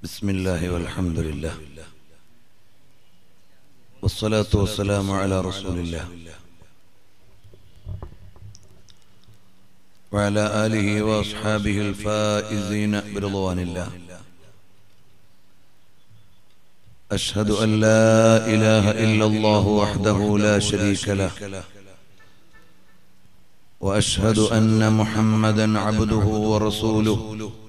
بسم الله والحمد لله والصلاة والسلام على رسول الله وعلى آله وأصحابه الفائزين برضوان الله. أشهد أن لا إله إلا الله وحده لا شريك له وأشهد أن محمدا عبده ورسوله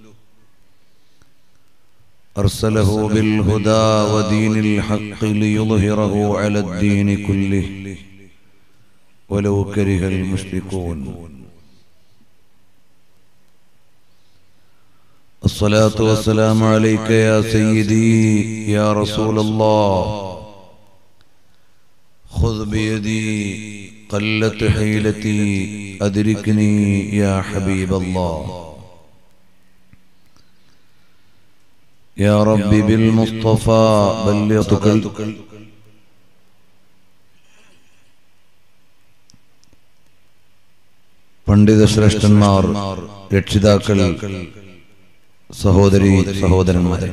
أرسله بالهدى ودين الحق ليظهره على الدين كله ولو كره المشركون. الصلاة والسلام عليك يا سيدي يا رسول الله، خذ بيدي قلت حيلتي أدركني يا حبيب الله. يا ربي بالمصطفى بلغتك പണ്ഡിത ശ്രേഷ്ഠന്മാർ, രക്ഷിതാക്കൾ, സഹോദരി സഹോദരന്മാരെ,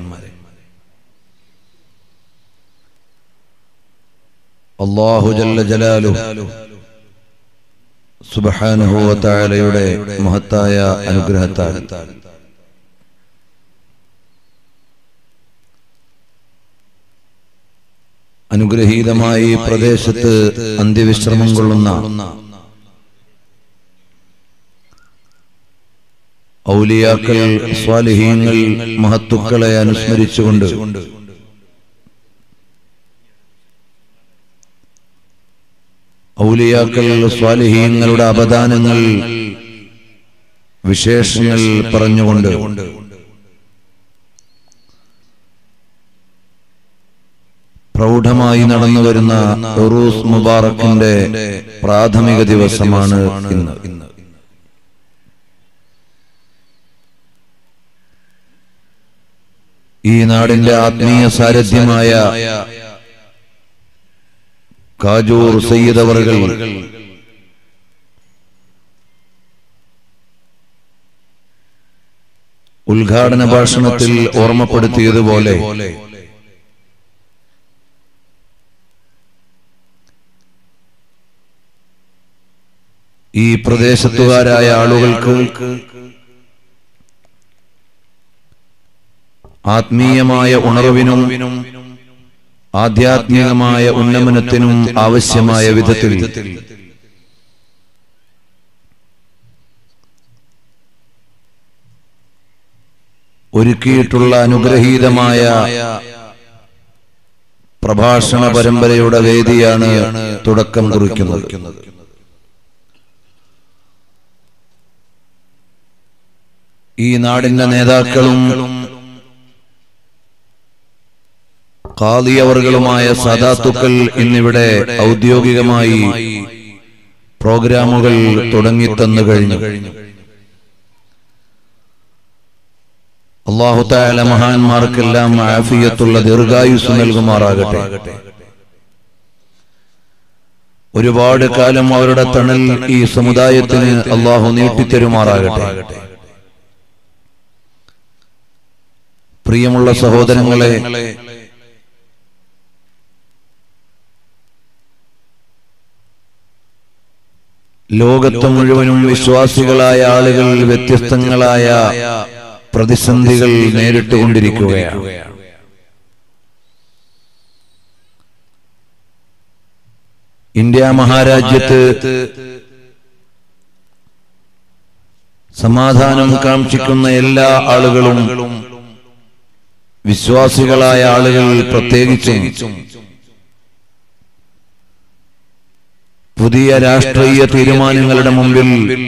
അല്ലാഹു ജല്ല ജലാലുഹു സുബ്ഹാനഹു വ തആലയുടെ മഹത്തായ അനുഗ്രഹത്താൽ അനുഗ്രഹീതമായി പ്രദേശത്ത് അന്ത്യവിശ്രമം കൊള്ളുന്ന ഔലിയാക്കൾ, സ്വാലിഹീങ്ങൾ, മഹത്തുക്കളെ അനുസ്മരിച്ചുകൊണ്ട് ഔലിയാക്കൾ, സ്വാലിഹീങ്ങളുടെ അപദാനങ്ങൾ, വിശേഷങ്ങൾ പറഞ്ഞുകൊണ്ട് പ്രൗഢമായി നടന്നു വരുന്ന ഉറൂസ് മുബാറക്കിന്റെ പ്രാഥമിക ദിവസമാണ് ഇന്ന്. ഈ നാടിന്റെ ആത്മീയ സാരഥ്യമായ കാജൂർ സയ്യിദ് അവറുകൾ ഉദ്ഘാടന ഭാഷണത്തിൽ ഓർമ്മപ്പെടുത്തിയതുപോലെ ഈ പ്രദേശത്തുകാരായ ആളുകൾക്ക് ആത്മീയമായ ഉണർവിനും ആധ്യാത്മികമായ ഉന്നമനത്തിനും ആവശ്യമായ വിധത്തിൽ ഒരുക്കിയിട്ടുള്ള അനുഗ്രഹീതമായ പ്രഭാഷണ പരമ്പരയുടെ വേദിയാണ് തുടക്കം കുറിക്കുന്നത്. ഈ നാടിന്റെ നേതാക്കളും ഖാദിയവറുകളുമായ സദാത്തുക്കൾ ഇന്നിവിടെ ഔദ്യോഗികമായി പ്രോഗ്രാമുകൾ തുടങ്ങിത്തന്നു കഴിഞ്ഞു. അല്ലാഹു തആല മഹാന്മാർക്കെല്ലാം ആഫിയത്തുള്ള ദീർഘായുസ്സ് നൽകുമാറാകട്ടെ. ഒരുപാട് കാലം അവരുടെ തണൽ ഈ സമുദായത്തിന് അല്ലാഹു നീട്ടിത്തരുമാറാകട്ടെ. പ്രിയമുള്ള സഹോദരങ്ങളെ, ലോകത്ത് മുഴുവനും വിശ്വാസികളായ ആളുകൾ വ്യത്യസ്തങ്ങളായ പ്രതിസന്ധികൾ നേരിട്ടുകൊണ്ടിരിക്കുകയാണ്. ഇന്ത്യ മഹാരാജ്യത്ത് സമാധാനം കാംക്ഷിക്കുന്ന എല്ലാ ആളുകളും, വിശ്വാസികളായ ആളുകൾ പ്രത്യേകിച്ചും, പുതിയ രാഷ്ട്രീയ തീരുമാനങ്ങളുടെ മുമ്പിൽ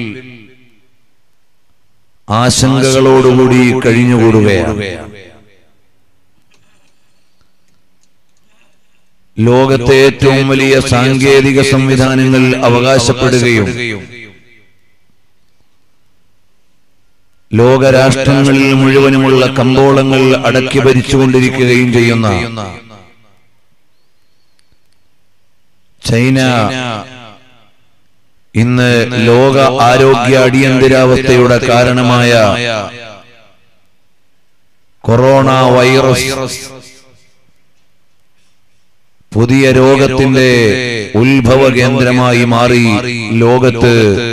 ആശങ്കകളോടുകൂടി കഴിഞ്ഞുകൂടുകയാണ്. ലോകത്തെ ഏറ്റവും വലിയ സാങ്കേതിക സംവിധാനങ്ങൾ അവകാശപ്പെടുകയും ലോകരാഷ്ട്രങ്ങളിൽ മുഴുവനുമുള്ള കമ്പോളങ്ങൾ അടക്കി ഭരിച്ചുകൊണ്ടിരിക്കുകയും ചെയ്യുന്ന ചൈന ഇന്ന് ലോക ആരോഗ്യ അടിയന്തരാവസ്ഥയുടെ കാരണമായ കൊറോണ വൈറസ് പുതിയ രോഗത്തിന്റെ ഉത്ഭവ കേന്ദ്രമായി മാറി ലോകത്ത്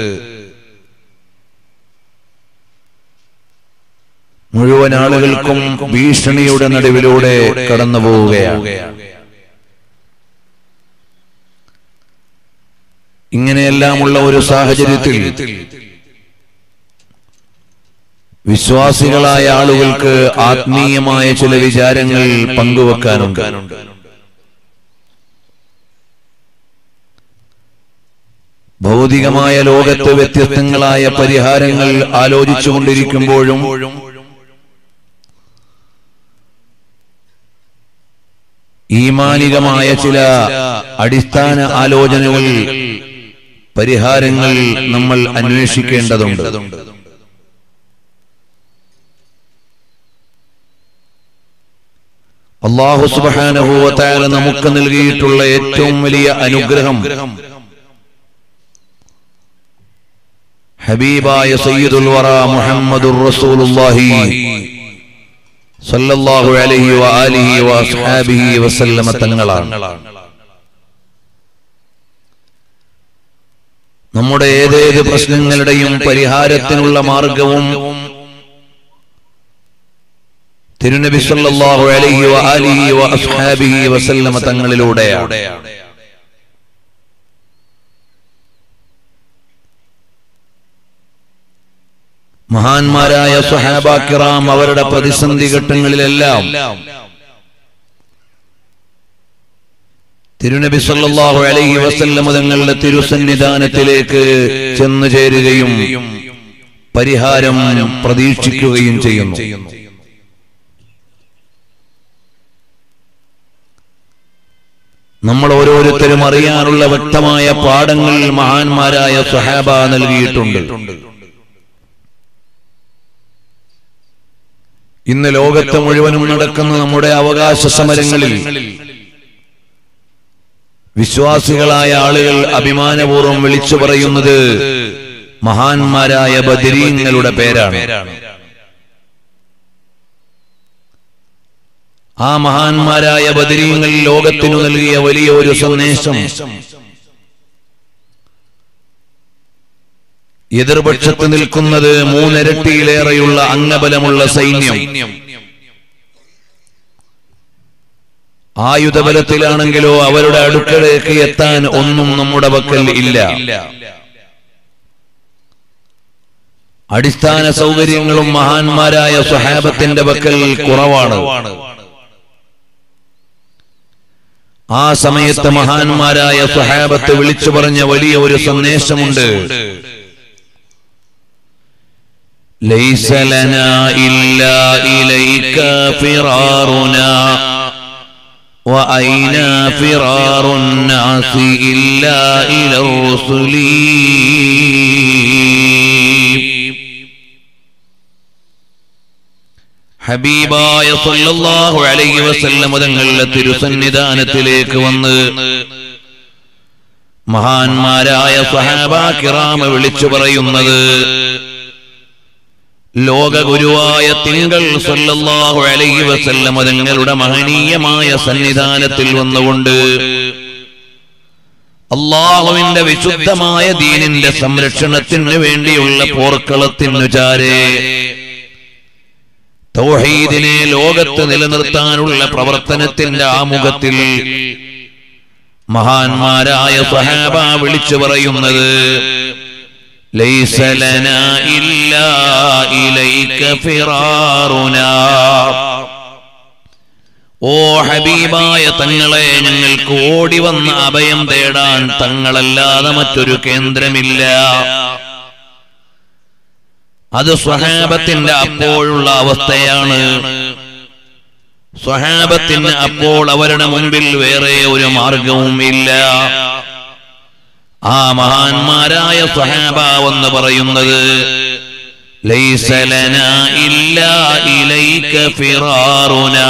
മുഴുവൻ ആളുകൾക്കും ഭീഷണിയുടെ നടുവിലൂടെ കടന്നു പോവുകയാണ്. ഇങ്ങനെയെല്ലാമുള്ള ഒരു സാഹചര്യത്തിൽ വിശ്വാസികളായ ആളുകൾക്ക് ആത്മീയമായ ചില വിചാരങ്ങൾ പങ്കുവെക്കാനുണ്ട്. ഭൗതികമായ ലോകത്ത് വ്യത്യസ്തങ്ങളായ പരിഹാരങ്ങൾ ആലോചിച്ചുകൊണ്ടിരിക്കുമ്പോഴും ഈമാനികമായ ചില അടിസ്ഥാന ആലോചനകൾ, പരിഹാരങ്ങൾ നമ്മൾ അന്വേഷിക്കേണ്ടതുണ്ട്. അല്ലാഹു സുബ്ഹാനഹു വ തആല നമുക്ക് നൽകിയിട്ടുള്ള ഏറ്റവും വലിയ അനുഗ്രഹം ഹബീബായ സയ്യിദുൽ വറ മുഹമ്മദുർ റസൂലുള്ളാഹി സല്ലല്ലാഹു അലൈഹി വ ആലിഹി വ അസ്ഹാബിഹി വസല്ലമ തങ്ങളാണ്. നമ്മുടെ ഏതേത് പ്രശ്നങ്ങളുടെയും പരിഹാരത്തിനുള്ള മാർഗവും തിരുനബി സല്ലല്ലാഹു അലൈഹി വ ആലിഹി വ അസ്ഹാബിഹി വസല്ലമ തങ്ങളിലൂടെയാണ്. മഹാന്മാരായ സ്വഹാബ കിറാം അവരുടെ പ്രതിസന്ധി ഘട്ടങ്ങളിലെല്ലാം തിരുനബി സല്ലല്ലാഹു അലൈഹി വസല്ലം തങ്ങളുടെ തിരുസന്നിധാനത്തിലേക്ക് ചെന്നു ചേരുകയും പരിഹാരം പ്രതീക്ഷിക്കുകയും ചെയ്യുന്നു. നമ്മൾ ഓരോരുത്തരും അറിയാനുള്ള വ്യക്തമായ പാഠങ്ങൾ മഹാന്മാരായ സ്വഹാബ നൽകിയിട്ടുണ്ട്. ഇന്ന് ലോകത്ത് മുഴുവനും നടക്കുന്ന നമ്മുടെ അവകാശ സമരങ്ങളിൽ വിശ്വാസികളായ ആളുകൾ അഭിമാനപൂർവ്വം വിളിച്ചു പറയുന്നത് മഹാന്മാരായ ബദരീങ്ങളുടെ പേരാണ്. ആ മഹാന്മാരായ ബദരീങ്ങൾ ലോകത്തിനു നൽകിയ വലിയ ഒരു സന്ദേശം എതിർപക്ഷത്ത് നിൽക്കുന്നത് മൂന്നിരട്ടിയിലേറെയുള്ള അംഗബലമുള്ള സൈന്യം, ആയുധബലത്തിലാണെങ്കിലോ അവരുടെ അടുക്കളയ്ക്ക് എത്താൻ ഒന്നും നമ്മുടെ പക്കൽ ഇല്ല. അടിസ്ഥാന സൗകര്യങ്ങളും മഹാന്മാരായ സ്വഹാബത്തിന്റെ പക്കൽ കുറവാണ്. ആ സമയത്ത് മഹാന്മാരായ സ്വഹാബത്ത് വിളിച്ചു പറഞ്ഞ വലിയ ഒരു സന്ദേശമുണ്ട്. ലൈസ ലനാ ഇല്ലാ ഇലൈക ഫിറാറുനാ വഅൈന ഫിറാറുൻ നാസി ഇല്ലാ ഇലർ റസൂലി. ഹബീബായ സല്ലല്ലാഹു അലൈഹി വസല്ലം തങ്ങളുടെ തിരുസന്നിധാനത്തിലേക്ക് വന്ന് മഹാന്മാരായ സ്വഹാബ കിറാം വിളിച്ചു പറയുന്നത് ലോകഗുരുവായ തിങ്കൾ സല്ലല്ലാഹു അലൈഹി വസല്ലം തങ്ങളുടെ മഹനീയമായ സന്നിധാനത്തിൽ വന്നുകൊണ്ട് അല്ലാഹുവിന്റെ വിശുദ്ധമായ ദീനിന്റെ സംരക്ഷണത്തിന് വേണ്ടിയുള്ള പോർക്കളത്തിനു ചാരേ തൗഹീദിനെ ലോകത്ത് നിലനിർത്താനുള്ള പ്രവർത്തനത്തിന്റെ ആമുഖത്തിൽ മഹാന്മാരായ സ്വഹാബ വിളിച്ചു പറയുന്നത് ലൈസ ലനാ ഇല്ലാ ഇലൈക ഫിറാറുനാ. ഓ ഹബീബായ തങ്ങളെ, ഞങ്ങൾക്ക് ഓടി വന്ന അഭയം തേടാൻ തങ്ങളല്ലാതെ മറ്റൊരു കേന്ദ്രമില്ല. അത് സ്വഹാബത്തിന്റെ അപ്പോഴുള്ള അവസ്ഥയാണ്. സ്വഹാബത്തിന് അപ്പോൾ അവരുടെ മുൻപിൽ വേറെ ഒരു മാർഗവും ഇല്ല. ആ മഹാന്മാരായ സ്വഹാബ എന്ന് പറയുന്നത് ലൈസ ലനാ ഇല്ലാ ഇലൈക ഫിറാറുനാ.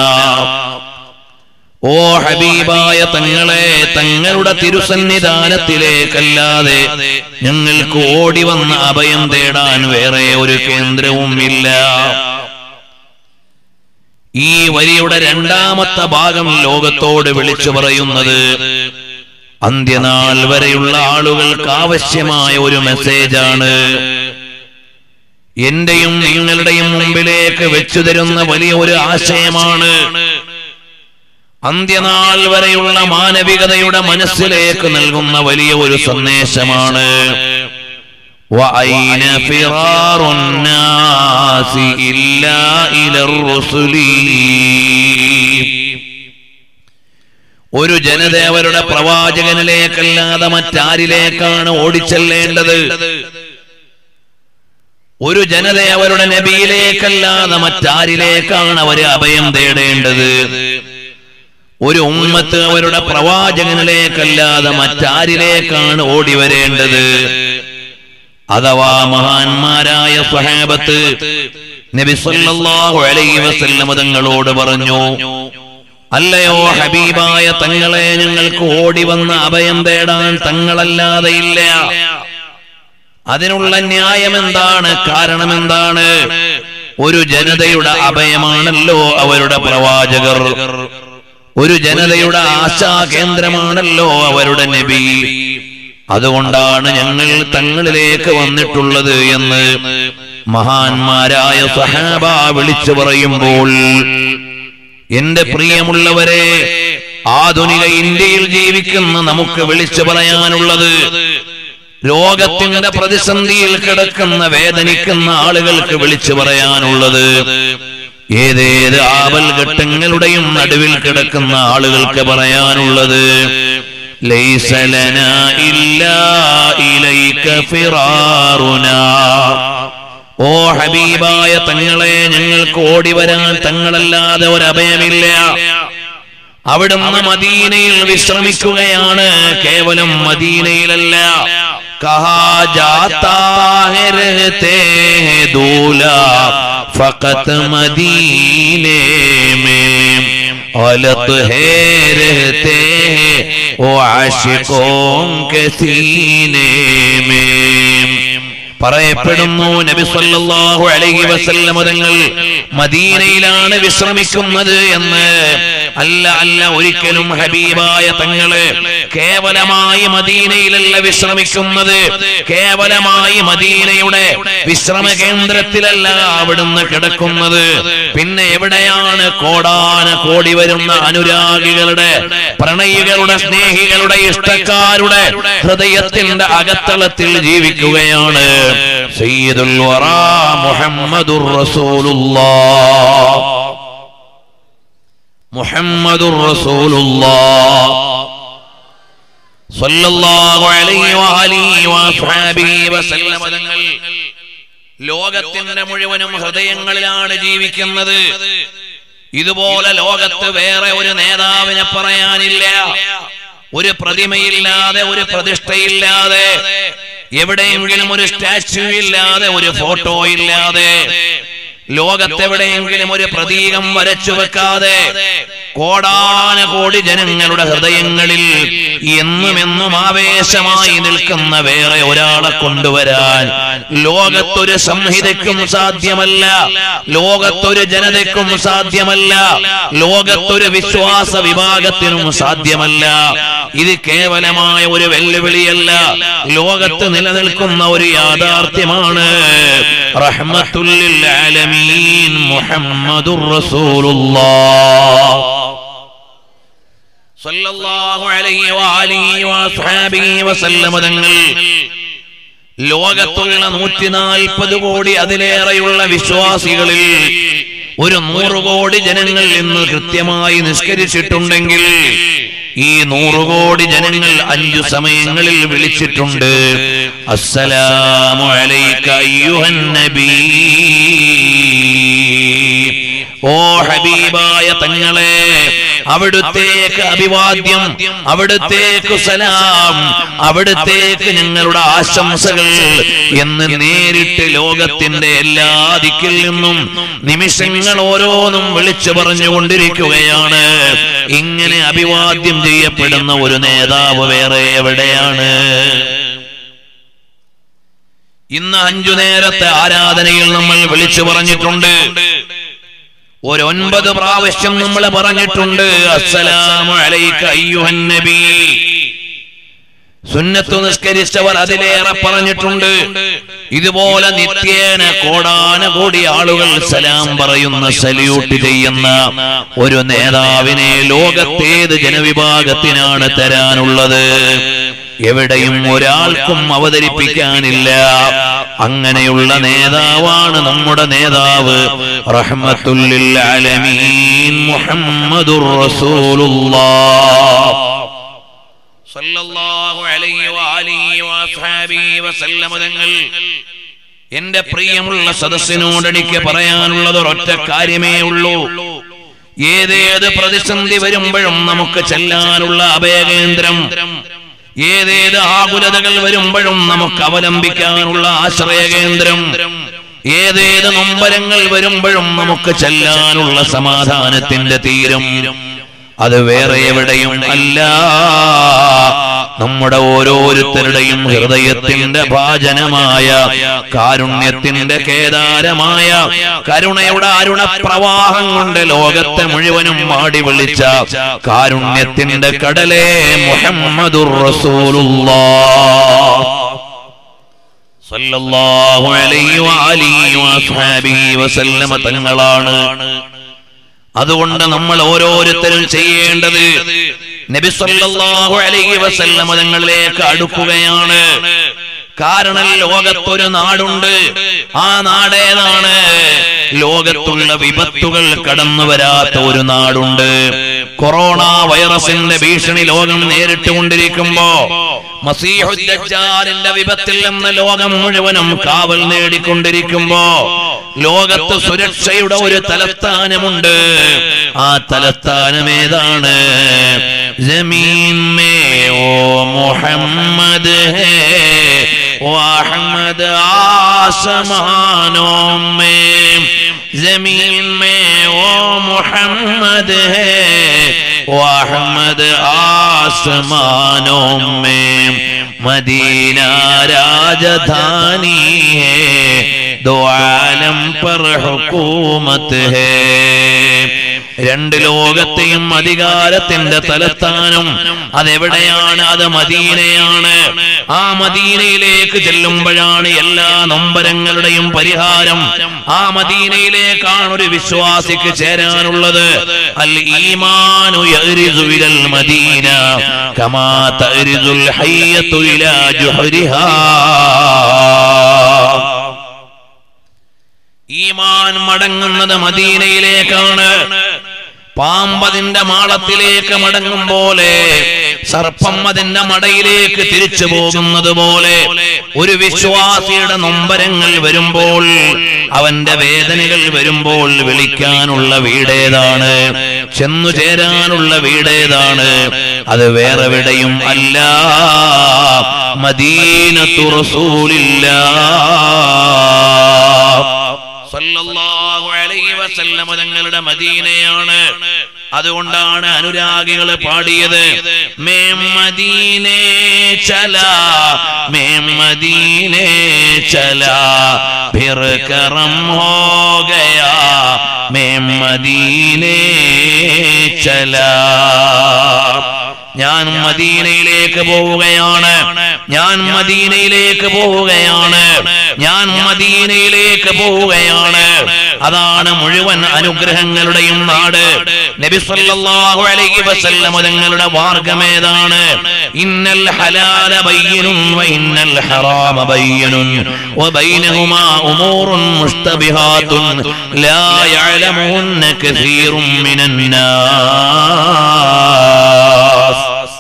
ഓ ഹബീബായ തങ്ങളെ, തങ്ങളുടെ തിരുസന്നിധാനത്തിലേക്കല്ലാതെ ഞങ്ങൾക്ക് ഓടി വന്ന അഭയം തേടാൻ വേറെ ഒരു കേന്ദ്രവും ഇല്ല. ഈ വരിയുടെ രണ്ടാമത്തെ ഭാഗം ലോകത്തോട് വിളിച്ചു പറയുന്നത് അന്ത്യനാൾ വരെയുള്ള ആളുകൾക്ക് ആവശ്യമായ ഒരു മെസ്സേജാണ്. എന്റെയും നിങ്ങളുടെയും മുമ്പിലേക്ക് വെച്ചു തരുന്ന വലിയ ഒരു ആശയമാണ്. അന്ത്യനാൾ വരെയുള്ള മാനവികതയുടെ മനസ്സിലേക്ക് നൽകുന്ന വലിയ ഒരു സന്ദേശമാണ്. وَأَيْنَ فِرَارُ النَّاسِ إِلَّا إِلَى الرُّسُلِ. ഒരു ജനത അവരുടെ പ്രവാചകനിലേക്കല്ലാതെ മറ്റാരിലേക്കാണ് ഓടിച്ചെല്ലേണ്ടത്? ഒരു ജനത അവരുടെ നബിയിലേക്കല്ലാതെ മറ്റാരിലേക്കാണ് അവര് അഭയം തേടേണ്ടത്? ഒരു ഉമ്മത്ത് അവരുടെ പ്രവാചകനിലേക്കല്ലാതെ മറ്റാരിലേക്കാണ് ഓടി വരേണ്ടത്? അഥവാ മഹാന്മാരായ സ്വഹാബത്ത് നബി സല്ലല്ലാഹു അലൈഹി വസല്ലം തങ്ങളോട് പറഞ്ഞു, അല്ലയോ ഹബീബായ തങ്ങളെ, ഞങ്ങൾക്ക് ഓടി വന്ന് അഭയം തേടാൻ തങ്ങളല്ലാതെ ഇല്ല. അതിനുള്ള ന്യായം എന്താണ്? കാരണം എന്താണ്? ഒരു ജനതയുടെ അഭയമാണല്ലോ അവരുടെ പ്രവാചകർ. ഒരു ജനതയുടെ ആശാ കേന്ദ്രമാണല്ലോ അവരുടെ നബി. അതുകൊണ്ടാണ് ഞങ്ങൾ തങ്ങളിലേക്ക് വന്നിട്ടുള്ളത് എന്ന് മഹാന്മാരായ സഹാബ വിളിച്ചു പറയുമ്പോൾ, എന്റെ പ്രിയമുള്ളവരെ, ആധുനിക ഇന്ത്യയിൽ ജീവിക്കുന്ന നമുക്ക് വിളിച്ചു പറയാനുള്ളത്, ലോകത്തിന്റെ പ്രതിസന്ധിയിൽ കിടക്കുന്ന വേദനിക്കുന്ന ആളുകൾക്ക് വിളിച്ചു പറയാനുള്ളത്, ഏതേത് ആപൽഘട്ടങ്ങളുടെയും നടുവിൽ കിടക്കുന്ന ആളുകൾക്ക് പറയാനുള്ളത്, ലൈസ ലനാ ഇല്ലാ ഇലൈക ഫിറാറുനാ. ഓ ഹബീബായ തങ്ങളെ, ഞങ്ങൾക്ക് ഓടി വരാൻ തങ്ങളല്ലാതെ ഒരഭയമില്ല. അവിടുന്ന് മദീനയിൽ വിശ്രമിക്കുകയാണ്. കേവലം മദീനയിലല്ല, കഹാ ജാതാ ഹെ രഹ്തേ ഹെ ദൂല ഫഖത് മദീനെ മേ ഗലത് ഹെ രഹ്തേ ഹെ ഓ ആശിഖോൻ കെ സീനെ മേ. പറയപ്പെടുന്നു നബി സല്ലല്ലാഹു അലൈഹി വസല്ലം തങ്ങൾ മദീനയിലാണ് വിശ്രമിക്കുന്നത് എന്ന്. അല്ല, ഒരിക്കലും ഹബീബായ തങ്ങള് കേവലമായി മദീനയിലല്ല വിശ്രമിക്കുന്നത്, കേവലമായി മദീനയുടെ വിശ്രമ കേന്ദ്രത്തിലല്ല അവിടുന്ന് കിടക്കുന്നത്. പിന്നെ എവിടെയാണ്? കോടാനകോടി വരുന്ന അനുരാഗികളുടെ, പ്രണയികളുടെ, സ്നേഹികളുടെ, ഇഷ്ടക്കാരുടെ ഹൃദയത്തിന്റെ അകത്തളത്തിൽ ജീവിക്കുകയാണ്. സയ്യിദുൽ വറാ മുഹമ്മദുർ റസൂലുള്ളാഹ്, മുഹമ്മദുർ റസൂലുള്ളാഹ് സ്വല്ലല്ലാഹു അലൈഹി വആലിഹി വസഹബിഹി വസല്ലം തങ്ങൾ ലോകത്തിന്റെ മുഴുവനും ഹൃദയങ്ങളിലാണ് ജീവിക്കുന്നത്. ഇതുപോലെ ലോകത്ത് വേറെ ഒരു നേതാവിനെ പറയാനില്ല. ഒരു പ്രതിമയില്ലാതെ, ഒരു പ്രതിഷ്ഠയില്ലാതെ, എവിടെയെങ്കിലും ഒരു സ്റ്റാച്യു ഇല്ലാതെ, ഒരു ഫോട്ടോ ഇല്ലാതെ, ലോകത്തെവിടെയെങ്കിലും ഒരു പ്രതീകം വരച്ചു വെക്കാതെ, കോടാനകോടി ജനങ്ങളുടെ ഹൃദയങ്ങളിൽ എന്നും ആവേശമായി നിൽക്കുന്ന വേറെ ഒരാളെ കൊണ്ടുവരാൻ ലോകത്തൊരു സംഹിതയ്ക്കും സാധ്യമല്ല, ലോകത്തൊരു ജനതയ്ക്കും സാധ്യമല്ല, ലോകത്തൊരു വിശ്വാസ വിഭാഗത്തിനും സാധ്യമല്ല. ഇത് കേവലമായ ഒരു വെല്ലുവിളിയല്ല, ലോകത്ത് നിലനിൽക്കുന്ന ഒരു യാഥാർത്ഥ്യമാണ്. റഹ്മത്തുൽ ലിൽ ആലമീൻ മുഹമ്മദുർ റസൂലുള്ളാഹ് സ്വല്ലല്ലാഹു അലൈഹി വആലിഹി വസഹബിഹി വസല്ലം തങ്ങൾ ലോകത്തുള്ള 140 കോടി അതിലേറെയുള്ള വിശ്വാസികളിൽ ഒരു 100 കോടി ജനങ്ങൾ ഇന്ന് കൃത്യമായി നിസ്കരിച്ചിട്ടുണ്ടെങ്കിൽ, ഈ 100 കോടി ജനങ്ങൾ 5 സമയങ്ങളിൽ വിളിച്ചിട്ടുണ്ട്, അസ്സലാമു അലൈക അയ്യുഹൻ നബി. ഓ ഹബീബായ തങ്ങളെ, അവിടുത്തേക്ക് അഭിവാദ്യം, അവിടുത്തേക്ക് സലാം, അവിടുത്തേക്ക് ഞങ്ങളുടെ ആശംസകൾ എന്ന് നേരിട്ട് ലോകത്തിന്റെ എല്ലാ ദിക്കിൽ നിന്നും നിമിഷങ്ങൾ ഓരോന്നും വിളിച്ചു പറഞ്ഞുകൊണ്ടിരിക്കുകയാണ്. ഇങ്ങനെ അഭിവാദ്യം ചെയ്യപ്പെടുന്ന ഒരു നേതാവ് വേറെ എവിടെയാണ്? ഇന്ന് 5 നേരത്തെ ആരാധനയിൽ നമ്മൾ വിളിച്ചു പറഞ്ഞിട്ടുണ്ട്, ഒരു 9 പ്രാവശ്യം നമ്മൾ പറഞ്ഞിട്ടുണ്ട് അസ്സലാമു അലൈക അയ്യുഹൻ നബി. സുന്നത്ത് നിസ്കരിച്ചവർ അതിലേറെ പറഞ്ഞിട്ടുണ്ട്. ഇതുപോലെ നിത്യേന കോടാനുകൂടി ആളുകൾ സലാം പറയുന്ന, സല്യൂട്ട് ചെയ്യുന്ന ഒരു നേതാവിനെ ലോകത്തേത് ജനവിഭാഗത്തിനാണ് തരാനുള്ളത്? എവിടെയും ഒരാൾക്കും അവതരിപ്പിക്കാനില്ല. അങ്ങനെയുള്ള നേതാവാണ് നമ്മുടെ നേതാവ് റഹ്മത്തുൽ ലിൽ ആലമീൻ മുഹമ്മദുർ റസൂലുള്ളാഹ് സല്ലല്ലാഹു അലൈഹി വആലിഹി വസഹബിഹി വസല്ലം. തങ്ങൾ എന്റെ പ്രിയമുള്ള സദസ്സിനോട് എനിക്ക് പറയാനുള്ളത് ഒരൊറ്റ കാര്യമേ ഉള്ളൂ. ഏതേത് പ്രതിസന്ധി വരുമ്പോഴും നമുക്ക് ചെല്ലാനുള്ള അഭയകേന്ദ്രം, ഏതേത് ആകുലതകൾ വരുമ്പോഴും നമുക്ക് അവലംബിക്കാനുള്ള ആശ്രയകേന്ദ്രം, ഏതേത് നൊമ്പരങ്ങൾ വരുമ്പോഴും നമുക്ക് ചെല്ലാനുള്ള സമാധാനത്തിന്റെ തീരം അത് വേറെ എവിടെയും അല്ല, നമ്മുടെ ഓരോരുത്തരുടെയും ഹൃദയത്തിന്റെ ഭാജനമായ, കാരുണ്യത്തിന്റെ കേദാരമായ, കരുണയുടെ അരുണപ്രവാഹം കൊണ്ട് ലോകത്തെ മുഴുവനും മാടി വിളിച്ച കാരുണ്യത്തിന്റെ കടലേ മുഹമ്മദുർ റസൂലുള്ളാഹ് സല്ലല്ലാഹു അലൈഹി വആലിഹി വസഹബിഹി വസല്ലം തങ്ങളാണ്. അതുകൊണ്ട് നമ്മൾ ഓരോരുത്തരും ചെയ്യേണ്ടത് നബി സല്ലല്ലാഹു അലൈഹി വസല്ലം തങ്ങളിലേക്ക് അടുക്കുകയാണ്. കാരണം ലോകത്തൊരു നാടുണ്ട്. ആ നാടേതാണ്? ലോകത്തുള്ള വിപത്തുകൾ കടന്നു വരാത്ത ഒരു നാടുണ്ട്. കൊറോണ വൈറസിന്റെ ഭീഷണി ലോകം നേരിട്ടുകൊണ്ടിരിക്കുമ്പോ, മസീഹുദ് ദജ്ജാലിന്റെ വിപത്തിൽ നിന്ന് ലോകം മുഴുവനും കാവൽ നേടിക്കൊണ്ടിരിക്കുമ്പോ, ലോകത്ത് സുരക്ഷയുടെ ഒരു തലസ്ഥാനമുണ്ട്. ആ തലസ്ഥാനം ഏതാണ്? ജമീൻ മേ ഓ മുഹമ്മദ് ഹേ അഹ്മദ് ആസമാനോं में, जमीन में ओ मोहम्मद है अहमद आसमानों में, मदीना राजधानी है, दो आलम पर हुकूमत है. രണ്ട് ലോകത്തെയും അധികാരത്തിന്റെ തലസ്ഥാനം അതെവിടെയാണ്? അത് മദീനയാണ്. ആ മദീനയിലേക്ക് ചെല്ലുമ്പോഴാണ് എല്ലാ നൊമ്പരങ്ങളുടെയും പരിഹാരം. ആ മദീനയിലേക്കാണ് ഒരു വിശ്വാസിക്ക് ചേരാനുള്ളത്. അൽ ഈമാനു യഗ്രിസു ഇലൽ മദീന കമാ തഗ്രിസുൽ ഹയ്യതു ഇലാ ജുഹരിഹാ. ഈമാൻ മടങ്ങുന്നത് മദീനയിലേക്കാണ്. പാമ്പതിന്റെ മാളത്തിലേക്ക് മടങ്ങും പോലെ, സർപ്പം അതിന്റെ മടയിലേക്ക് തിരിച്ചു പോകുന്നത് പോലെ, ഒരു വിശ്വാസിയുടെ നൊമ്പരങ്ങൾ വരുമ്പോൾ, അവന്റെ വേദനകൾ വരുമ്പോൾ വിളിക്കാനുള്ള വീടേതാണ്? ചെന്നു ചേരാനുള്ള വീടേതാണ്? അത് വേറെവിടെയും അല്ല, മദീനത്തു റസൂലില്ലാഹ് സല്ലല്ലാഹു അലൈഹി വസല്ലം തങ്ങളുടെ മദീനയാണ്. അതുകൊണ്ടാണ് അനുരാഗികൾ പാടിയത്, മേ മദീനേ ചലാ, മേ മദീനേ ചലാ, ഫിർ കറം ഹോ ഗയാ, മേ മദീനേ ചലാ. ഞാൻ മദീനയിലേക്ക് പോവുകയാണ്, ഞാൻ മദീനയിലേക്ക് പോവുകയാണ്, ഞാൻ മദീനയിലേക്ക് പോവുകയാണ്. അതാണ് മുഴുവൻ അനുഗ്രഹങ്ങളുടെയും നാട്. നബി സല്ലല്ലാഹു അലൈഹി വസല്ലം തങ്ങളുടെ മാർഗ്ഗമേതാണ്? ഇന്നൽ ഹലാല ബയ്യിനുൻ വ ഇന്നൽ ഹറാമ ബയ്യിനുൻ വ ബൈനഹുമാ ഉമൂറുൻ മുസ്തബിഹാത്തുൻ ലാ യഅലമുന്ന കസീറുൻ മിനൻ നാസ്.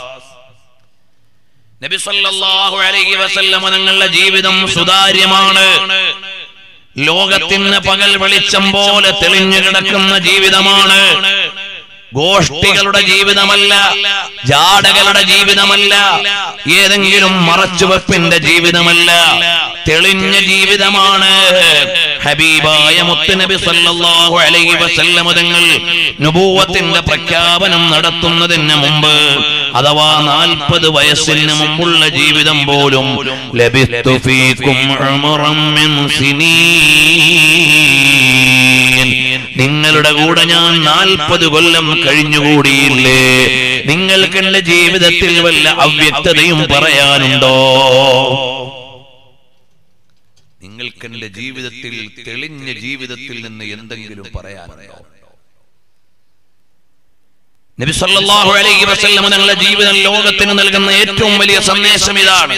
നബി സല്ലല്ലാഹു അലൈഹി വസല്ലം തങ്ങളുടെ ജീവിതം സുതാര്യമാണ്. ലോകത്തിന് പകൽ വെളിച്ചം പോലെ തെളിഞ്ഞു കിടക്കുന്ന ജീവിതമാണ്. ഗോഷ്ഠികളുടെ ജീവിതമല്ല, ജാടകളുടെ ജീവിതമല്ല, ഏതെങ്കിലും മറച്ചുവെപ്പിന്റെ ജീവിതമല്ല, തെളിഞ്ഞ ജീവിതമാണ്. ഹബീബായ മുത്തുനബി സല്ലല്ലാഹു അലൈഹി വസല്ലം തങ്ങൾ നുബുവത്തിന്റെ പ്രഖ്യാപനം നടത്തുന്നതിന് മുമ്പ്, അഥവാ 40 വയസ്സിന് മുമ്പുള്ള ജീവിതം പോലും, ലബിത്തു ഫീകും ഉമറൻ മിൻ സിനീൻ, നിങ്ങൾ നിങ്ങളുടെ കൂടെ ഞാൻ 40 കൊല്ലം കഴിഞ്ഞുകൂടിയില്ലേ? നിങ്ങൾക്ക് എന്റെ ജീവിതത്തിൽ വല്ല അവ്യക്തതയും പറയാനുണ്ടോ? നിങ്ങൾക്ക് എന്റെ ജീവിതത്തിൽ, തെളിഞ്ഞ ജീവിതത്തിൽ നിന്ന് എന്തെങ്കിലും പറയാനുണ്ടോ? നബി സല്ലല്ലാഹു അലൈഹി വസല്ലം തങ്ങളുടെ ജീവിതം ലോകത്തിന് നൽകുന്ന ഏറ്റവും വലിയ സന്ദേശം ഇതാണ്.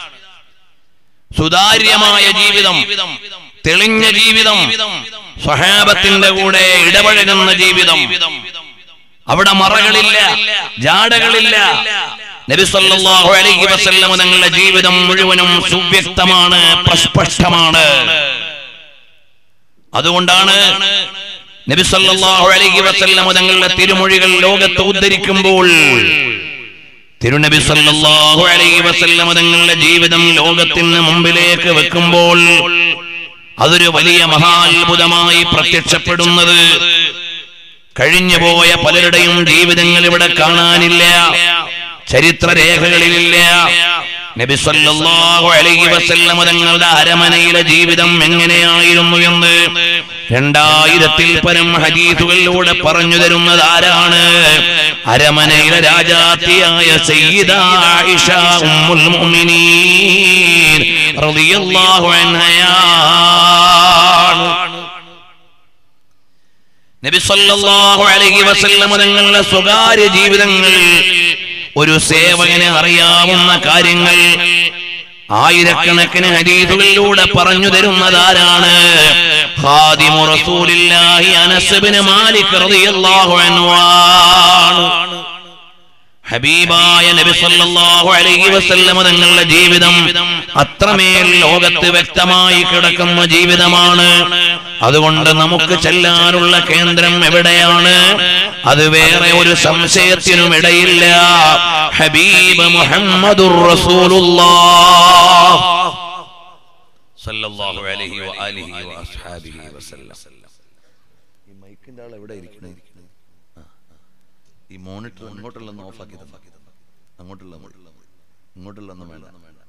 സുതാര്യമായ ജീവിതം, തെളിഞ്ഞ ജീവിതം, സ്വഹാബത്തിന്റെ കൂടെ ഇടപഴകുന്ന ജീവിതം. അവിടെ മറകളില്ല, ജാടകളില്ല. നബി സല്ലല്ലാഹു അലൈഹി വസല്ലം തങ്ങളുടെ ജീവിതം മുഴുവനും സുവ്യക്തമാണ്, പ്രസ്പഷ്ടമാണ്. അതുകൊണ്ടാണ് നബി സല്ലല്ലാഹു അലൈഹി വസല്ലം തങ്ങളുടെ തിരുമൊഴികൾ ലോകത്ത് ഉദ്ധരിക്കുമ്പോൾ, തിരുനബി സല്ലല്ലാഹു അലൈഹി വസല്ലം തങ്ങളുടെ ജീവിതം ലോകത്തിന് മുമ്പിലേക്ക് വെക്കുമ്പോൾ അതൊരു വലിയ മഹാത്ഭുതമായി പ്രത്യക്ഷപ്പെടുന്നത് കഴിഞ്ഞുപോയ പലരുടെയും ജീവിതങ്ങൾ ഇവിടെ കാണാനില്ല, ചരിത്രരേഖകളിലില്ല. നബി സല്ലല്ലാഹു അലൈഹി വസല്ലം തങ്ങളുടെ അരമനയിലെ ജീവിതം എങ്ങനെയായിരുന്നു എന്ന് 2000-ൽ പരം ഹദീസുകളിലൂടെ പറഞ്ഞു തരുന്നത് ആരാണ്? അരമനയിലെ രാജാത്തിയായ സയ്യിദ ആയിഷ ഉമ്മുൽ മുഅ്മിനീൻ റളിയല്ലാഹു അൻഹയാണ്. നബി സല്ലല്ലാഹു അലൈഹി വസല്ലം തങ്ങളുടെ സ്വകാര്യ ജീവിതങ്ങൾ, ഒരു സേവകന് അറിയാവുന്ന കാര്യങ്ങൾ ആയിരക്കണക്കിന് ഹദീസുകളിലൂടെ പറഞ്ഞു തരുന്നതാരാണ്? ഖാദിമു റസൂലില്ലാഹി അനസ് ഇബ്നു മാലിക് റളിയല്ലാഹു അൻഹു. ഹബീബായ നബി സല്ലല്ലാഹു അലൈഹി വസല്ലം തങ്ങളുടെ ജീവിതം അത്രമേൽ ലോകത്ത് വ്യക്തമായി കിടക്കുന്ന ജീവിതമാണ്. അതുകൊണ്ട് നമുക്ക് ചെല്ലാനുള്ള കേന്ദ്രം എവിടെയാണ്? അത് വേറെ ഒരു സംശയത്തിനും ഇടയില്ല. ഹബീബ് മുഹമ്മദുർ റസൂലുള്ളാഹ് സല്ലല്ലാഹു അലൈഹി വആലിഹി വഅസ്ഹാബിഹി വസല്ലം. ഈ മൈക്കിന്റെ ആൾ എവിടെ ഇരിക്കണേ? ഈ മോണിറ്റർ ഇങ്ങോട്ടുള്ള ഓഫാക്കി തന്നെ, അങ്ങോട്ടുള്ള വേണ്ട.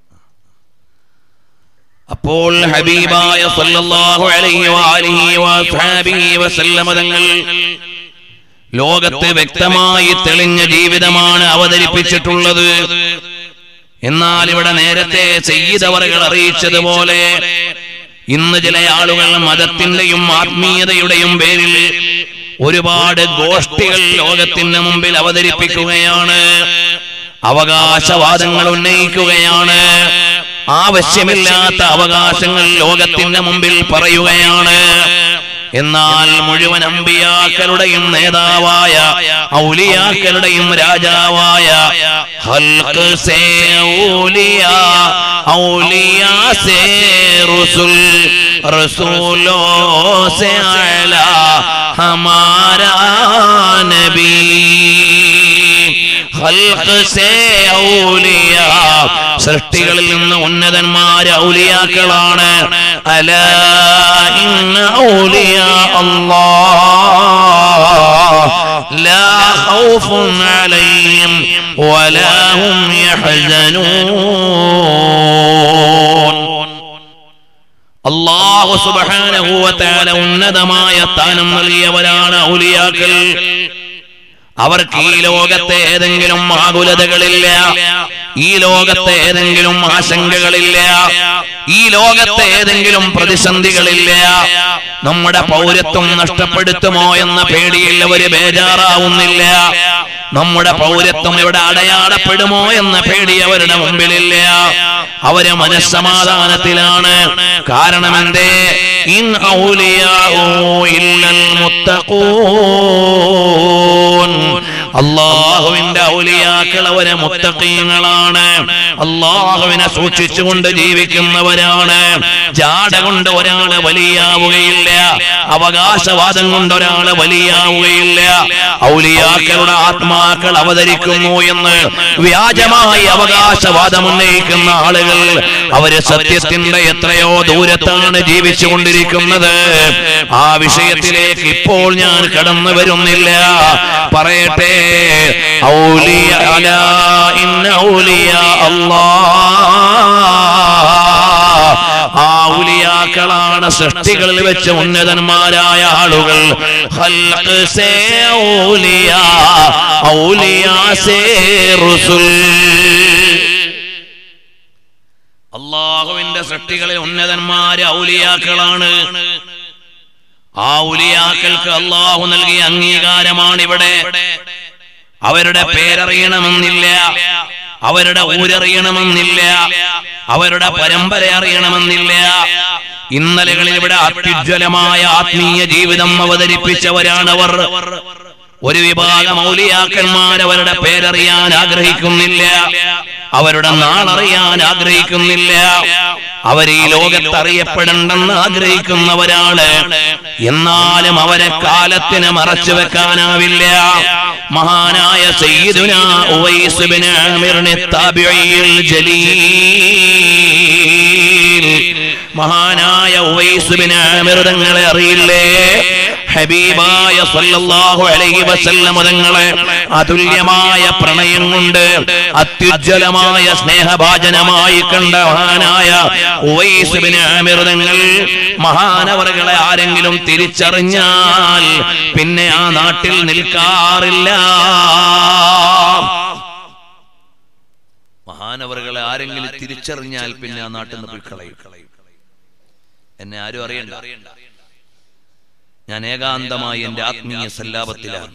അപ്പോൾ ഹബീബായ സല്ലല്ലാഹു അലൈഹി വആലിഹി വഅസ്ഹാബിഹി വസല്ലം തങ്ങൾ ലോകത്ത് വ്യക്തമായി തെളിഞ്ഞ ജീവിതമാണ് അവതരിപ്പിച്ചിട്ടുള്ളത്. എന്നാൽ ഇവിടെ നേരത്തെ സയ്യിദ് അവറുകൾ അറിയിച്ചതുപോലെ ഇന്ന് ചില ആളുകൾ മതത്തിന്റെയും ആത്മീയതയുടെയും പേരിൽ ഒരുപാട് ഗോഷ്ഠികൾ ലോകത്തിന് മുമ്പിൽ അവതരിപ്പിക്കുകയാണ്, അവകാശവാദങ്ങൾ ഉന്നയിക്കുകയാണ്, ആവശ്യമില്ലാത്ത അവകാശങ്ങൾ ലോകത്തിന്റെ മുമ്പിൽ പറയുകയാണ്. എന്നാൽ മുഴുവൻ അമ്പിയാക്കളുടെയും നേതാവായ, ഔലിയാക്കളുടെയും രാജാവായ, ഖൽഖ് സേ ഔലിയാ, ഔലിയാ സേ റസൂൽ, റസൂലോ സേ അലാ ഹമാരാ നബി. ഖൽഖ് സേ ഔലിയാ, സൃഷ്ടികളിൽ നിന്ന് ഉന്നതന്മാര് ഔലിയാക്കളാണ്. അലാ ഇന്ന ഔലിയാ അല്ലാഹ് ലാ ഖൗഫുൻ അലൈഹിം വലാ ഹും യഹ്സനൂൻ. അല്ലാഹു സുബ്ഹാനഹു വ തആല ഉന്നതമായ സ്ഥാനം നൽകിയവരാണ് ഔലിയാക്കൾ. അവർക്ക് ഈ ലോകത്തെ ഏതെങ്കിലും ആകുലതകളില്ല, ഈ ലോകത്തെ ഏതെങ്കിലും ആശങ്കകളില്ല, ഈ ലോകത്തെ ഏതെങ്കിലും പ്രതിസന്ധികളില്ല. നമ്മുടെ പൗരത്വം നഷ്ടപ്പെടുത്തുമോ എന്ന പേടിയിൽ അവര് ബേജാറാവുന്നില്ല. നമ്മുടെ പൗരത്വം ഇവിടെ അടയാളപ്പെടുമോ എന്ന പേടി അവരുടെ മുമ്പിലില്ല. അവര് മനസ്സമാധാനത്തിലാണ്. കാരണം എന്തേ? ഇൻ ഔലിയാഉ ഇല്ലൽ മുത്തഖൂൻ. അല്ലാഹുവിന്റെ ഔലിയാക്കൾ അവരെ മുത്തഖീങ്ങളാണ്, അല്ലാഹുവിനെ സൂക്ഷിച്ചുകൊണ്ട് ജീവിക്കുന്നവരാണ്. ജാട കൊണ്ട് ഒരാള് വലിയാവുകയില്ല, അവകാശവാദം കൊണ്ട് ഒരാള് വലിയാവുകയില്ല. ഔലിയാക്കളുടെ ആത്മാക്കൾ അവതരിക്കുന്നു എന്ന് വ്യാജമായി അവകാശവാദം ഉന്നയിക്കുന്ന ആളുകൾ അവര് സത്യത്തിന്റെ എത്രയോ ദൂരത്താണ് ജീവിച്ചു കൊണ്ടിരിക്കുന്നത്. ആ വിഷയത്തിലേക്ക് ഇപ്പോൾ ഞാൻ കടന്നു വരുന്നില്ല. പറയട്ടെ, ഔലിയ അലാ ഇന്ന ഔലിയ അല്ലാഹ് ആ ഔലിയാക്കളാണ് സൃഷ്ടികളിൽ വെച്ച് ഉന്നതന്മാരായ ആളുകൾ. ഖൽഖ് സേ ഔലിയാ, ഔലിയാ സേ റുസുൽ. അല്ലാഹുവിന്റെ സൃഷ്ടികളിൽ ഉന്നതന്മാര് ഔലിയാക്കളാണ്. ആ ഔലിയാക്കൾക്ക് അല്ലാഹു നൽകിയ അംഗീകാരമാണ് ഇവിടെ. അവരുടെ പേരറിയണമെന്നില്ല, അവരുടെ ഊരറിയണമെന്നില്ല, അവരുടെ പരമ്പര അറിയണമെന്നില്ല. ഇന്നലകളിൽ ഇവിടെ അത്യുജ്വലമായ ആത്മീയ ജീവിതം അവതരിപ്പിച്ചവരാണവർ. ഒരു വിഭാഗം ഔലിയാക്കന്മാർ അവരുടെ പേരറിയാൻ ആഗ്രഹിക്കുന്നില്ല, അവരുടെ നാളറിയാൻ ആഗ്രഹിക്കുന്നില്ല. അവർ ഈ ലോകത്ത് അറിയപ്പെടണ്ടെന്ന് ആഗ്രഹിക്കുന്നവരാണ്. എന്നാലും അവരെ കാലത്തിന് മറച്ചു വെക്കാനാവില്ല. മഹാനായ സയ്യിദുനാ ഉവൈസ് ഇബ്നു ആമിർ താബിഈൽ ജലീൽ, മഹാനായ ഉവൈസ് ഇബ്നു ആമിർ തങ്ങളെ അറിയില്ലേ? ഹബീബായ സല്ലല്ലാഹു അലൈഹി വസല്ലം തങ്ങളെ അതുല്യമായ പ്രണയം കൊണ്ട് അത്യുജ്വലമായ സ്നേഹഭാജനമായി കണ്ട മഹാനായ ഉവൈസ് ഇബ്നു ആമിർ തങ്ങൾ മഹാനവറുകളെ ആരെങ്കിലും തിരിച്ചറിഞ്ഞാൽ പിന്നെ ആ നാട്ടിൽ നിൽക്കാറില്ല. മഹാനവറുകളെ ആരെങ്കിലും തിരിച്ചറിഞ്ഞാൽ പിന്നെ ആ നാട്ടിൽ നിന്ന് പോയി കളയും. എന്നെ ആരും അറിയണ്ട, ഞാൻ ഏകാന്തമായി എന്റെ ആത്മീയ സല്ലാപത്തിലാണ്.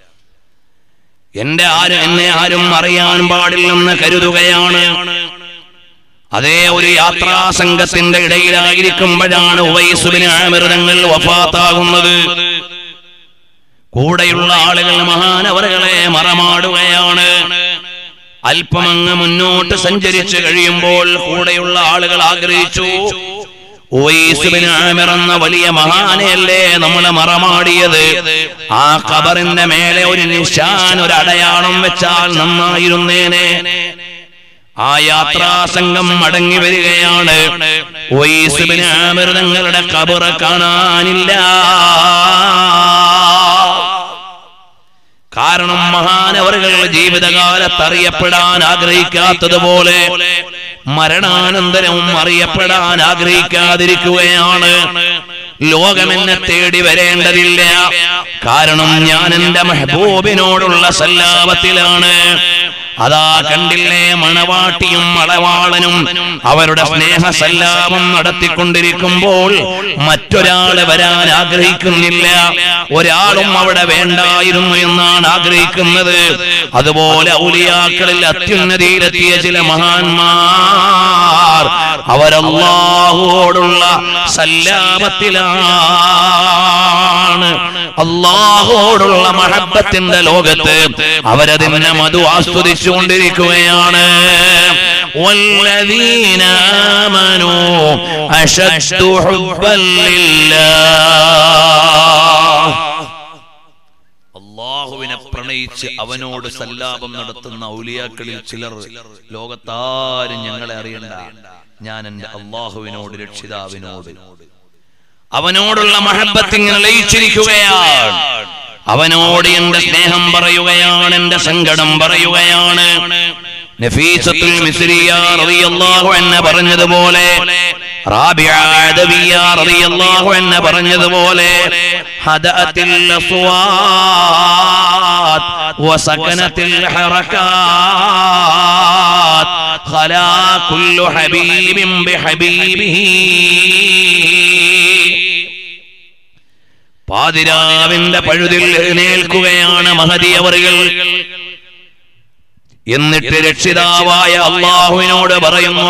എന്നെ ആരും അറിയാൻ പാടില്ലെന്ന് കരുതുകയാണ്. അതേ ഒരു യാത്രാ സംഘത്തിന്റെ ഇടയിലായിരിക്കുമ്പോഴാണ് ഉവൈസ് ഇബ്നു ആമിർ തങ്ങൾ വഫാത്താകുന്നത്. കൂടെയുള്ള ആളുകൾ മഹാനവറുകളെ മറമാടുകയാണ്. അല്പമങ്ങ് മുന്നോട്ട് സഞ്ചരിച്ചു കഴിയുമ്പോൾ കൂടെയുള്ള ആളുകൾ ആഗ്രഹിച്ചു, ഉവൈസ് ഇബ്നു ആമിർ എന്ന വലിയ മഹാനെയല്ലേ നമ്മളെ മറമാടിയത്, ആ ഖബറിന്റെ മേലെ ഒരു നിശാൻ, ഒരു അടയാളം വെച്ചാൽ നന്നായിരുന്നേനെ. ആ യാത്രാ സംഘം മടങ്ങി വരികയാണ്. ഉവൈസ് ഇബ്നു ആമിർ തങ്ങളുടെ ഖബർ കാണാനില്ല. കാരണം മഹാനവറുകൾ ജീവിതകാലത്ത് അറിയപ്പെടാൻ ആഗ്രഹിക്കാത്തതുപോലെ മരണാനന്തരവും അറിയപ്പെടാൻ ആഗ്രഹിക്കാതിരിക്കുകയാണ്. ലോകമെന്നെ തേടി വരേണ്ടതില്ല, കാരണം ഞാൻ എന്റെ മെഹബൂബിനോടുള്ള സല്ലാപത്തിലാണ്. അതാ കണ്ടില്ലേ, മണവാട്ടിയും മണവാളനും അവരുടെ സ്നേഹ സല്ലാപം നടത്തിക്കൊണ്ടിരിക്കുമ്പോൾ മറ്റൊരാള് വരാൻ ആഗ്രഹിക്കുന്നില്ല. ഒരാളും അവിടെ വേണ്ടായിരുന്നു എന്നാണ് ആഗ്രഹിക്കുന്നത്. അതുപോലെ ഔലിയാക്കളിൽ അത്യുന്നതിയിലെത്തിയ ചില മഹാന്മാർ അവരല്ലാഹുവോടുള്ള സല്ലാപത്തിലാണ്. അല്ലാഹുവോടുള്ള മഹബ്ബത്തിന്റെ ലോകത്ത് അവരതിനെ മധു ആസ്വദിച്ചുകൊണ്ടിരിക്കുകയാണ്. വല്ലദീന ആമനൂ അശദ്ദു ഹുബ്ബൻ ലില്ലാഹ്. അല്ലാഹുവിനെ പ്രണയിച്ച് അവനോട് സല്ലാപം നടത്തുന്ന ഔലിയാക്കളിൽ ചിലർ ലോകത്താരും ഞങ്ങളെ അറിയണ്ട, ഞാൻ എന്റെ അല്ലാഹുവിനോട്, രക്ഷിതാവിനോട്, അവനോടുള്ള മഹബ്ബത്ത് ഇങ്ങനെ ലയിച്ചിരിക്കുകയാണ്. അവനോട് എന്റെ സ്നേഹം പറയുകയാണ്, എന്റെ സങ്കടം പറയുകയാണ്. നഫീസത്തുൽ മിസ്രിയ റളിയല്ലാഹു അൻഹ പറഞ്ഞതുപോലെ, റാബിഅ അദവിയ റളിയല്ലാഹു അൻഹ പറഞ്ഞതുപോലെ, ഹദഅത്തിൽ അസ്വാത് വസകനത്തിൽ ഹറകാത് ഖലാ കുല്ലു ഹബീബിൻ ബിഹബീബിഹി. പാതിരാവിന്റെ പഴുതിൽ എഴുന്നേൽക്കുകയാണ് മഹദി അവറുകൾ. എന്നിട്ട് രക്ഷിതാവായ അല്ലാഹുവിനോട് പറയുന്നു,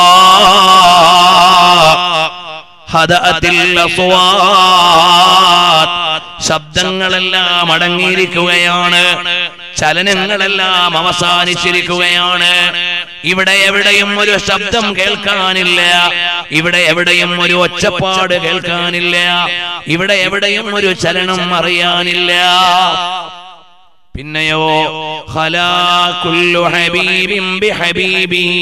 അല്ലാഹ് ഹദഅത്തിൽ അസ്വാത്, ശബ്ദങ്ങളെല്ലാം അടങ്ങിയിരിക്കുകയാണ്, ചലനങ്ങളെല്ലാം അവസാനിച്ചിരിക്കുകയാണ്. ഇവിടെ എവിടെയും ഒരു ശബ്ദം കേൾക്കാനില്ല, ഇവിടെ എവിടെയും ഒരു ഒച്ചപ്പാട് കേൾക്കാനില്ല, ഇവിടെ എവിടെയും ഒരു ചലനം അറിയാനില്ല. പിന്നെയോ ഖലാ കുല്ലു ഹബീബിൻ ബിഹബീബിഹി,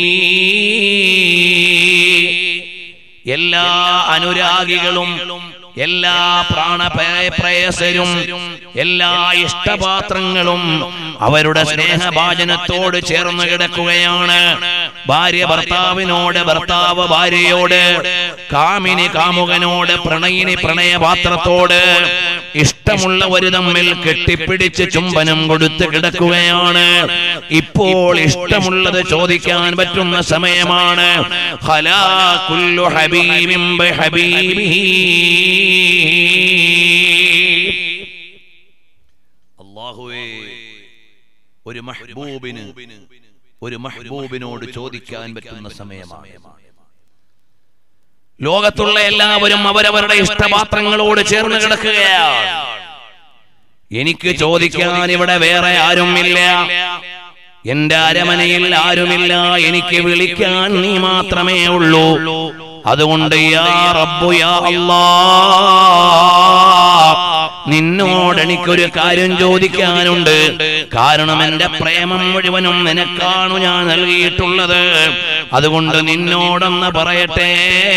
എല്ലാ അനുരാഗികളും, എല്ലാ പ്രാണപ്രേയസരും, എല്ലാ ഇഷ്ടപാത്രങ്ങളും അവരുടെ സ്നേഹഭാജനത്തോട് ചേർന്ന് കിടക്കുകയാണ്. ഭാര്യ ഭർത്താവിനോട്, ഭർത്താവ് ഭാര്യയോട്, കാമിനി കാമുകനോട്, പ്രണയിനി പ്രണയപാത്രത്തോട്, ഇഷ്ടമുള്ളവര് തമ്മിൽ കെട്ടിപ്പിടിച്ച് ചുംബനം കൊടുത്ത് കിടക്കുകയാണ്. ഇപ്പോൾ ഇഷ്ടമുള്ളത് ചോദിക്കാൻ പറ്റുന്ന സമയമാണ്. ഖലാ കുല്ലു ഹബീബിൻ ബിഹബീബിഹി. അല്ലാഹുവേ, ഒരു മഹ്ബൂബിനോട് ചോദിക്കാൻ പറ്റുന്ന സമയമാണ്. ലോകത്തുള്ള എല്ലാവരും അവരവരുടെ ഇഷ്ടപാത്രങ്ങളോട് ചേർന്ന് കിടക്കുകയാണ്. എനിക്ക് ചോദിക്കാൻ ഇവിടെ വേറെ ആരുമില്ല, എന്റെ അരമനയിൽ ആരുമില്ല, എനിക്ക് വിളിക്കാൻ നീ മാത്രമേ ഉള്ളൂ. അതുകൊണ്ട് യാ റബ്ബു യാ അല്ലാഹ്, നിന്നോട് എനിക്കൊരു കാര്യം ചോദിക്കാനുണ്ട്. കാരണം എന്റെ പ്രേമം മുഴുവനും നിനക്കാണ് ഞാൻ നൽകിയിട്ടുള്ളത്. അതുകൊണ്ട് നിന്നോടൊന്ന് പറയട്ടെ,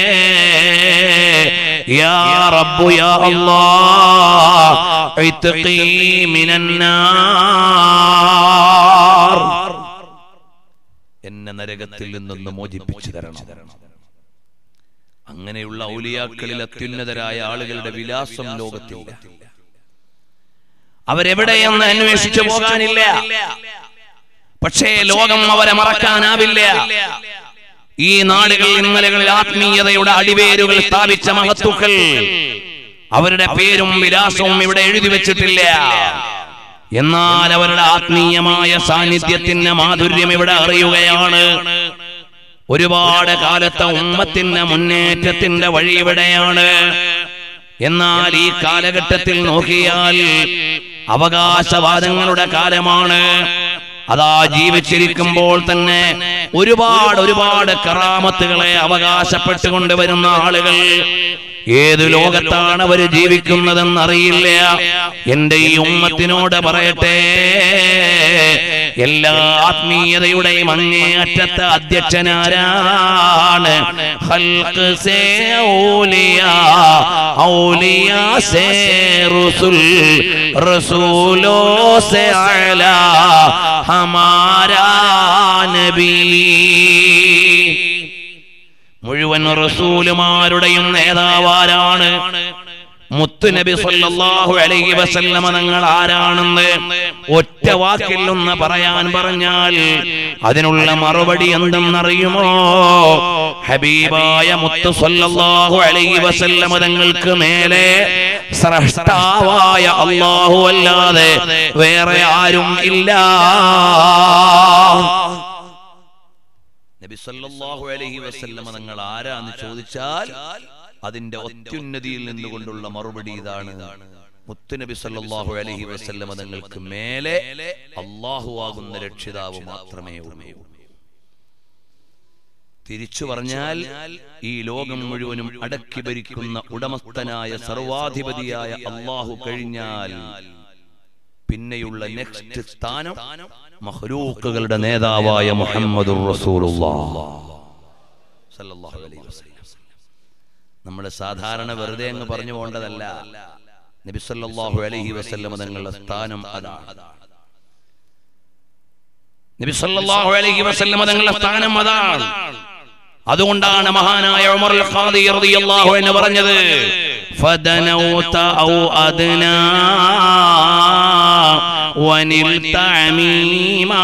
യാ റബ്ബു യാ അല്ലാഹ് ഇത്ഖീ മിനന്നാർ, എന്നെ നരകത്തിൽ നിന്നൊന്ന് മോചിപ്പിച്ചു തരണം. അങ്ങനെയുള്ള ഔലിയാക്കളിൽ അത്യുന്നതരായ ആളുകളുടെ വിലാസം ലോകത്തില്ല. അവരെവിടെയെന്ന് അന്വേഷിച്ചു പോകാനില്ല. പക്ഷേ ലോകം അവരെ മറക്കാനാവില്ല. ഈ നാടുകൾ ഇന്നലകളിൽ ആത്മീയതയുടെ അടിവേരുകൾ സ്ഥാപിച്ച മഹത്തുക്കൾ, അവരുടെ പേരും വിലാസവും ഇവിടെ എഴുതി വെച്ചിട്ടില്ല. എന്നാൽ അവരുടെ ആത്മീയമായ സാന്നിധ്യത്തിന്റെ മാധുര്യം ഇവിടെ അറിയുകയാണ്. ഒരുപാട് കാലത്തെ ഉമ്മത്തിന്റെ മുന്നേറ്റത്തിന്റെ വഴി ഇവിടെയാണ്. എന്നാൽ ഈ കാലഘട്ടത്തിൽ നോക്കിയാൽ അവകാശവാദങ്ങളുടെ കാലമാണ്. അതാ ജീവിച്ചിരിക്കുമ്പോൾ തന്നെ ഒരുപാട് കറാമത്തുകളെ അവകാശപ്പെട്ടുകൊണ്ട് വരുന്ന ആളുകൾ ഏത് ലോകത്താണ് അവർ ജീവിക്കുന്നതെന്നറിയില്ല. എന്റെ ഈ ഉമ്മത്തിനോട് പറയട്ടെ, എല്ലാ ആത്മീയതയുടെയും അങ്ങേയറ്റത്തെ അധ്യക്ഷനാരാണ്? ഖൽഖ് സേ ഔലിയാ, ഔലിയാ സേ റസൂൽ, റസൂലോ സേ അലാ ഹമാരാ നബി. മുഴുവൻ റസൂലുമാരുടെയും നേതാവാരാണ്? മുത്തുനബി സല്ലല്ലാഹു അലൈഹി വസല്ലമ തങ്ങൾ ആരാണെന്ന് ഒറ്റ വാക്കിൽ ഒന്ന് പറയാൻ പറഞ്ഞാൽ അതിനുള്ള മറുപടി എന്തെന്നറിയുമോ? ഹബീബായ മുത്ത് സല്ലല്ലാഹു അലൈഹി വസല്ലമ തങ്ങൾക്ക് മേലെ സ്രഷ്ടാവായ അല്ലാഹു അല്ലാതെ വേറെ ആരും ഇല്ല. നബി സല്ലല്ലാഹു അലൈഹി വസല്ലമ തങ്ങൾ ആരാന്ന് ചോദിച്ചാൽ അതിന്റെ അത്യുന്നതിയിൽ നിന്നുകൊണ്ടുള്ള മറുപടി ഇതാണ്: മുത്തുനബി സല്ലല്ലാഹു അലൈഹി വസല്ലമ തങ്ങൾക്ക് മേലെ അല്ലാഹു ആകുന്ന രക്ഷിതാവ് മാത്രമേ ഉള്ളൂ. തിരിച്ചു പറഞ്ഞാൽ ഈ ലോകം മുഴുവനും അടക്കി ഭരിക്കുന്ന ഉടമസ്ഥനായ സർവാധിപതിയായ അല്ലാഹു കഴിഞ്ഞാൽ പിന്നെയുള്ള നെക്സ്റ്റ് സ്ഥാനം മഖ്ലൂഖുകളുടെ നേതാവായ മുഹമ്മദുർ റസൂലുള്ളാഹ് സല്ലല്ലാഹു അലൈഹി വസല്ലം. നമ്മൾ സാധാരണ വെറുതെ അങ്ങ് പറഞ്ഞു പോകേണ്ടതല്ല. നബി സല്ലല്ലാഹു അലൈഹി വസല്ലം തങ്ങളുടെ സ്ഥാനം അതാണ്. നബി സല്ലല്ലാഹു അലൈഹി വസല്ലം തങ്ങളുടെ സ്ഥാനം അതാണ്. അതുകൊണ്ടാണ് മഹാനായ ഉമർ അൽ ഖാദി റളിയല്ലാഹു അൻഹു പറഞ്ഞത്: ഫദനൗത ഔ അദ്നാ വനിൽത അമീമാ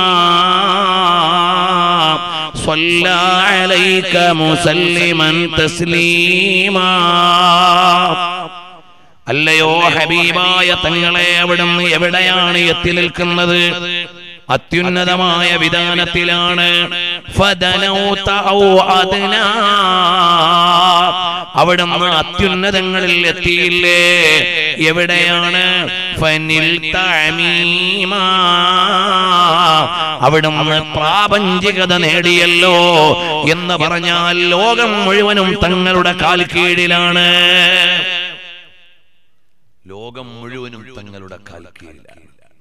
صلى عليك مسلما تسليما. അല്ലയോ ഹബീബായ തങ്ങളെ, അവിടുന്ന് എവിടെയാണ് എത്തി നിൽക്കുന്നത്? അത്യുന്നതമായ വിധാനത്തിലാണ്. ഫദനൗത ഔ അദ്നാ, അവിടുന്ന് അത്യുന്നതങ്ങളിൽ എത്തിയില്ലേ? എവിടെയാണ്? ഫനിൽത അമീമാ, അവിടുന്ന് പ്രാപഞ്ചികത നേടിയല്ലോ എന്ന് പറഞ്ഞാൽ ലോകം മുഴുവനും തങ്ങളുടെ കാൽ കീഴിലാണ്. ലോകം മുഴുവനും തങ്ങളുടെ കാൽ കീഴിലാണ്.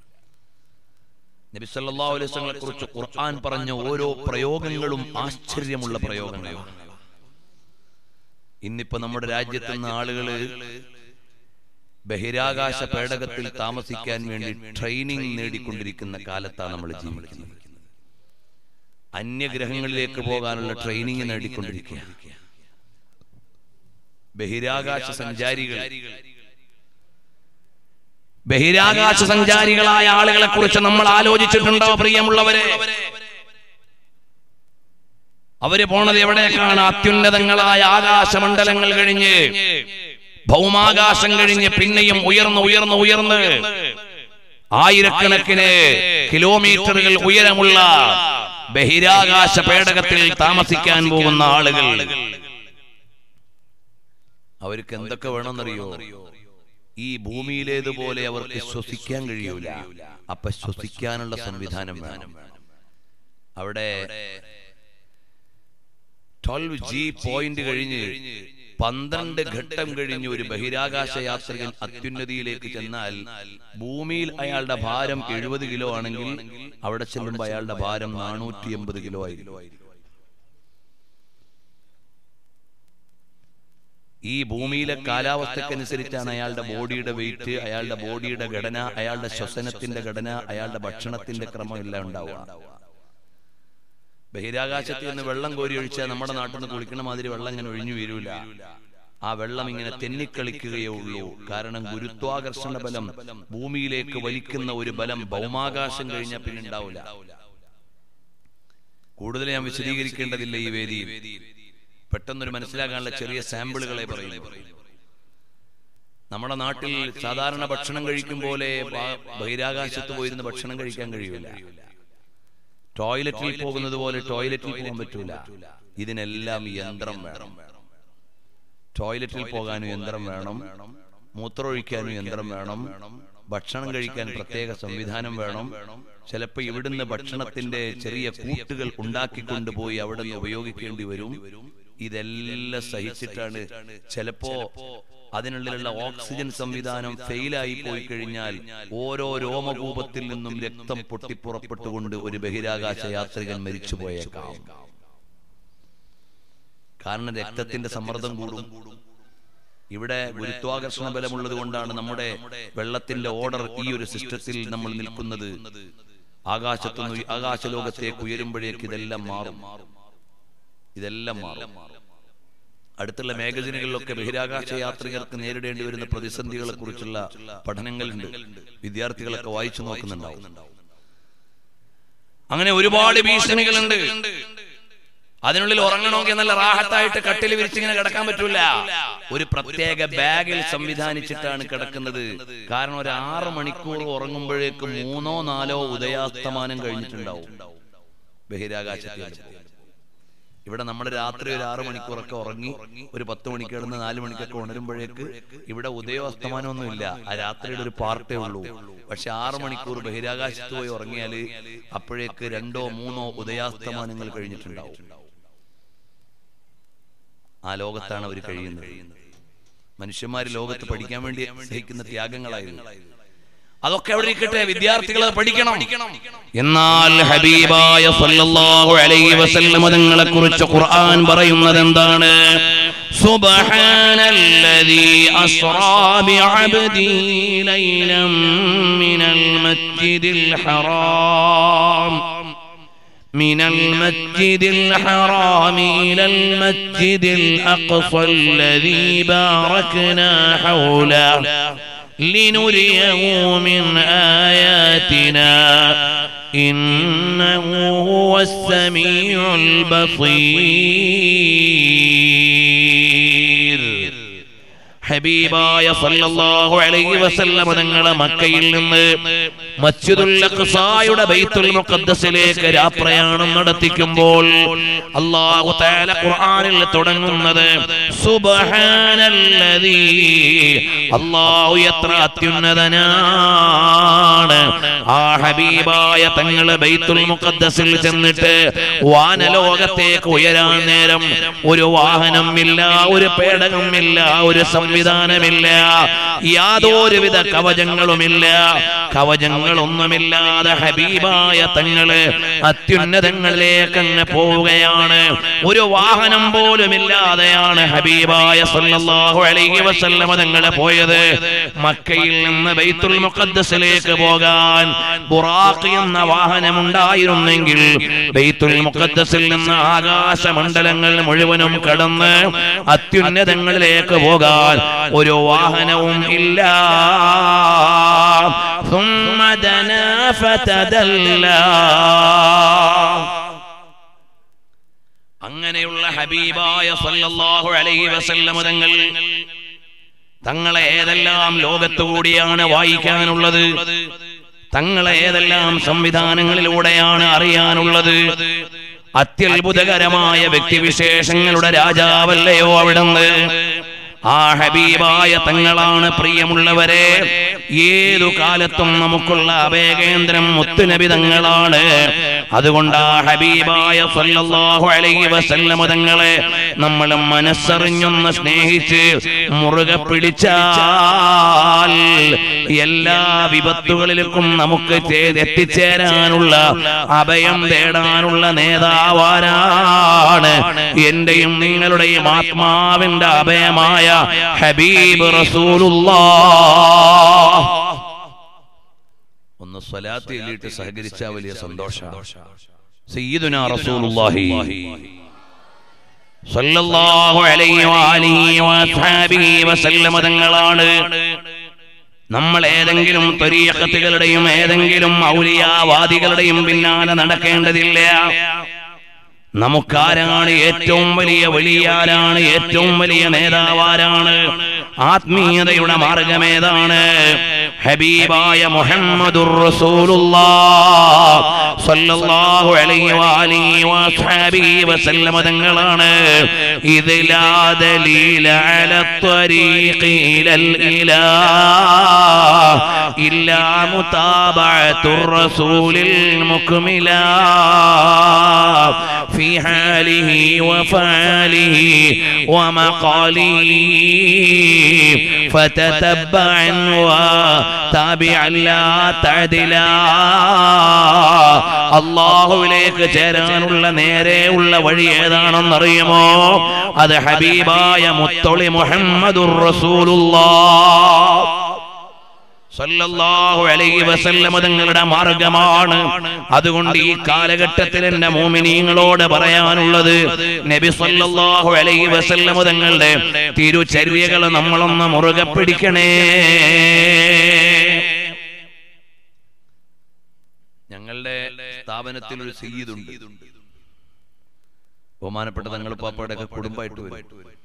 നബി സല്ലല്ലാഹു അലൈഹി വസല്ലമയെ കുറിച്ച് ഖുർആൻ പറഞ്ഞ ഓരോ പ്രയോഗങ്ങളും ആശ്ചര്യമുള്ള പ്രയോഗങ്ങളാണ്. ഇന്നിപ്പോ നമ്മുടെ രാജ്യത്ത് നിന്ന് ആളുകള് ബഹിരാകാശ പേടകത്തിൽ താമസിക്കാൻ വേണ്ടി ട്രെയിനിങ് നേടിക്കൊണ്ടിരിക്കുന്ന കാലത്താണ് നമ്മൾ ജീവിക്കുന്നത്. അന്യഗ്രഹങ്ങളിലേക്ക് പോകാനുള്ള ട്രെയിനിങ് നേടിക്കൊണ്ടിരിക്കുകയാണ്. ബഹിരാകാശ സഞ്ചാരികളായ ആളുകളെ കുറിച്ച് നമ്മൾ ആലോചിച്ചിട്ടുണ്ടോ പ്രിയമുള്ളവരെ? അവര് പോണത് എവിടേക്കാണ്? അത്യുന്നതങ്ങളായ ആകാശമണ്ഡലങ്ങൾ കഴിഞ്ഞ്, ഭൗമാകാശം കഴിഞ്ഞ്, പിന്നെയും ഉയർന്ന് ആയിരക്കണക്കിന് കിലോമീറ്ററുകൾ ഉയരമുള്ള ബഹിരാകാശ പേടകത്തിൽ താമസിക്കാൻ പോകുന്ന ആളുകൾ. അവർക്ക് എന്തൊക്കെ വേണമെന്നറിയോ? ഈ ഭൂമിയിലേതുപോലെ അവർക്ക് ശ്വസിക്കാൻ കഴിയൂല. അപ്പൊ ശ്വസിക്കാനുള്ള സംവിധാനം വേണം. അവിടെ 12G പോയിന്റ് കഴിഞ്ഞ് 12 ഘട്ടം കഴിഞ്ഞ് ഒരു ബഹിരാകാശ യാത്രികൻ അത്യുന്നതിയിലേക്ക് ചെന്നാൽ ഭൂമിയിൽ അയാളുടെ ഭാരം 70 കിലോ ആണെങ്കിൽ അവിടെ ചെല്ലുമ്പോൾ അയാളുടെ ഭാരം 480 കിലോ ആയിരിക്കും. ഈ ഭൂമിയിലെ കാലാവസ്ഥക്കനുസരിച്ചാണ് അയാളുടെ ബോഡിയുടെ വെയിറ്റ്, അയാളുടെ ബോഡിയുടെ ഘടന, അയാളുടെ ശ്വസനത്തിന്റെ ഘടന, അയാളുടെ ഭക്ഷണത്തിന്റെ ക്രമം എല്ലാം ഉണ്ടാവുക. ബഹിരാകാശത്തിൽ നിന്ന് വെള്ളം കോരി ഒഴിച്ചാൽ നമ്മുടെ നാട്ടിൽ നിന്ന് കുളിക്കണ മാതിരി വെള്ളം ഇങ്ങനെ ഒഴിഞ്ഞു വീരൂല. ആ വെള്ളം ഇങ്ങനെ തെന്നിക്കളിക്കുകയേ ഉള്ളൂ. കാരണം ഗുരുത്വാകർഷണ ബലം, ഭൂമിയിലേക്ക് വലിക്കുന്ന ഒരു ബലം ഭൗമാകാശം കഴിഞ്ഞാൽ പിന്നെ ഉണ്ടാവില്ല. കൂടുതൽ ഞാൻ വിശദീകരിക്കേണ്ടതില്ല ഈ വേദിയിൽ. പെട്ടെന്നൊരു മനസ്സിലാക്കാനുള്ള ചെറിയ സാമ്പിളുകളെ പറയുന്നു. നമ്മുടെ നാട്ടിൽ സാധാരണ ഭക്ഷണം കഴിക്കും പോലെ ബഹിരാകാശത്ത് പോയിരുന്ന് ഭക്ഷണം കഴിക്കാൻ കഴിയൂല. ടോയ്ലറ്റിൽ പോകുന്നത് പോലെ ടോയ്ലറ്റിൽ പോകാൻ പറ്റൂല. ഇതിനെല്ലാം യന്ത്രം വേണം. ടോയ്ലറ്റിൽ പോകാനും യന്ത്രം വേണം, മൂത്രമൊഴിക്കാനും യന്ത്രം വേണം, ഭക്ഷണം കഴിക്കാൻ പ്രത്യേക സംവിധാനം വേണം. ചിലപ്പോൾ ഇവിടുന്ന് ഭക്ഷണത്തിന്റെ ചെറിയ കൂട്ടുകൾ ഉണ്ടാക്കിക്കൊണ്ടുപോയി അവിടെ നിന്ന് ഉപയോഗിക്കേണ്ടി വരും. ഇതെല്ലാം സഹിച്ചിട്ടാണ്. ചിലപ്പോ അതിനുള്ളിലുള്ള ഓക്സിജൻ സംവിധാനം ഫെയിലായി പോയി കഴിഞ്ഞാൽ ഓരോ രോമകൂപത്തിൽ നിന്നും രക്തം പൊട്ടിപ്പുറപ്പെട്ടുകൊണ്ട് ഒരു ബഹിരാകാശ യാത്രികൻ മരിച്ചു പോയേക്കാം. കാരണം രക്തത്തിന്റെ സമ്മർദ്ദം കൂടും. ഇവിടെ ഗുരുത്വാകർഷണ ബലമുള്ളത് കൊണ്ടാണ് നമ്മുടെ വെള്ളത്തിന്റെ ഓർഡർ ഈ ഒരു സിസ്റ്റത്തിൽ നമ്മൾ നിൽക്കുന്നത്. ആകാശത്തുനിന്ന് ആകാശലോകത്തേക്ക് ഉയരുമ്പോഴേക്ക് ഇതെല്ലാം മാറും. അടുത്തുള്ള മാഗസിനുകളിലൊക്കെ ബഹിരാകാശ യാത്രികർക്ക് നേരിടേണ്ടി വരുന്ന പ്രതിസന്ധികളെ കുറിച്ചുള്ള പഠനങ്ങളുണ്ട്. വിദ്യാർത്ഥികളൊക്കെ വായിച്ചു നോക്കുന്നുണ്ടാവും. അങ്ങനെ ഒരുപാട് ഭീഷണികളുണ്ട്. അതിനുള്ളിൽ ഉറങ്ങണമെങ്കിൽ നല്ല റാഹത്തായിട്ട് കട്ടിൽ വിരിച്ചിങ്ങനെ കിടക്കാൻ പറ്റൂല. ഒരു പ്രത്യേക ബാഗിൽ സംവിധാനിച്ചിട്ടാണ് കിടക്കുന്നത്. കാരണം ഒരു 6 മണിക്കൂർ ഉറങ്ങുമ്പോഴേക്കും 3-4 ഉദയാസ്തമാനം കഴിഞ്ഞിട്ടുണ്ടാവും ബഹിരാകാശത്തിൽ. ഇവിടെ നമ്മൾ രാത്രി ഒരു 6 മണിക്കൂറൊക്കെ ഉറങ്ങി ഒരു 10 മണിക്ക് കിടന്ന് 4 മണിക്കൊക്കെ ഉണരുമ്പോഴേക്ക് ഇവിടെ ഉദയോ അസ്തമാനമൊന്നുമില്ല. ആ രാത്രിയുടെ ഒരു പാർട്ടേ ഉള്ളൂ. പക്ഷെ 6 മണിക്കൂർ ബഹിരാകാശത്ത് പോയി ഉറങ്ങിയാൽ അപ്പോഴേക്ക് 2-3 ഉദയാസ്തമാനങ്ങൾ കഴിഞ്ഞിട്ടുണ്ടാവും. ആ ലോകത്താണ് അവർ കഴിയുന്നത്. മനുഷ്യന്മാര് ലോകത്ത് പഠിക്കാൻ വേണ്ടി സഹിക്കുന്ന ത്യാഗങ്ങളായിരുന്നു. അതൊക്കെ അവിടെ ഇരിക്കട്ടെ, വിദ്യാർത്ഥികൾ പഠിക്കണം. എന്നാൽ ഹബീബായ സല്ലല്ലാഹു അലൈഹി വസല്ലം തങ്ങളെ കുറിച്ച് ഖുർആൻ പറയുന്നത് എന്താണ്? സുബ്ഹാനല്ലദീ അസ്റാ ബിഅബ്ദി ലൈലൻ മിനൽ മസ്ജിദിൽ ഹറാം من المسجد الحرام إلى المسجد الأقصى الذي باركنا حوله لنريه من آياتنا إنه هو السميع البصير. ഹബീബായ സല്ലല്ലാഹു അലൈഹി വസല്ലം തങ്ങൾ മക്കയിൽ നിന്ന് മസ്ജിദുൽ അഖ്സായുടെ ബൈത്തുൽ മുഖദ്ദസിലേക്ക് രാപ്രയാണം നടത്തിക്കുമ്പോൾ അല്ലാഹു തആല ഖുർആനിൽ തുടങ്ങുന്നത് സുബ്ഹാനല്ലദീ, അല്ലാഹു എത്ര അത്യുന്നതനാണ്. ആ ഹബീബായ തങ്ങൾ ബൈത്തുൽ മുഖദ്ദസിൽ ചെന്നിട്ട് വാനലോകത്തേക്ക് ഉയരാൻ നേരം ഒരു വാഹനമില്ല, ഒരു പേടകമില്ല, ഒരു സംവിധാനമില്ല. യാതൊരുവിധ കവചങ്ങളുമില്ല. കവചങ്ങളൊന്നുമില്ലാതെ ഹബീബായ തങ്ങള് അത്യുന്നതങ്ങളിലേക്ക് അങ്ങ് പോവുകയാണ്. ഒരു വാഹനം പോലും ഇല്ലാതെയാണ് ഹബീബായ സല്ലല്ലാഹു അലൈഹി വസല്ലം തങ്ങൾ പോയത്. മക്കയിൽ നിന്ന് ബൈത്തുൽ മുഖദ്ദസിലേക്ക് പോകാൻ ബുറാഖ് എന്ന വാഹനം ഉണ്ടായിരുന്നെങ്കിൽ ബൈത്തുൽ മുഖദ്ദസിൽ നിന്ന് ആകാശമണ്ഡലങ്ങൾ മുഴുവനും കടന്ന് അത്യുന്നതങ്ങളിലേക്ക് പോകാൻ ഒരു വാഹനവും ഇല്ല. ثم دنا فتدلى. അങ്ങനെയുള്ള ഹബീബായ സല്ലല്ലാഹു അലൈഹി വസല്ലം തങ്ങളെ ഏതെല്ലാം ലോകത്തുകൂടിയാണ് വായിക്കാനുള്ളത്, തങ്ങളെ ഏതെല്ലാം സംവിധാനങ്ങളിലൂടെയാണ് അറിയാനുള്ളത്. അത്യത്ഭുതകരമായ വ്യക്തിവിശേഷങ്ങളുടെ രാജാവല്ലയോ അവിടുന്ന്. ആ ഹബീബായ തങ്ങളാണ് പ്രിയമുള്ളവരെ. ഏതു കാലത്തും നമുക്കുള്ള അഭയകേന്ദ്രം മുത്തുനബി തങ്ങളാണ്. അതുകൊണ്ട് ആ ഹബീബായ സല്ലല്ലാഹു അലൈഹി വസല്ലം തങ്ങളെ നമ്മൾ മനസ്സറിഞ്ഞൊന്ന് സ്നേഹിച്ച് മുറുകെ പിടിച്ചാൽ എല്ലാ വിപത്തുകളിലേക്കും നമുക്ക് എത്തിച്ചേരാനുള്ള അഭയം തേടാനുള്ള നേതാവാരാണ് എന്റെയും നിങ്ങളുടെയും ആത്മാവിന്റെ അഭയമായ ഹബീബ് റസൂലുള്ളാഹ്. ഒന്ന് സ്വലാത്ത് ചൊല്ലിയിട്ട് സഹകരിച്ച വലിയ സന്തോഷം. സയ്യിദുനാ റസൂലുള്ളാഹി സ്വല്ലല്ലാഹു അലൈഹി വആലിഹി വസഹബിഹി വസല്ലം തങ്ങളാണ്. നമ്മൾ ഏതെങ്കിലും ത്വരീഖത്തുകളുടെയും ഏതെങ്കിലും ഔലിയാവാദികളുടെയും പിന്നാലെ നടക്കേണ്ടതില്ല. നമുക്കാരാണ് ഏറ്റവും വലിയ വലിയാരാണ്, ഏറ്റവും വലിയ നേതാവാരാണ്, ആത്മീയതയുടെ മാർഗമേതാണ്? ഹബീബായ മുഹമ്മദുർ റസൂലുള്ളാഹ് സ്വല്ലല്ലാഹു അലൈഹി വആലിഹി വസഹബിഹി വസല്ലം തങ്ങളാണ്. ഇദ് ലാ ദലീല അലാ ത്വരീഖി ഇലൽ ഇലാഹ് ഇല്ലാ മുതാബഅത്തുർ റസൂലിൽ മുക്മിലാ في حاله وفعاله ومقاله فتتبعا وتابعا لا تعدلا. അല്ലാഹുവിലേക്ക് ചേരാനുള്ള നേരെയുള്ള വഴി ഏതാണെന്നറിയുമോ? അത് ഹബീബായ മുത്തൊളി മുഹമ്മദുർ റസൂലുള്ളാഹ് സല്ലല്ലാഹു അലൈഹി വസല്ലം തങ്ങളുടെ മാർഗമാണ്. അതുകൊണ്ട് ഈ കാലഘട്ടത്തിൽ എന്റെ മുഅ്മിനീങ്ങളോട് പറയാനുള്ളത്, നബി സല്ലല്ലാഹു അലൈഹി വസല്ലം തങ്ങളുടെ തിരുചര്യകൾ നമ്മളൊന്ന് മുറുകെ പിടിക്കണേ. ഞങ്ങളുടെ സ്ഥാപനത്തിൽ ഒരു സയ്യിദുണ്ട്. ബഹുമാനപ്പെട്ട തങ്ങൾ പാപ്പയുടെ ഒക്കെ കുടുംബമായിട്ട് വരും.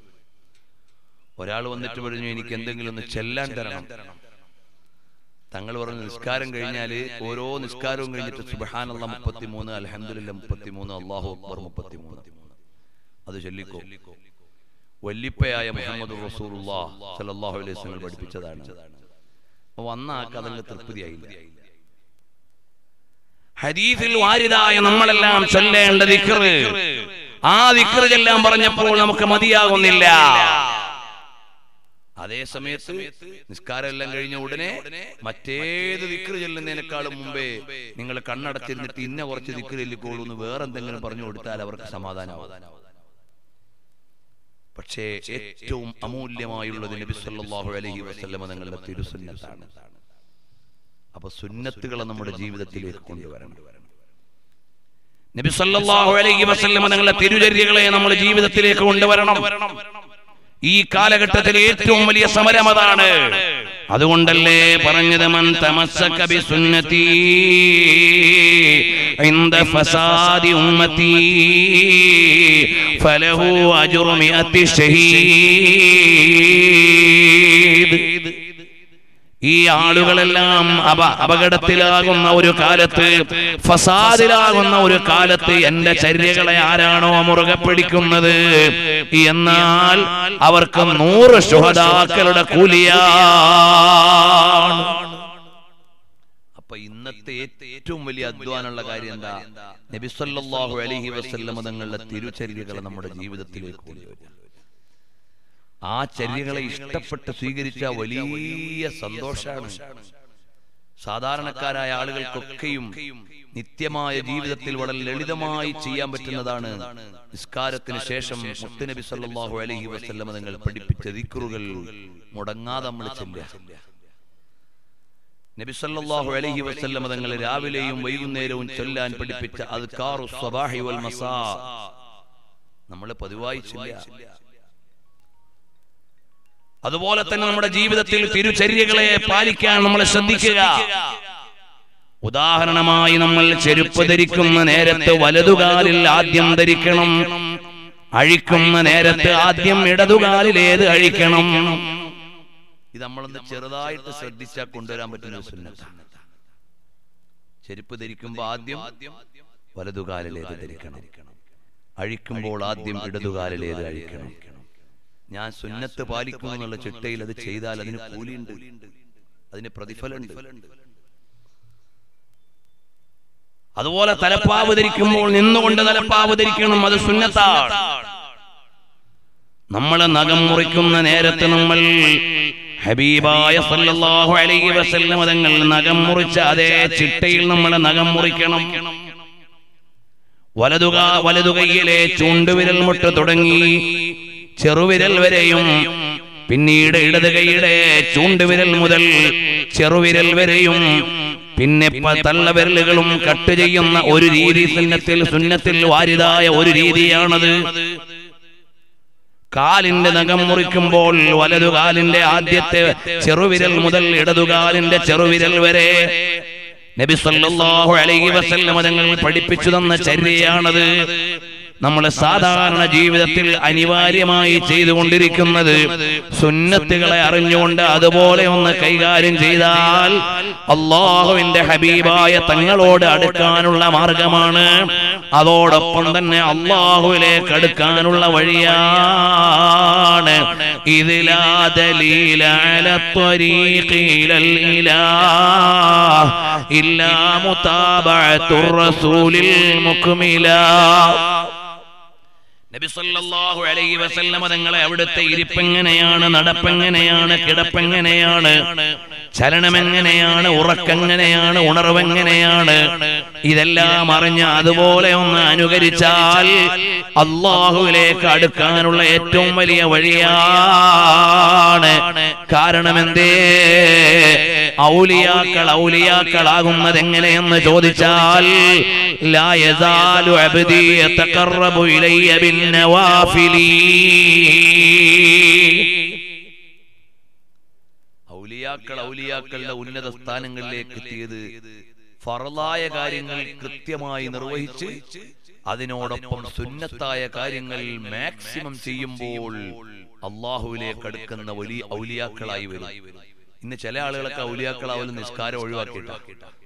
ഒരാൾ വന്നിട്ട് പറഞ്ഞു, എനിക്ക് എന്തെങ്കിലും ഒന്ന് ചെല്ലാൻ തരണം. തങ്ങൾ പറഞ്ഞു, നിസ്കാരം കഴിഞ്ഞാല് ഓരോ നിസ്കാരവും കഴിഞ്ഞിട്ട് സുബ്ഹാനല്ലാഹ് 33, അൽഹംദുലില്ലാഹ് 33, അല്ലാഹു അക്ബർ 33 അത് ചൊല്ലിക്കോ. വല്ലിപ്പയായ മുഹമ്മദുർ റസൂലുള്ളാഹ് സ്വല്ലല്ലാഹു അലൈഹി വസല്ലം പഠിപ്പിച്ചതാണ്. വന്ന ആ കഥകൾ തൃപ്തിയായില്ല. ഹദീസിൽ വാരിദായ നമ്മളെല്ലാം ചൊല്ലേണ്ട ദിക്ർ, ആ ദിക്ർ ചെല്ലാൻ പറഞ്ഞപ്പോൾ നമുക്ക് മതിയാകുന്നില്ല. അതേ സമയത്ത് നിസ്കാരം എല്ലാം കഴിഞ്ഞ ഉടനെ മറ്റേത് ദിക്ർ ചെല്ലുന്നതിനേക്കാളും മുമ്പേ നിങ്ങൾ കണ്ണടച്ചിരുന്നിട്ട് ഇന്ന കുറച്ച് ദിക്ർ ചൊല്ലിക്കോളൂ എന്ന് വേറെന്തെങ്കിലും പറഞ്ഞു കൊടുത്താൽ അവർക്ക് സമാധാനമാവും. പക്ഷേ ഏറ്റവും അമൂല്യമായുള്ളത് നബി സല്ലല്ലാഹു അലൈഹി വസല്ലം തങ്ങളുടെ തിരുസുന്നത്താണ്. അപ്പൊ സുന്നത്തുകളെ നമ്മുടെ ജീവിതത്തിലേക്ക് കൊണ്ടുവരണം. നബി സല്ലല്ലാഹു അലൈഹി വസല്ലം തങ്ങളുടെ തിരുചര്യകളെ നമ്മുടെ ജീവിതത്തിലേക്ക് കൊണ്ടുവരണം. ഈ കാലഘട്ടത്തിൽ ഏറ്റവും വലിയ സമരം അതാണ്. അതുകൊണ്ടല്ലേ പറഞ്ഞത്, മൻ തമസ്സക ബിസുന്നതി ഇൻദ ഫസാദി ഉമ്മതി ഫലഹു അജ്റു മിഅത്തി ഷഹീദ്. ഈ ആളുകളെല്ലാം അപകടത്തിലാകുന്ന ഒരു കാലത്ത്, ഫസാദിലാകുന്ന ഒരു കാലത്ത് എന്റെ ചര്യകളെ ആരാണോ മുറുകെ പിടിക്കുന്നത്, എന്നാൽ അവർക്ക് 100 ശുഹദാക്കളുടെ കൂലിയാണ്. അപ്പൊ ഇന്നത്തെ ഏറ്റവും വലിയ അധ്വാനമുള്ള കാര്യം എന്താ? നബി സല്ലല്ലാഹു അലൈഹി വസല്ലം തങ്ങളുടെ തിരുചര്യകളെ നമ്മുടെ ജീവിതത്തിലേക്ക് കൊണ്ടുവരിക. ആ ചര്യകളെ ഇഷ്ടപ്പെട്ട് സ്വീകരിച്ച വലിയ സന്തോഷമാണ്. സാധാരണക്കാരായ ആളുകൾക്കൊക്കെയും നിത്യമായ ജീവിതത്തിൽ വളരെ ലളിതമായി ചെയ്യാൻ പറ്റുന്നതാണ് നിസ്കാരത്തിന് ശേഷം മുത്തുനബി സല്ലല്ലാഹു അലൈഹി വസല്ലം തങ്ങൾ പഠിപ്പിച്ച ദിക്റുകൾ മുടങ്ങാതെ നമ്മൾ ചൊല്ലുക. നബി സല്ലല്ലാഹു അലൈഹി വസല്ലം തങ്ങൾ രാവിലെയും വൈകുന്നേരവും ചൊല്ലാൻ പഠിപ്പിച്ച അദ്കാറുസ് സ്വബാഹി വൽ മസാ നമ്മൾ പതിവായി ചൊല്ലുക. അതുപോലെ തന്നെ നമ്മുടെ ജീവിതത്തിൽ തിരുചര്യകളെ പാലിക്കാൻ നമ്മൾ ശ്രദ്ധിക്കുക. ഉദാഹരണമായി നമ്മൾ ചെരുപ്പ് ധരിക്കുന്ന നേരത്ത് വലതുകാലിൽ ആദ്യം ധരിക്കണം, അഴിക്കുന്ന നേരത്ത് ആദ്യം ഇടതുകാലിലേത് അഴിക്കണം. ഇത് നമ്മളൊന്ന് ചെറുതായിട്ട് ശ്രദ്ധിച്ചാൽ കൊണ്ടുവരാൻ പറ്റുന്ന സുന്നത്താണ്. ചെരുപ്പ് ധരിക്കുമ്പോൾ ആദ്യം വലതുകാലിലേത് ധരിക്കണം, അഴിക്കുമ്പോൾ ആദ്യം ഇടതുകാലിലേത് അഴിക്കണം. ഞാൻ സുന്നത്ത് പാലിക്കുന്നു എന്നുള്ള ചിട്ടയിൽ അത് ചെയ്താൽ അതിന് കൂലിയുണ്ട്, അതിന് പ്രതിഫലമുണ്ട്. അതുപോലെ തലപ്പാവ് ധരിക്കുമ്പോൾ നിന്നുകൊണ്ട് തലപ്പാവ് ധരിക്കണം, അത് സുന്നത്താണ്. നമ്മൾ നഖം മുറിക്കുന്ന നേരത്ത് നമ്മൾ ഹബീബായ സല്ലല്ലാഹു അലൈഹി വസല്ലം തങ്ങൾ നഖം മുറിച്ച അതേ ചിട്ടയിൽ നമ്മൾ നഖം മുറിക്കണം. വലതുകൈയിലെ ചൂണ്ടുവിരൽ മുട്ട് തുടങ്ങി ചെറുവിരൽ വരെയും, പിന്നീട് ഇടത് കൈയുടെ ചൂണ്ടുവിരൽ മുതൽ ചെറുവിരൽ വരെയും, പിന്നെ തള്ളവിരലുകളും കട്ട് ചെയ്യുന്ന ഒരു രീതി സുന്നത്തിൽ വാരിതായ ഒരു രീതിയാണത്. കാലിന്റെ നഖം മുറിക്കുമ്പോൾ വലതുകാലിന്റെ ആദ്യത്തെ ചെറുവിരൽ മുതൽ ഇടതുകാലിന്റെ ചെറുവിരൽ വരെ നബി സല്ലല്ലാഹു അലൈഹി വസല്ലം തങ്ങൾ പഠിപ്പിച്ചു തന്ന ചര്യയാണത്. നമ്മൾ സാധാരണ ജീവിതത്തിൽ അനിവാര്യമായി ചെയ്തുകൊണ്ടിരിക്കുന്നത് സുന്നത്തുകളെ അറിഞ്ഞുകൊണ്ട് അതുപോലെ ഒന്ന് കൈകാര്യം ചെയ്താൽ അല്ലാഹുവിന്റെ ഹബീബായ തങ്ങളോട് അടുക്കാനുള്ള മാർഗമാണ്. അതോടൊപ്പം തന്നെ അല്ലാഹുവിലേക്ക് അടുക്കാനുള്ള വഴിയാണ്. ഇതിലാ ദലീല അലാ ത്വരീഖി ഇലൽ ഇലാഹ് ഇല്ലാ മുതാബഅത്തുർ റസൂലിൽ മുക്മിലാ. നബി സല്ലല്ലാഹു അലൈഹി വസല്ലം തങ്ങളെ അവിടുത്തെ ഇരിപ്പെങ്ങനെയാണ്, നടപ്പെങ്ങനെയാണ്, കിടപ്പെങ്ങനെയാണ്, ചലനമെങ്ങനെയാണ്, ഉറക്കെങ്ങനെയാണ്, ഉണർവെങ്ങനെയാണ്, ഇതെല്ലാം അറിഞ്ഞ് അതുപോലെ ഒന്ന് അനുകരിച്ചാൽ അല്ലാഹുവിലേക്ക് അടുക്കാനുള്ള ഏറ്റവും വലിയ വഴിയാണ്. കാരണം എന്തേ? ഔലിയാക്കളാകുന്നത് എങ്ങനെയെന്ന് ചോദിച്ചാൽ ലാ യസാലു അബ്ദി യതഖറബു ഇലയ്യ ബിന്നവാഫിലി. ഔലിയാക്കളുടെ ഉന്നത സ്ഥാനങ്ങളിലേക്ക് എത്തിയത് ഫർളായ കാര്യങ്ങൾ കൃത്യമായി നിർവഹിച്ച് അതിനോടൊപ്പം സുന്നത്തായ കാര്യങ്ങൾ മാക്സിമം ചെയ്യുമ്പോൾ അല്ലാഹുവിലേക്ക് അടുക്കുന്ന വലിയ ഔലിയാക്കളായി വരും. ഇന്ന് ചില ആളുകളൊക്കെ ഔലിയാക്കളാവലും നിസ്കാരം ഒഴിവാക്കിയിട്ടാണ്.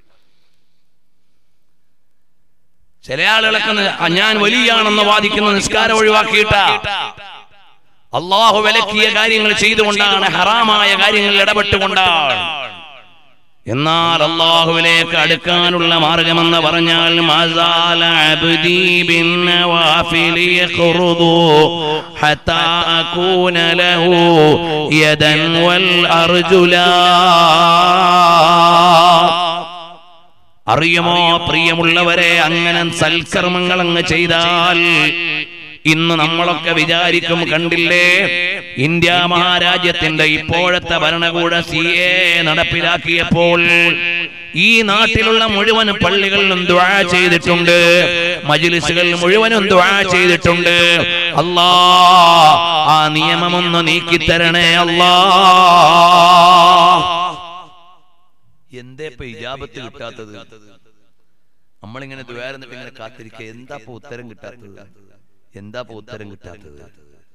ചില ആളുകളൊക്കെ ഞാൻ വലിയാണെന്ന് വാദിക്കുന്ന നിസ്കാരം ഒഴിവാക്കിയിട്ടാ. അല്ലാഹു വിലക്കിയ കാര്യങ്ങൾ ചെയ്തുകൊണ്ടാണ്, ഹറാമായ കാര്യങ്ങൾ ഇടപെട്ടുകൊണ്ടാണ്. എന്നാൽ അല്ലാഹുവിലേക്ക് അടുക്കാനുള്ള മാർഗമെന്ന് പറഞ്ഞാൽ മസാല അബ്ദി ബിന്നവാഫിലി യഖറുദു ഹത്താ അകൂന ലഹു യദൻ വൽ അർജുലാ. അറിയുമോ പ്രിയമുള്ളവരെ, അങ്ങനെ സൽക്കർമ്മങ്ങൾ അങ്ങ് ചെയ്താൽ ഇന്ന് നമ്മളൊക്കെ വിചാരിക്കും, കണ്ടില്ലേ ഇന്ത്യ മഹാരാജ്യത്തിന്റെ ഇപ്പോഴത്തെ ഭരണകൂട CA നടപ്പിലാക്കിയപ്പോൾ ഈ നാട്ടിലുള്ള മുഴുവൻ പള്ളികളിലും ദുആ ചെയ്തിട്ടുണ്ട്, മജ്ലിസുകൾ മുഴുവനും ദുആ ചെയ്തിട്ടുണ്ട്. അല്ലാ, ആ നിയമമൊന്ന് നീക്കിത്തരണേ അല്ലാ. എന്തേ ഇപ്പൊ ഇജാബത്ത് കിട്ടാത്തത്? നമ്മളിങ്ങനെ ദുആ എന്നിട്ട് ഇങ്ങനെ കാത്തിരിക്കുക, എന്താ ഇപ്പൊ ഉത്തരം കിട്ടാത്തത്?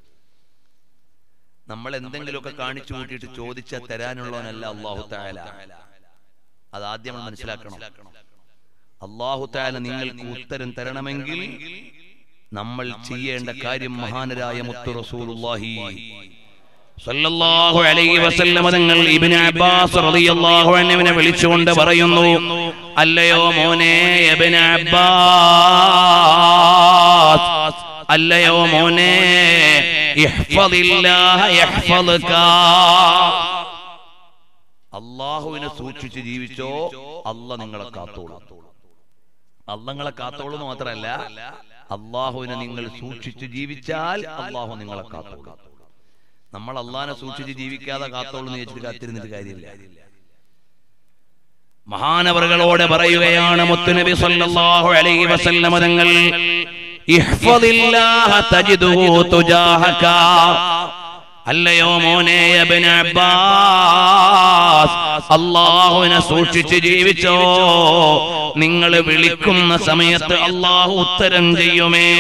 നമ്മൾ എന്തെങ്കിലുമൊക്കെ കാണിച്ചു കൂട്ടിയിട്ട് ചോദിച്ചാൽ തരാനുള്ളവനല്ല അല്ലാഹു തആല. അതാദ്യം നമ്മൾ മനസ്സിലാക്കണം. അല്ലാഹു തആല നിങ്ങൾക്ക് ഉത്തരം തരണമെങ്കിൽ നമ്മൾ ചെയ്യേണ്ട കാര്യം മഹാനരായ മുത്തു റസൂലുള്ളാഹി സല്ലല്ലാഹു അലൈഹി വസല്ലം തങ്ങൾ ഇബ്നു അബ്ബാസ് റളിയല്ലാഹു അൻഹുവിനെ വിളിച്ചുകൊണ്ട് പറയുന്നു, അല്ലയോ മോനെ ഇബ്നു അബ്ബാസ്, അല്ലയോ മോനെ ഇഹ്ഫദില്ലാഹ യഹ്ഫദുക. അള്ളാഹുവിനെ സൂക്ഷിച്ച് ജീവിച്ചോ, അള്ളാഹ് നിങ്ങളെ കാത്തോളും. അള്ളാഹ് നിങ്ങളെ കാത്തോളും മാത്രമല്ല, അള്ളാഹുവിനെ നിങ്ങൾ സൂക്ഷിച്ച് ജീവിച്ചാൽ അള്ളാഹു നിങ്ങളെ കാത്തോളും. നമ്മൾ അള്ളാഹിനെ സൂക്ഷിച്ച് ജീവിക്കാതെ കാത്തോളും എന്ന് വെച്ചിട്ട് കാത്തിരുന്നിട്ട് കാര്യമില്ല. മഹാനവറുകളോട് പറയുകയാണ് മുത്തുനബി സല്ലല്ലാഹു അലൈഹി വസല്ലം തങ്ങൾ, ഇഹ്ഫദില്ലാഹ തജിദുഹു തുജാഹക. അല്ലയോ മോനെ ഇബ്നു അബ്ബാസ്, അല്ലാഹുവിനെ സൂക്ഷിച്ച് ജീവിച്ചോ, നിങ്ങൾ വിളിക്കുന്ന സമയത്ത് അല്ലാഹു ഉത്തരം ചെയ്യുമേ.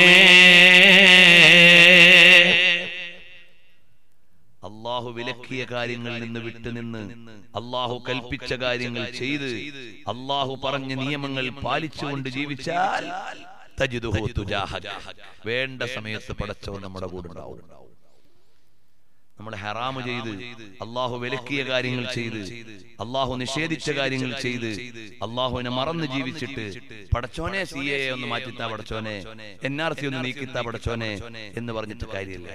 അള്ളാഹു വിലക്കിയ കാര്യങ്ങളിൽ നിന്ന് വിട്ടുനിന്ന് അള്ളാഹു കൽപ്പിച്ച കാര്യങ്ങൾ ചെയ്ത് അള്ളാഹു പറഞ്ഞ നിയമങ്ങൾ പാലിച്ചുകൊണ്ട് ജീവിച്ചാൽ തജിദുഹു തുജാഹക, വേണ്ട സമയത്ത് പടച്ചവൻ നമ്മുടെ കൂടെ ഉണ്ടാവും. നമ്മൾ ഹറാമ് ചെയ്ത്, അള്ളാഹു വിലക്കിയ കാര്യങ്ങൾ ചെയ്ത്, അള്ളാഹു നിഷേധിച്ച കാര്യങ്ങൾ ചെയ്ത്, അള്ളാഹുവിനെ മറന്ന് ജീവിച്ചിട്ട് പടച്ചോനെ CA ഒന്ന് മാറ്റിത്താ പടച്ചോനെ, NRC ഒന്ന് നീക്കിത്താ പടച്ചോനെ എന്ന് പറഞ്ഞിട്ട് കാര്യമില്ല.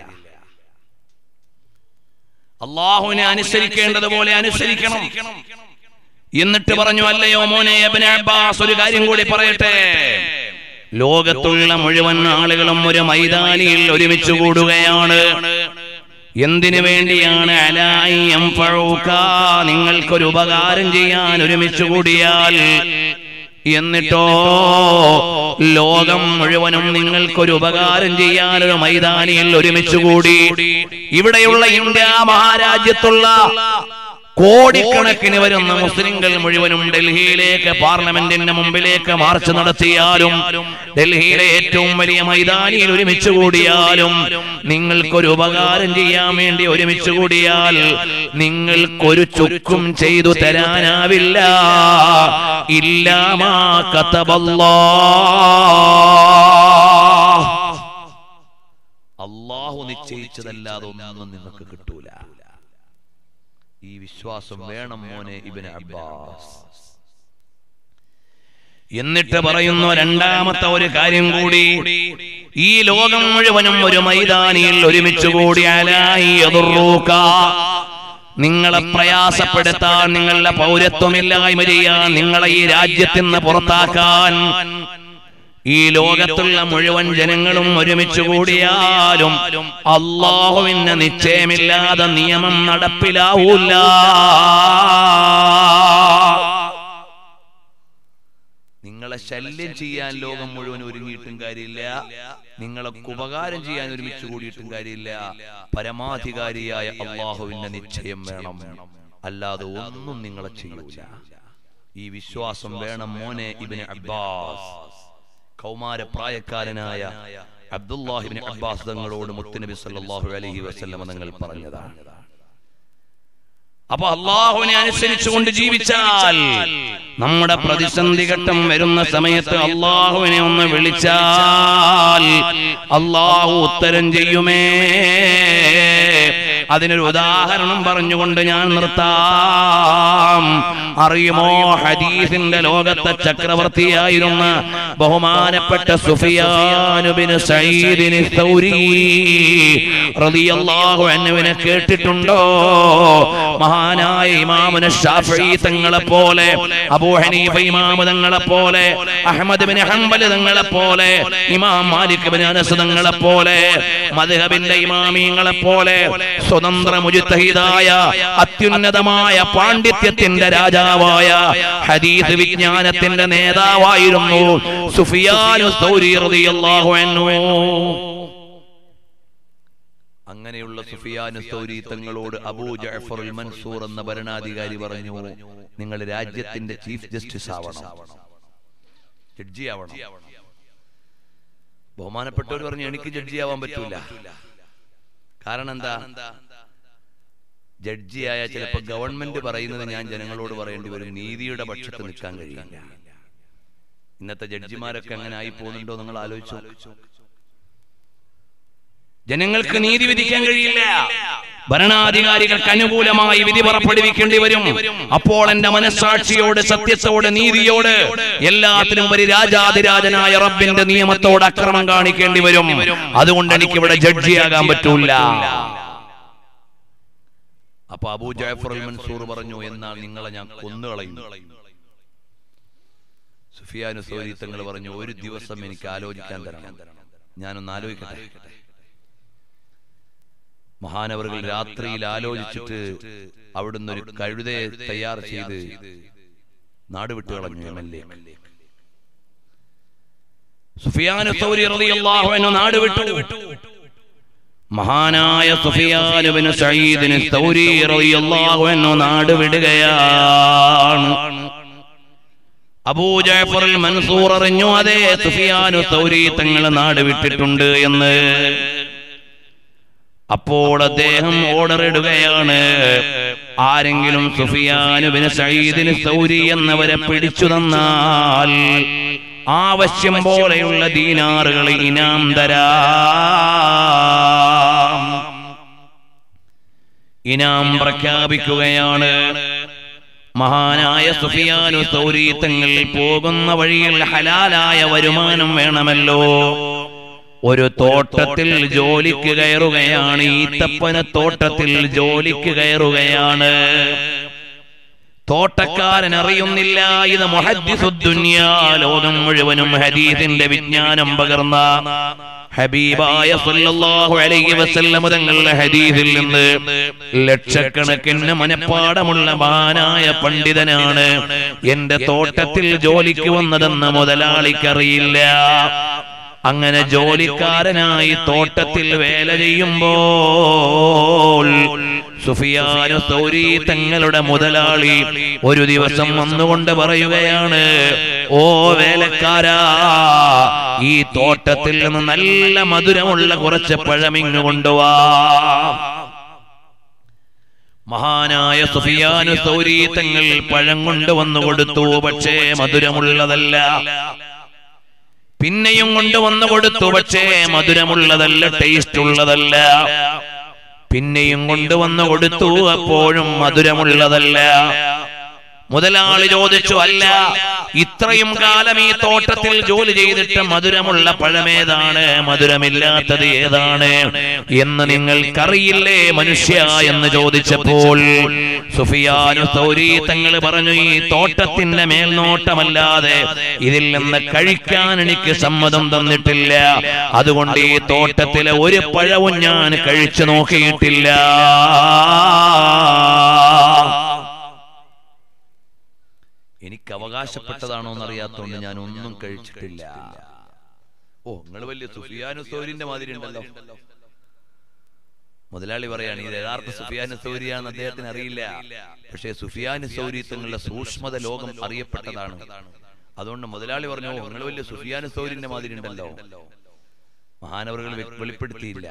അള്ളാഹുവിനെ അനുസരിക്കേണ്ടതുപോലെ അനുസരിക്കണം. എന്നിട്ട് പറഞ്ഞു, അല്ലയോ മോനെ ഇബ്നു അബ്ബാസ്, ഒരു കാര്യം കൂടി പറയട്ടെ. ലോകത്തുള്ള മുഴുവൻ ആളുകളും ഒരു മൈതാനിയിൽ ഒരുമിച്ച് കൂടുകയാണ്. എന്തിനു വേണ്ടിയാണ്? അലാഇ യൻഫഉക, നിങ്ങൾക്കൊരു ഉപകാരം ചെയ്യാൻ ഒരുമിച്ച് കൂടിയാൽ. എന്നിട്ടോ ലോകം മുഴുവനും നിങ്ങൾക്കൊരു ഉപകാരം ചെയ്യാൻ ഒരു മൈതാനിയിൽ ഒരുമിച്ച് കൂടി. ഇവിടെയുള്ള ഇന്ത്യ മഹാരാജ്യത്തുള്ള കോടിക്കണക്കിന് വരുന്ന മുസ്ലിങ്ങൾ മുഴുവനും ഡൽഹിയിലേക്ക് പാർലമെന്റിന്റെ മുമ്പിലേക്ക് മാർച്ച് നടത്തിയാലും, ഡൽഹിയിലെ ഏറ്റവും വലിയ മൈതാനിയിൽ ഒരുമിച്ച് കൂടിയാലും, നിങ്ങൾക്കൊരു ഉപകാരം ചെയ്യാൻ വേണ്ടി ഒരുമിച്ച് കൂടിയാൽ നിങ്ങൾക്കൊരു ചുക്കും ചെയ്തു തരാനാവില്ല. ഇല്ലാ മാ കതബല്ലാഹ്, അള്ളാഹു നിശ്ചയിച്ചതല്ലാതെ ഒന്നും നിങ്ങൾക്ക് കിട്ടൂല. ഈ വിശ്വാസം വേണം മോനെ ഇബ്നു അബ്ബാസ്. എന്നിട്ട് പറയുന്നു രണ്ടാമത്തെ ഒരു കാര്യം കൂടി. ഈ ലോകം മുഴുവനും ഒരു മൈതാനിയിൽ ഒരുമിച്ച് കൂടി അലാഇ യദുറൂക, നിങ്ങളെ പ്രയാസപ്പെടുത്താൻ, നിങ്ങളുടെ പൗരത്വമില്ലായ്മ ചെയ്യാൻ, നിങ്ങളെ ഈ രാജ്യത്തിൽ നിന്ന് പുറത്താക്കാൻ ഈ ലോകത്തുള്ള മുഴുവൻ ജനങ്ങളും ഒരുമിച്ച് കൂടിയാലും അല്ലാഹുവിന്റെ നിശ്ചയമില്ലാതെ നിയമം നടപ്പിലാവൂല. നിങ്ങളെ ശല്യം ചെയ്യാൻ ലോകം മുഴുവൻ ഒരുങ്ങിയിട്ടും കാര്യമില്ല, നിങ്ങൾക്ക് ഉപകാരം ചെയ്യാൻ ഒരുമിച്ച് കൂടിയിട്ടും കാര്യമില്ല. പരമാധികാരിയായ അള്ളാഹുവിന്റെ നിശ്ചയം വേണം, അല്ലാതെ ഒന്നും നിങ്ങളെ ചെയ്യൂല. ഈ വിശ്വാസം വേണം മോനെ ഇബ്നു അബ്ബാസ്. കൗമാരപ്രായക്കാരനായ അബ്ദുല്ലാഹി ഇബ്നു അബ്ബാസ് തങ്ങളോട് മുത്തുനബി സല്ലല്ലാഹു അലൈഹി വസല്ലം തങ്ങൾ പറഞ്ഞതാണ്. അപ്പൊ അള്ളാഹുവിനെ അനുസരിച്ചുകൊണ്ട് ജീവിച്ചാൽ, നമ്മുടെ പ്രതിസന്ധി ഘട്ടം വരുന്ന സമയത്ത് അള്ളാഹുവിനെ ഒന്ന് വിളിച്ചാൽ അള്ളാഹു ഉത്തരം ചെയ്യുമേ. അതിനൊരു ഉദാഹരണം പറഞ്ഞുകൊണ്ട് ഞാൻ നിർത്താം. അറിയുമോ, ഹദീസിന്റെ ലോകത്തെ ചക്രവർത്തിയായിരുന്ന ബഹുമാനപ്പെട്ട സുഫിയാൻ ഇബ്നു സഈദ് അൽ-സൗരി റളിയല്ലാഹു അൻഹുവിനെ കേട്ടിട്ടുണ്ടോ? മഹാനായ ഇമാമുന ശാഫിഈ തങ്ങളെ പോലെ, അബൂ ഹനീഫ ഇമാം തങ്ങളെ പോലെ, അഹ്മദ് ഇബ്നു ഹംബൽ തങ്ങളെ പോലെ, ഇമാം മാലിക് ഇബ്നു അനസ് തങ്ങളെ പോലെ, മദ്ഹബിന്റെ ഇമാമിങ്ങളെ പോലെ സ്വതന്ത്ര മുജ്തഹിദായ അത്യുന്നതമായ പാണ്ഡിത്യത്തിന്റെ രാജാവായ ഹദീസ് വിജ്ഞാനത്തിന്റെ നേതാവായിരുന്നു സുഫിയാൻ അൽ-സൗരി റളിയല്ലാഹു അൻഹു. അങ്ങനെയുള്ള സുഫിയാൻ അൽ-സൗരി തങ്ങളോട് അബൂ ജഅഫർ അൽ-മൻസൂർ എന്ന ഭരണാധികാരി പറഞ്ഞു, നിങ്ങൾ രാജ്യത്തിന്റെ ചീഫ് ജസ്റ്റിസ് ആവണം, ജഡ്ജി ആവണം. ബഹുമാനപ്പെട്ടവർ പറഞ്ഞു, എനിക്ക് ജഡ്ജി ആവാൻ പറ്റൂല. കാരണം എന്താ? ജഡ്ജിയായ ചിലപ്പോൾ ഗവൺമെന്റ് പറയുന്നത് ഞാൻ ജനങ്ങളോട് പറയേണ്ടി വരും, നീതിയുടെ പക്ഷത്ത് നിൽക്കാൻ കഴിയില്ല. ഇന്നത്തെ ജഡ്ജിമാരൊക്കെ അങ്ങനെ ആയി പോകുന്നുണ്ടോ നിങ്ങൾ ആലോചിച്ചു? ജനങ്ങൾക്ക് നീതി വിധിക്കാൻ കഴിയില്ല. ഭരണാധികാരികൾക്ക് അനുകൂലമായി വിധി പുറപ്പെടുവിക്കേണ്ടി വരും. അപ്പോൾ എന്റെ മനസ്സാക്ഷിയോട്, സത്യത്തോട്, നീതിയോട്, എല്ലാത്തിനും ഒരു രാജാധിരാജനായ റബ്ബിന്റെ നിയമത്തോട് അക്രമം കാണിക്കേണ്ടി വരും. അതുകൊണ്ട് എനിക്ക് ഇവിടെ ജഡ്ജിയാകാൻ പറ്റൂല. അപ്പൊ അബൂ ജഅഫർ അൽ മൻസൂർ പറഞ്ഞു, എന്നാൽ നിങ്ങളെ ഞാൻ കൊന്നുകളയും. സുഫിയാൻ സൗരി തങ്ങൾ പറഞ്ഞു, ഒരു ദിവസം എനിക്ക് ആലോചിക്കാൻ തരണം, ഞാനൊന്ന് ആലോചിക്കട്ടെ. മഹാനവറുകൾ രാത്രിയിൽ ആലോചിച്ചിട്ട് അവിടുന്ന് ഒരു കഴുതയെ തയ്യാർ ചെയ്ത് നാട് വിട്ടു കളഞ്ഞു യമനിലേക്ക്. സുഫിയാൻ സൗരി റളിയല്ലാഹു അൻഹു നാട് വിട്ടു. മഹാനായ സുഫിയാൻ ഇബ്നു സഈദ് സൗരി റളിയല്ലാഹു അൻഹു നാട് വിടുകയാണ്. അബൂ ജഅഫർ അൽ മൻസൂർ അറിഞ്ഞു, അതേ സുഫിയാൻ സൗരി തങ്ങൾ നാട് വിട്ടിട്ടുണ്ട് എന്ന്. അപ്പോൾ അദ്ദേഹം ഓർഡർ ഇടുകയാണ്, ആരെങ്കിലും സുഫിയാൻ ഇബ്നു സഈദ് സൗരി എന്നവരെ പിടിച്ചു തന്നാൽ ആവശ്യം പോലെയുള്ള ദീനാറുകൾ ഇനാം തരാം. ഇനാം പ്രഖ്യാപിക്കുകയാണ്. മഹാനായ സുഫിയാൻ സൗരി തങ്ങൾ പോകുന്ന വഴിയിൽ ഹലാലായ വരുമാനം വേണമല്ലോ. ഒരു തോട്ടത്തിൽ ജോലിക്ക് കയറുകയാണ്. ഈത്തപ്പന തോട്ടത്തിൽ ജോലിക്ക് കയറുകയാണ്. തോട്ടക്കാരൻ അറിയുന്നില്ല ഇത് മുഹദ്ദിസുദ്ദുനിയാ, ലോകം മുഴുവനും ഹദീസിന്റെ വിജ്ഞാനം പകർന്ന ഹബീബായ സല്ലല്ലാഹു അലൈഹി വസല്ലം തങ്ങളുടെ ഹദീസിൽ നിന്ന് ലക്ഷക്കണക്കിന് മനപ്പാടമുള്ള മഹാനായ പണ്ഡിതനാണ്. എന്റെ തോട്ടത്തിൽ ജോലിക്ക് വന്നതെന്ന് മുതലാളിക്കറിയില്ല. അങ്ങനെ ജോലിക്കാരനായി തോട്ടത്തിൽ വേല ചെയ്യുമ്പോൾ സുഫിയാൻ സൗരി തങ്ങളുടെ മുതലാളി ഒരു ദിവസം വന്നുകൊണ്ട് പറയുകയാണ്, ഓ വേലക്കാരാ, ഈ തോട്ടത്തിൽ നിന്ന് നല്ല മധുരമുള്ള കുറച്ച് പഴമിങ്ങ് കൊണ്ടുവാ. മഹാനായ സുഫിയാൻ സൗരി തങ്ങൾ പഴം കൊണ്ടുവന്നു കൊടുത്തു. പക്ഷേ മധുരമുള്ളതല്ല. പിന്നെയും കൊണ്ടുവന്നു കൊടുത്തു. പക്ഷേ മധുരമുള്ളതല്ല, ടേസ്റ്റ് ഉള്ളതല്ല. പിന്നെയും കൊണ്ടുവന്നു കൊടുത്തു. അപ്പോഴും മധുരമുള്ളതല്ല. മുതലാളി ചോദിച്ചു, അല്ല, ഇത്രയും കാലം ഈ തോട്ടത്തിൽ ജോലി ചെയ്തിട്ട് മധുരമുള്ള പഴമേതാണ്, മധുരമില്ലാത്തത് ഏതാണ് എന്ന് നിങ്ങൾക്കറിയില്ലേ മനുഷ്യ എന്ന് ചോദിച്ചപ്പോൾ സുഫിയാൻ സൗരി തങ്ങൾ പറഞ്ഞു, ഈ തോട്ടത്തിന്റെ മേൽനോട്ടമല്ലാതെ ഇതിൽ നിന്ന് കഴിക്കാൻ എനിക്ക് സമ്മതം തന്നിട്ടില്ല. അതുകൊണ്ട് ഈ തോട്ടത്തിലെ ഒരു പഴവും ഞാൻ കഴിച്ചു നോക്കിയിട്ടില്ല. എനിക്ക് അവകാശപ്പെട്ടതാണോ എന്നറിയാത്തോണ്ട് ഞാൻ ഒന്നും കഴിച്ചിട്ടില്ല. ഓ, നിങ്ങൾ വലിയ സുഫിയാൻ സൗരിന്റെ മാതിരി ഉണ്ടല്ലോ. മുതലാളി പറയാണ്, ഇത് യഥാർത്ഥ സുഫിയാൻ സൗരിയാണെന്ന് അദ്ദേഹത്തിന് അറിയില്ല. പക്ഷേ സുഫിയാൻ സൗരി തങ്ങളുടെ സൂക്ഷ്മത ലോകം അറിയപ്പെട്ടതാണ്. അതുകൊണ്ട് മുതലാളി പറഞ്ഞു, ഓ, നിങ്ങൾ വലിയ സുഫിയാൻ സൗരിന്റെ മാതിരി ഉണ്ടല്ലോ. മഹാനവറുകൾ വെളിപ്പെടുത്തിയില്ല.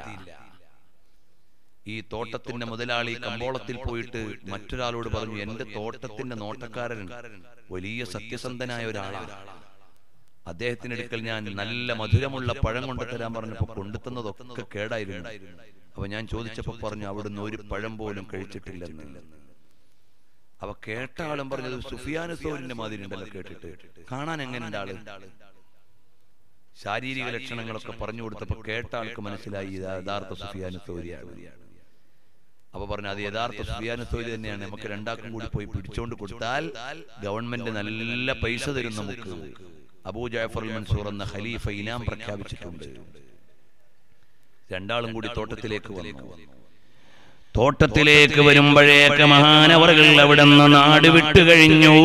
ഈ തോട്ടത്തിന്റെ മുതലാളി കമ്പോളത്തിൽ പോയിട്ട് മറ്റൊരാളോട് പറഞ്ഞു, എന്റെ തോട്ടത്തിന്റെ നോട്ടക്കാരൻ വലിയ സത്യസന്ധനായ ഒരാളാണ്. അദ്ദേഹത്തിന്റെ അടുക്കൽ ഞാൻ നല്ല മധുരമുള്ള പഴം കൊണ്ടുതരാൻ പറഞ്ഞപ്പോ കൊണ്ടുതന്നതൊക്കെ കേടായിരുന്നു. അപ്പൊ ഞാൻ ചോദിച്ചപ്പോ പറഞ്ഞു, അവിടുന്ന് ഒരു പഴം പോലും കഴിച്ചിട്ടില്ലെന്ന്. അവ കേട്ട ആളും പറഞ്ഞത് സുഫിയാൻ സൗരിന്റെ മാതിരി ഉണ്ടല്ലോ കേട്ടിട്ട്. കാണാൻ എങ്ങനെയുണ്ട് ആള്? ശാരീരിക ലക്ഷണങ്ങളൊക്കെ പറഞ്ഞു കൊടുത്തപ്പോ കേട്ട ആൾക്ക് മനസ്സിലായി ഇത് യഥാർത്ഥ സുഫിയാൻ സൗരിയാണ്. അപ്പൊ പറഞ്ഞു, അത് യഥാർത്ഥ സുഫിയാൻ സൗരി തന്നെയാണ്. നമുക്ക് രണ്ടാക്കും കൂടി പോയി പിടിച്ചോണ്ട് കൊടുത്താൽ ഗവൺമെന്റ് നല്ല പൈസ തരും നമുക്ക്. അബൂ ജഅഫർ അൽ മൻസൂർ എന്ന ഖലീഫ ഇനാം പ്രഖ്യാപിച്ചിട്ടുണ്ട്. രണ്ടാളും കൂടി തോട്ടത്തിലേക്ക് വന്നു. തോട്ടത്തിലേക്ക് വരുമ്പോഴേക്ക് മഹാനവറുകൾ അവിടെ നിന്ന് നാട് വിട്ടു കഴിഞ്ഞു.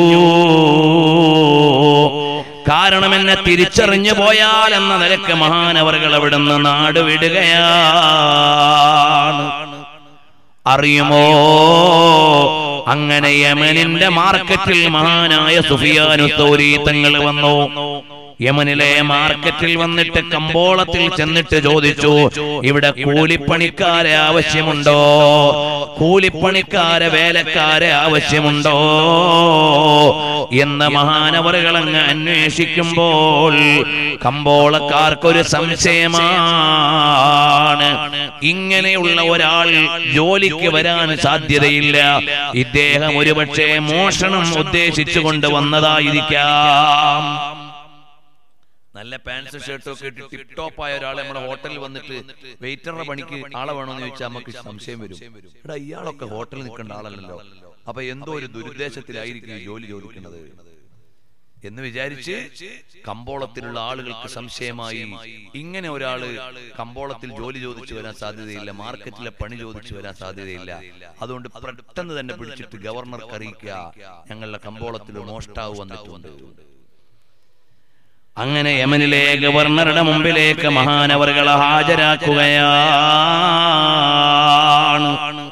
കാരണം എന്നെ തിരിച്ചറിഞ്ഞു പോയാൽ എന്ന നിലക്ക് മഹാനവറുകൾ അവിടെ നിന്ന് നാട് വിടുകയാണ്. അറിയുമോ, അങ്ങനെ യമനിന്റെ മാർക്കറ്റിൽ മഹാനായ സുഫിയാൻ സൗരി തങ്ങൾ വന്നു. യമനിലെ മാർക്കറ്റിൽ വന്നിട്ട് കമ്പോളത്തിൽ ചെന്നിട്ട് ചോദിച്ചു, ഇവിടെ കൂലിപ്പണിക്കാരെ ആവശ്യമുണ്ടോ? കൂലിപ്പണിക്കാരെ, വേലക്കാരെ ആവശ്യമുണ്ടോ എന്ന മഹാനവറുകൾ അങ്ങ് അന്വേഷിക്കുമ്പോൾ കമ്പോളക്കാർക്കൊരു സംശയമാണ്. ഇങ്ങനെയുള്ള ഒരാൾ ജോലിക്ക് വരാൻ സാധ്യതയില്ല. ഇദ്ദേഹം ഒരുപക്ഷെ മോഷണം ഉദ്ദേശിച്ചുകൊണ്ട് വന്നതായിരിക്കാം. നല്ല പാൻസ് ഷർട്ടും ഒക്കെ ഇട്ട് ടിപ് ടോപ്പ് ആയ ഒരാളെ നമ്മുടെ ഹോട്ടലിൽ വന്നിട്ട് വെയിറ്ററുടെ പണിക്ക് ആളെ വേണമെന്ന് ചോദിച്ചാൽ നമുക്ക് സംശയം വരും. എടാ, ഇയാളൊക്കെ ഹോട്ടലിൽ നിൽക്കേണ്ട ആളല്ലല്ലോ, അപ്പൊ എന്തോ ഒരു ദുരുദ്ദേശത്തിലായിരിക്കും ഈ ജോലി ചോദിക്കുന്നത് എന്ന് വിചാരിച്ച് കമ്പോളത്തിലുള്ള ആളുകൾക്ക് സംശയമായി. ഇങ്ങനെ ഒരാള് കമ്പോളത്തിൽ ജോലി ചോദിച്ചു വരാൻ സാധ്യതയില്ല, മാർക്കറ്റിലെ പണി ചോദിച്ചു വരാൻ സാധ്യതയില്ല. അതുകൊണ്ട് പെട്ടെന്ന് തന്നെ പിടിച്ചിട്ട് ഗവർണർക്ക് അറിയിക്കുക, ഞങ്ങളുടെ കമ്പോളത്തിൽ മോഷ്ടാവ് വന്നിട്ടുണ്ട്. അങ്ങനെ യമനിലെ ഗവർണറുടെ മുമ്പിലേക്ക് മഹാനവറുകളെ ഹാജരാക്കുകയാണ്.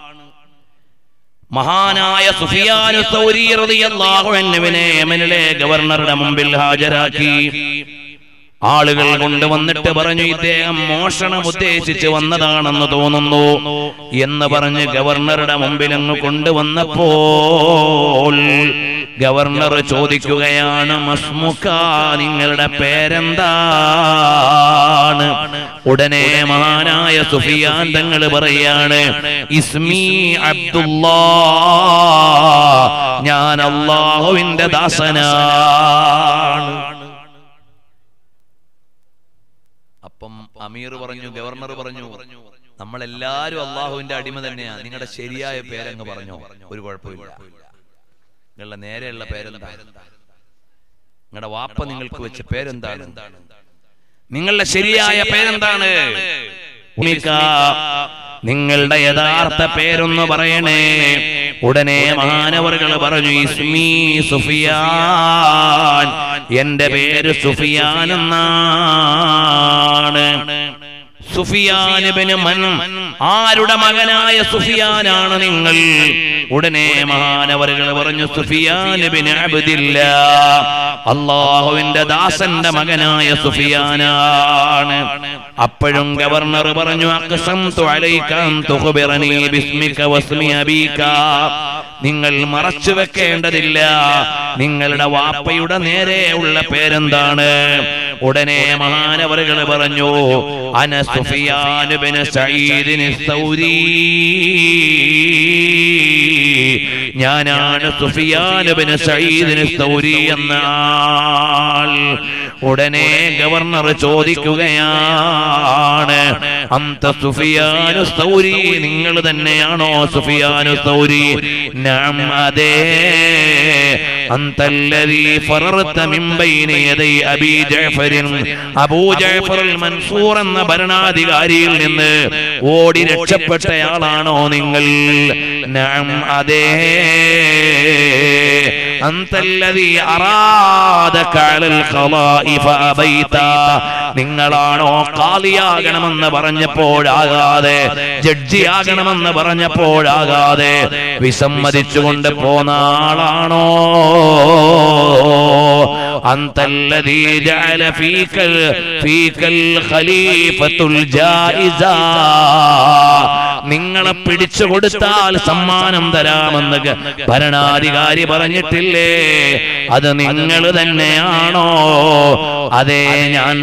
മഹാനായ സുഫിയാനു സൗരി റളിയല്ലാഹു അൻഹുവിനെ യമനിലെ ഗവർണറുടെ മുമ്പിൽ ഹാജരാക്കി. ആളുകൾ കൊണ്ടുവന്നിട്ട് പറഞ്ഞു, ഇദ്ദേഹം മോഷണം ഉദ്ദേശിച്ച് വന്നതാണെന്ന് തോന്നുന്നു എന്ന് പറഞ്ഞ് ഗവർണറുടെ മുമ്പിൽ അങ്ങ് കൊണ്ടുവന്നപ്പോൾ ഗവർണർ ചോദിക്കുകയാണ്, മസ്മുക, നിങ്ങളുടെ പേരെന്താണ്? ഉടനെ മഹാനായ സുഫിയാൻ തങ്ങൾ പറയാണ്, ഇസ്മി അബ്ദുല്ലാഹ്, ഞാൻ അല്ലാഹുവിന്റെ ദാസനാണ്. അപ്പം അമീർ പറഞ്ഞു, ഗവർണർ പറഞ്ഞു, നമ്മളെല്ലാരും അള്ളാഹുവിന്റെ അടിമ തന്നെയാ, നിങ്ങളുടെ ശരിയായ പേരങ്ങ് പറഞ്ഞോ, ഒരു കുഴപ്പമില്ല. നിങ്ങളുടെ നേരെയുള്ള പേരെന്താ? നിങ്ങളുടെ വാപ്പ നിങ്ങൾക്ക് വെച്ച പേരെന്താണ്? നിങ്ങളുടെ ശരിയായ പേരെന്താണ്? നിങ്ങളുടെ യഥാർത്ഥ പേരൊന്ന് പറയണേ. ഉടനെ മഹാനവറുകൾ പറഞ്ഞു, ഇസ്മി സുഫിയാൻ, എന്റെ പേര് സുഫിയാൻ എന്നാണ്. സുഫിയാൻ ഇബ്നു മൻ, ആരുടെ മകനായ സുഫിയാനാണ് നിങ്ങൾ? ഉടനെ മഹാനവറുകൾ പറഞ്ഞു, സുഫിയാൻ ഇബ്നു അബ്ദില്ലാഹ്, അല്ലാഹുവിന്റെ ദാസന്റെ മകനായ സുഫിയാനാണ്. അപ്പോഴും ഗവർണർ പറഞ്ഞു, അഖ്സംതു അലൈക അൻ തുഖ്ബിറനി ബിസ്മിക വസ്മി അബീക, നിങ്ങൾ മറച്ചു വെക്കേണ്ടതില്ല, നിങ്ങളുടെ വാപ്പയുടെ നേരെ ഉള്ള പേരെന്താണ്? ഉടനെ മഹാനവറുകൾ പറഞ്ഞു, അന സുഫിയാൻ ഇബ്നു സഈദ് അസ്-സൗരി, ഞാനാണ് സുഫിയാൻ ഇബ്നു സഈദ് അസ്-സൗരി എന്ന ആൾ. ഉടനെ ഗവർണർ ചോദിക്കുകയാണ്, അന്ത സുഫിയാൻ അസ്-സൗരി, നിങ്ങൾ തന്നെയാണോ സുഫിയാൻ അസ്-സൗരി? നഅം, അതെ. അന്തല്ലദീ ഫറർത മിൻ ബൈനി യദൈ അബീ ജഅഫറിൻ, അബൂ ജഅഫർ അൽ മൻസൂർ എന്ന ഭരണാധികാരിയിൽ നിന്ന് ഓടി രക്ഷപ്പെട്ടയാളാണോ നിങ്ങൾ? നഅം, അതെ. അന്തല്ലദീ അറാദക അലൽ ഖളാഇ ഫഅബൈത, നിങ്ങളാണോ ഖാലിയാകണമെന്ന് പറഞ്ഞപ്പോഴാകാതെ, ജഡ്ജിയാകണമെന്ന് പറഞ്ഞപ്പോഴാകാതെ വിസമ്മതിച്ചുകൊണ്ട് പോന്ന ആളാണോ? അന്തല്ലദീ ജഅല ഫീകൽ ഖലീഫത്തുൽ ജായിസ, നിങ്ങളെ പിടിച്ചു കൊടുത്താൽ സമ്മാനം തരാമെന്ന് ഭരണാധികാരി പറഞ്ഞിട്ടില്ലേ? അത് നിങ്ങൾ തന്നെയാണോ? അതെ, ഞാൻ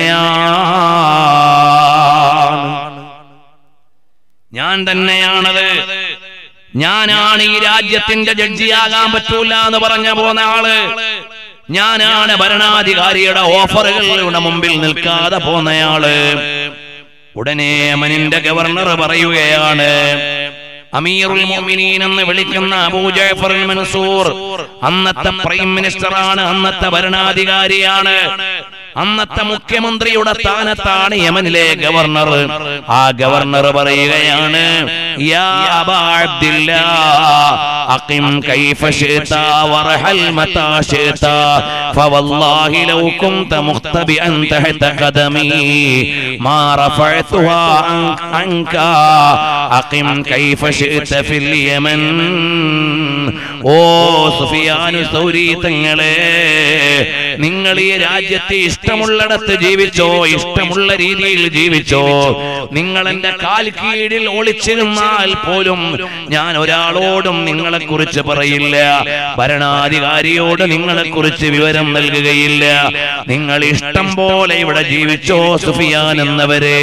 തന്നെയാണ്, ഞാൻ തന്നെയാണത്. ഞാനാണ് ഈ രാജ്യത്തിന്റെ ജഡ്ജിയാകാൻ പറ്റൂല എന്ന് പറഞ്ഞ പോന്ന ആള്. ഞാനാണ് ഭരണാധികാരിയുടെ ഓഫറുകളുടെ മുമ്പിൽ നിൽക്കാതെ പോന്നയാള്. ഉടനെ യമനിന്റെ ഗവർണർ പറയുകയാണ്, അമീറുൽ മുഅ്മിനീൻ എന്ന് വിളിക്കുന്ന അബൂ ജഅഫർ അൽ മൻസൂർ അന്നത്തെ പ്രൈം മിനിസ്റ്ററാണ്, അന്നത്തെ ഭരണാധികാരിയാണ്, അന്നത്തെ മുഖ്യമന്ത്രിയുടെ സ്ഥാനത്താണ് യമനിലെ ഗവർണർ. ആ ഗവർണർ പറയുകയാണ്, യാ അബാ അബ്ദില്ലാഹ് അഖിം കൈഫ ശിഅത വറഹൽ മതാ ശിഅത ഫവല്ലാഹി ലൗ കുൻത മുഖ്തബിഅൻ തഹത ഖദമി മാ റഫഅതുഹാ അൻക അഖിം കൈഫ ശിഅത ഫിൽ യമൻ. ഓ സുഫിയാൻ സൗരി തങ്ങളെ, നിങ്ങൾ ഈ രാജ്യത്തെ ഇഷ്ടമുള്ളിടത്ത് ജീവിച്ചോ, ഇഷ്ടമുള്ള രീതിയിൽ ജീവിച്ചോ. നിങ്ങൾ എന്റെ കാൽ കീഴിൽ ഒളിച്ചിരുന്നാൽ പോലും ഞാൻ ഒരാളോടും നിങ്ങളെ കുറിച്ച് പറയില്ല, ഭരണാധികാരിയോട് നിങ്ങളെ കുറിച്ച് വിവരം നൽകുകയില്ല. നിങ്ങൾ ഇഷ്ടം പോലെ ഇവിടെ ജീവിച്ചോ സുഫിയാൻ എന്നവരെ.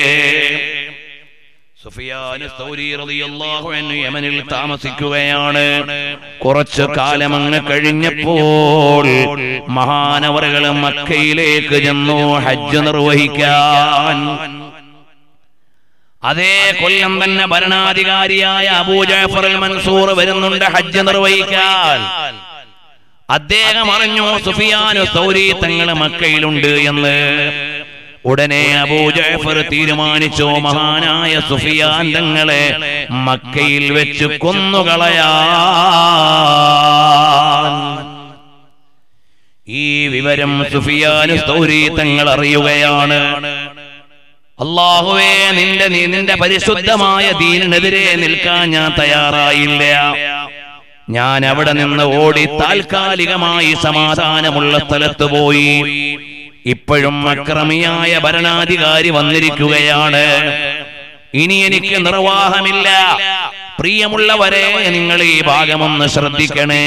സുഫിയാൻ സൗരി റളിയല്ലാഹു അൻഹു യമനിൽ താമസിക്കുകയാണ്. കുറച്ചു കാലം അങ്ങ് കഴിഞ്ഞപ്പോൾ മഹാനവറുകൾ മക്കയിലേക്ക് ചെന്നു ഹജ്ജ് നിർവഹിക്കാൻ. അതേ കൊല്ലം തന്നെ ഭരണാധികാരിയായ അബൂ ജഅഫർ അൽ മൻസൂർ വരുന്നുണ്ട് ഹജ്ജ് നിർവഹിക്കാൻ. അദ്ദേഹം അറിഞ്ഞു സുഫിയാൻ സൗരി തങ്ങൾ മക്കയിലുണ്ട് എന്ന്. ഉടനെ അബൂ ജഅഫർ തീരുമാനിച്ചു മഹാനായ സുഫിയാൻ തങ്ങളെ മക്കയിൽ വെച്ച് കൊന്നുകളയാൻ. ഈ വിവരം സുഫിയാൻ സൗരി തങ്ങൾ അറിയുകയാണ്. അല്ലാഹുവേ, നിന്റെ പരിശുദ്ധമായ ദീനിനെതിരെ നിൽക്കാൻ ഞാൻ തയ്യാറായില്ല. ഞാൻ അവിടെ നിന്ന് ഓടി താൽക്കാലികമായി സമാധാനമുള്ള സ്ഥലത്ത് പോയി. ഇപ്പോഴും അക്രമിയായ ഭരണാധികാരി വന്നിരിക്കുകയാണ്. ഇനി എനിക്ക് നിർവാഹമില്ല. പ്രിയമുള്ളവരെ, നിങ്ങൾ ഈ ഭാഗമൊന്ന് ശ്രദ്ധിക്കണേ.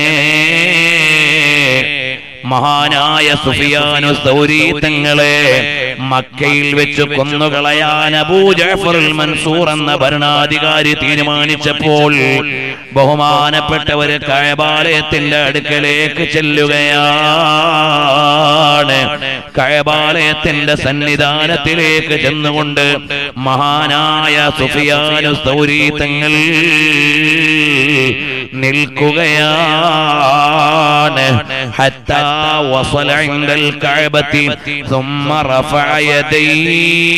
മഹാനായ സുഫിയാൻ സൗരി തങ്ങളെ മക്കയിൽ വെച്ച് കൊന്നുകളയാൻ അബൂ ജഅഫർ അൽ മൻസൂർ എന്ന ഭരണാധികാരി തീരുമാനിച്ചപ്പോൾ ബഹുമാനപ്പെട്ടവര് കഅബാലയത്തിന്റെ അടുക്കലേക്ക് ചെല്ലുകയാണ്. കഅബാലയത്തിന്റെ സന്നിധാനത്തിലേക്ക് ചെന്നുകൊണ്ട് മഹാനായ സുഫിയാൻ സൗരി തങ്ങൾ നിൽക്കുകയാണ്. ഹത്താ വസല ഇൻദൽ കഅബതി സുമ്മ റഫഅ യദൈഹി.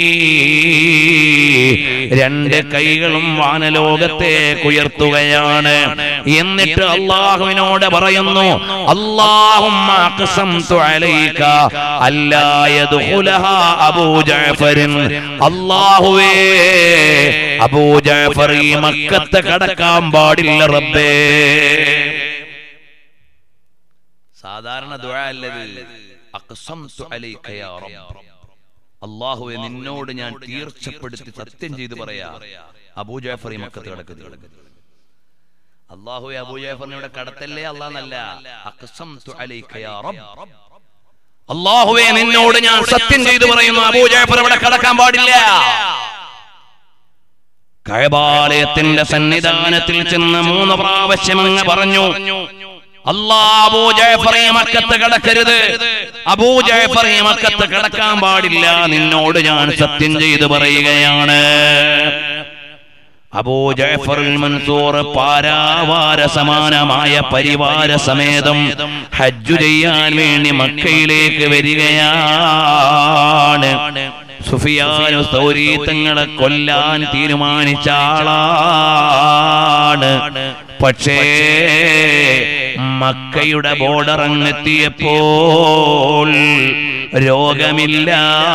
രണ്ട് കൈകളും വാനലോകത്തേക്ക് ഉയർത്തുകയാണ്. എന്നിട്ട് അല്ലാഹുവിനോട് പറയുന്നു, അല്ലാഹുമ്മ അഖ്സംതു അലൈക അല്ലാ യദ്ഖുലഹാ അബൂ ജഅഫർ. അല്ലാഹുവേ, അബൂ ജഅഫർ ഈ മക്കത്ത് കടക്കാൻ പാടില്ല റബ്ബേ. സാധാരണ ദുആ അല്ലത് അഖ്സംതു അലൈക യാ റബ്ബ്. അല്ലാഹുവേ, നിന്നോട് ഞാൻ തീർച്ചപ്പെടുത്തി സത്യം ചെയ്തു പറയാ അബൂ ജഅഫർ ഈ മക്കത്ത് കടക്കുന്നത്. അല്ലാഹുവേ, അബൂ ജഅഫറിനെ ഇവിടെ കടത്തല്ലേ അല്ലാഹുവല്ല, അഖ്സംതു അലൈക യാ റബ്ബ്. അല്ലാഹുവേ, നിന്നോട് ഞാൻ സത്യം ചെയ്തു പറയുന്നു അബൂ ജഅഫർ ഇവിടെ കടക്കാൻ പാടില്ല. കഅബാലയത്തിന്റെ സന്നിധാനത്തിൽ ചെന്ന് 3 പ്രാവശ്യം അങ്ങ് പറഞ്ഞു, അബൂ ജഅഫർ ഈ മക്കത്ത് കടക്കരുത്, അബൂ ജഅഫർ ഈ മക്കത്ത് കടക്കാൻ പാടില്ല, നിന്നോട് ഞാൻ സത്യം ചെയ്തു പറയുകയാണ്. അബൂ ജഅഫർ അൽ മൻസൂർ പാരാവാര സമാനമായ പരിവാര സമേതം ഹജ്ജ് ചെയ്യാൻ വേണ്ടി മക്കയിലേക്ക് വരികയാണ്. സുഫിയാൻ സൗരി തങ്ങളെ കൊല്ലാൻ തീരുമാനിച്ച ആളാണ്. പക്ഷേ മക്കയുടെ ബോർഡർ അങ്ങെത്തിയപ്പോൾ രോഗമില്ല,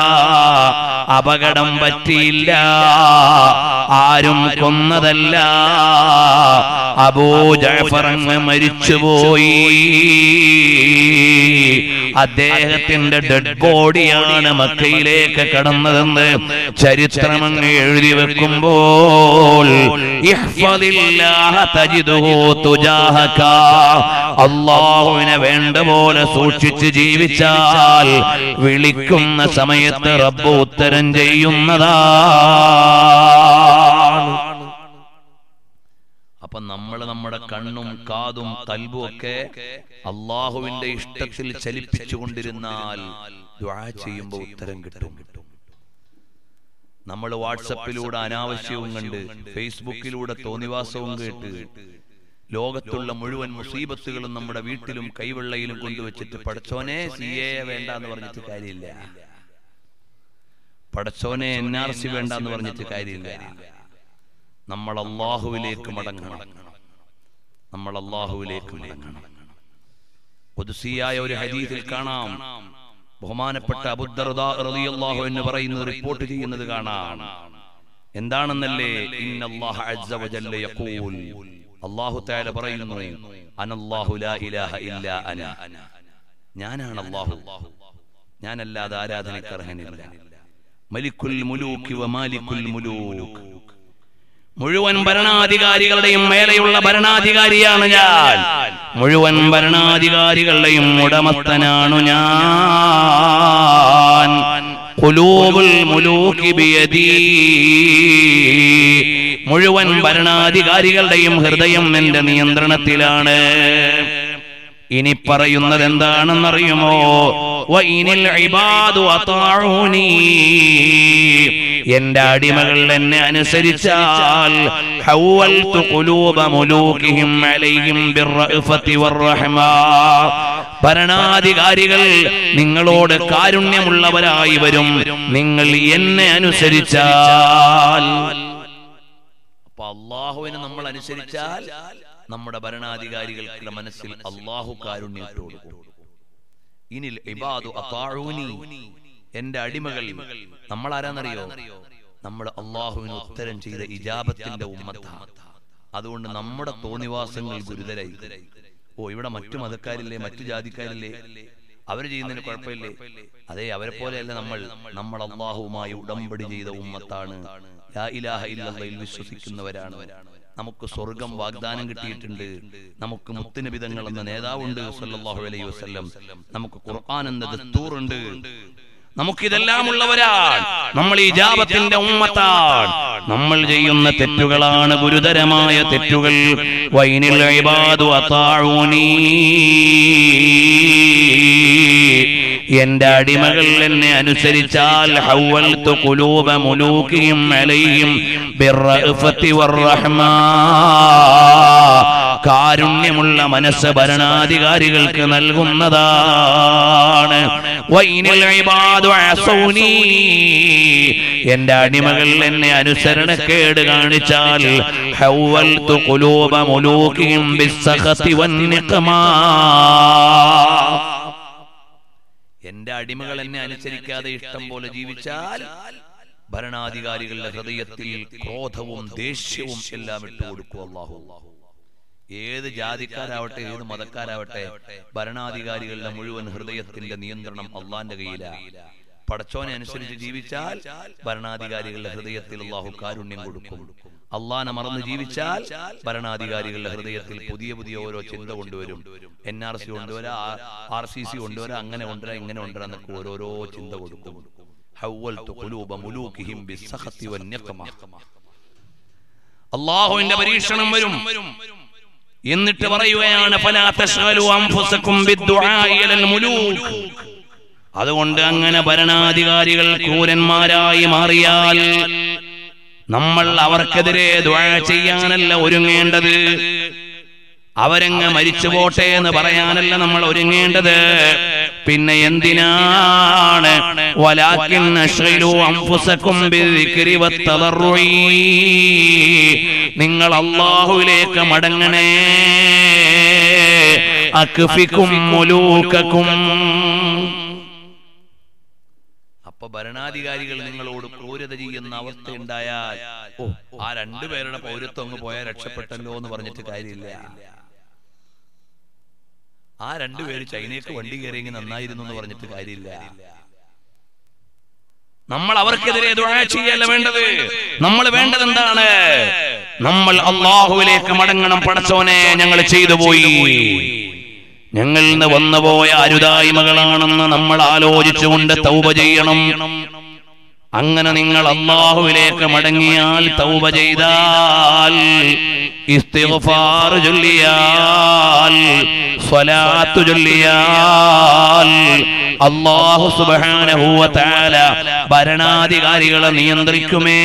അപകടം പറ്റിയില്ല, ആരും കൊന്നതല്ല. അബൂ ജഅഫർ അങ്ങ് മരിച്ചുപോയി. അദ്ദേഹത്തിന്റെ ഡെഡ് ബോഡിയാണ് മക്കയിലേക്ക് കടന്നതെന്ന് ചരിത്രമങ്ങ് എഴുതി വെക്കുമ്പോൾ അല്ലാഹുവിനെ വേണ്ട പോലെ സൂക്ഷിച്ച് ജീവിച്ചാൽ വിളിക്കുന്ന സമയത്ത് റബ്ബ് ഉത്തരം ചെയ്യുന്നതാണ്. അപ്പൊ നമ്മൾ നമ്മുടെ കണ്ണും കാതും കൽബും ഒക്കെ അള്ളാഹുവിന്റെ ഇഷ്ടത്തിൽ ചലിപ്പിച്ചുകൊണ്ടിരുന്നാൽ ദുആ ചെയ്യുമ്പോൾ ഉത്തരം കിട്ടും. നമ്മൾ വാട്സപ്പിലൂടെ അനാവശ്യവും കണ്ട്, ഫേസ്ബുക്കിലൂടെ തോന്നിവാസവും കേട്ട്, ലോകത്തുള്ള മുഴുവൻ മുസീബത്തുകളും നമ്മുടെ വീട്ടിലും കൈവെള്ളയിലും കൊണ്ടുവച്ചിട്ട് പടച്ചോനെ CA വേണ്ട എന്ന് പറഞ്ഞിട്ട് കാര്യമില്ല, പടച്ചോനെ NRC വേണ്ട എന്ന് പറഞ്ഞിട്ട് കാര്യമില്ല. നമ്മൾ അല്ലാഹുവിലേക്ക് മടങ്ങണം, നമ്മൾ അല്ലാഹുവിലേക്ക് മടങ്ങണം. ഖുദ്സിയായ ഒരു ഹദീസിൽ കാണാം, ബഹുമാനപ്പെട്ട അബൂ ദർദാ റളിയല്ലാഹു അൻഹു പറയുന്നത്, റിപ്പോർട്ട് ചെയ്യുന്നത് കാണാം. എന്താണെന്നല്ലേ? ഇന്നല്ലാഹ അസ്സ വജല്ല യഖൂൽ, അല്ലാഹു തആല പറയുന്നു, അനല്ലാഹു ലാ ഇലാഹ ഇല്ലാ അന, ഞാനാണ് അല്ലാഹു, ഞാനല്ലാതെ ആരാധനയ്ക്ക് അർഹനില്ല. മലിക്കുൽ മുലൂകി വ മാലിക്കുൽ മുലൂക്, മുഴുവൻ ഭരണാധികാരികളുടെയും മേലെയുള്ള ഭരണാധികാരിയാണ് ഞാൻ, മുഴുവൻ ഭരണാധികാരികളുടെയും ഉടമസ്ഥനാണ് ഞാൻ. ഖുലൂബുൽ മുലൂകി ബിയദീ, മുഴുവൻ ഭരണാധികാരികളുടെയും ഹൃദയം എന്റെ നിയന്ത്രണത്തിലാണ്. ഇനി പറയുന്നത് എന്താണെന്നറിയുമോ? വഇനിൽ ഇബാദു അതാഊനി, എന്റെ അടിമകൾ എന്നെ അനുസരിച്ചാൽ ഹവൽതു ഖുലൂബ മുലൂകിഹിം അലൈഹിം ബിർറഅഫതി വറഹ്മാ, ഭരണാധികാരികൾ നിങ്ങളോട് കാരുണ്യമുള്ളവരായി വരും നിങ്ങൾ എന്നെ അനുസരിച്ചാൽ. അപ്പൊ അല്ലാഹുവിനെ നമ്മൾ അനുസരിച്ചാൽ നമ്മുടെ ഭരണാധികാരികളുടെ മനസ്സിൽ അല്ലാഹു കാരുണ്യം ഇട്ടു കൊടുക്കും. ഇനിൽ ഇബാദു അതാഊനി, എന്റെ അടിമകൾ, നമ്മൾ ആരാന്നറിയോ? നമ്മൾ അല്ലാഹുവിന് ഉത്തരം ചെയ്ത ഇജാബത്തിന്റെ ഉമ്മത്താണ്. അതുകൊണ്ട് നമ്മുടെ തോന്നിവാസങ്ങൾ ഗുരുതരായി. ഓ, ഇവിടെ മറ്റു മതക്കാരില്ലേ, മറ്റു ജാതിക്കാരില്ലേ, അവർ ചെയ്യുന്നതിന് കുഴപ്പമില്ലേ? അതെ, അവരെ പോലെയല്ല നമ്മൾ അല്ലാഹുവുമായി ഉടമ്പടി ചെയ്ത ഉമ്മത്താണ്. ലാ ഇലാഹ ഇല്ലല്ലാഹ് വിശ്വസിക്കുന്നവരാണ്. നമുക്ക് സ്വർഗം വാഗ്ദാനം കിട്ടിയിട്ടുണ്ട്. നമുക്ക് മുത്തുനബി തങ്ങൾ എന്ന നേതാവുണ്ട് സല്ലല്ലാഹു അലൈഹി വസല്ലം. നമുക്ക് ഖുർആൻ എന്ന ദസ്തൂറുണ്ട്. നമുക്കിതെല്ലാം ഉള്ളവരാണ്. നമ്മൾ ഇജാബത്തിന്റെ ഉമ്മത്താണ്. നമ്മൾ ചെയ്യുന്ന തെറ്റുകളാണ് ഗുരുതരമായ തെറ്റുകൾ. വൈനിൽ ഇബാദു അതാഊനി, എന്റെ അടിമകൾ എന്നെ അനുസരിച്ചാൽ ഹവൽതു ഖുലൂബ മുലൂകിഹിം അലൈഹിം ബിർറഅഫതി വറഹ്മാ, കാരുണ്യമുള്ള മനസ്സ് ഭരണാധികാരികൾക്ക് നൽകുന്നതാണ്. വൈനിൽ ഇബാദു അസൗനി, എന്റെ അടിമകൾ എന്നെ അനുസരണക്കേട് കാണിച്ചാൽ ഹവൽതു ഖുലൂബ മുലൂകിഹിം ബിസ്സഖതി വന്നിഖ്മാ, എന്റെ അടിമകൾ എന്നെ അനുസരിക്കാതെ ഇഷ്ടം പോലെ ജീവിച്ചാൽ ഭരണാധികാരികളുടെ ഹൃദയത്തിൽ ക്രോധവും ദേഷ്യവും എല്ലാം ഇട്ടു കൊടുക്കും അല്ലാഹു. ഏത് ജാതിക്കാരാവട്ടെ, ഏത് മതക്കാരാവട്ടെ, ഭരണാധികാരികളുടെ മുഴുവൻ ഹൃദയത്തിന്റെ നിയന്ത്രണം അള്ളാന്റെ കയ്യിലാണ്. പടച്ചോനെ അനുസരിച്ച് ജീവിച്ചാൽ ഭരണാധികാരികളുടെ ഹൃദയത്തിൽ അല്ലാഹു കാരുണ്യം കൊടുക്കും. അള്ളാനെ മറന്ന് ജീവിച്ചാൽ ഭരണാധികാരികളുടെ ഹൃദയത്തിൽ പുതിയ പുതിയ ഓരോ ചിന്ത കൊണ്ടുവരും. NRC കൊണ്ടുവരാ, RCC കൊണ്ടുവരാ, അങ്ങനെ കൊണ്ടുവരാ, ഇങ്ങനെ കൊണ്ടുവരാ എന്നൊക്കെ ഓരോരോ ചിന്ത കൊടുക്കും. ഹവൽതു ഖുലൂബ മുലൂകിഹിം ബിസ്സഖതി വന്നിഖ്മ, അല്ലാഹുവിന്റെ പരീക്ഷണം വരും. എന്നിട്ട് പറയുകയാണ് ഫലാ തശ്ഗലു അൻഫുസകും ബിദ്ദുആഇ അലൽ മുലൂക്, അതുകൊണ്ട് അങ്ങനെ ഭരണാധികാരികൾ ക്രൂരന്മാരായി മാറിയാൽ നമ്മൾ അവർക്കെതിരെ ദുആ ചെയ്യാനല്ല ഒരുങ്ങേണ്ടത്, അവരങ്ങ് മരിച്ചു പോട്ടെ എന്ന് പറയാനല്ല നമ്മൾ ഒരുങ്ങേണ്ടത്. പിന്നെ എന്തിനാണ് വലാകിൻ അശ്ഗിലു അൻഫുസകും ബിദ്ദിക്രി വത്തദർറുഇ, നിങ്ങൾ അല്ലാഹുവിലേക്ക് മടങ്ങണേ. അക്ഫികും മുലൂകകും, അപ്പൊ ഭരണാധികാരികൾ നിങ്ങളോട് ക്രൂരത ചെയ്യുന്ന അവസ്ഥ ഉണ്ടായാൽ ആ രണ്ടുപേരുടെ പൗരത്വം അങ്ങ് പോയാൽ രക്ഷപ്പെട്ടല്ലോ എന്ന് പറഞ്ഞിട്ട് കാര്യമില്ല. ആ രണ്ടുപേര് ചൈനയ്ക്ക് വണ്ടി കയറിയെങ്കിൽ നന്നായിരുന്നു എന്ന് പറഞ്ഞിട്ട് കാര്യമില്ല. നമ്മൾ അവർക്കെതിരെ ദുആ ചെയ്യല്ല വേണ്ടത്. നമ്മൾ വേണ്ടത് എന്താണ്? നമ്മൾ അല്ലാഹുവിലേക്ക് മടങ്ങണം. പടച്ചോനെ, ഞങ്ങൾ ചെയ്തു പോയി, ഞങ്ങളിൽ നിന്ന് വന്നുപോയ അരുതായ്മകളാണെന്ന് നമ്മൾ ആലോചിച്ചുകൊണ്ട് തൗബ ചെയ്യണം. അങ്ങനെ നിങ്ങൾ അല്ലാഹുവിലേക്ക് മടങ്ങിയാൽ, തൗബ ചെയ്താൽ, ഇസ്തിഗ്ഫാർ ചൊല്ലിയാൽ, സ്വലാത്ത് ചൊല്ലിയാൽ അല്ലാഹു സുബ്ഹാനഹു വ തആല ഭരണാധികാരികളെ നിയന്ത്രിക്കുമേ.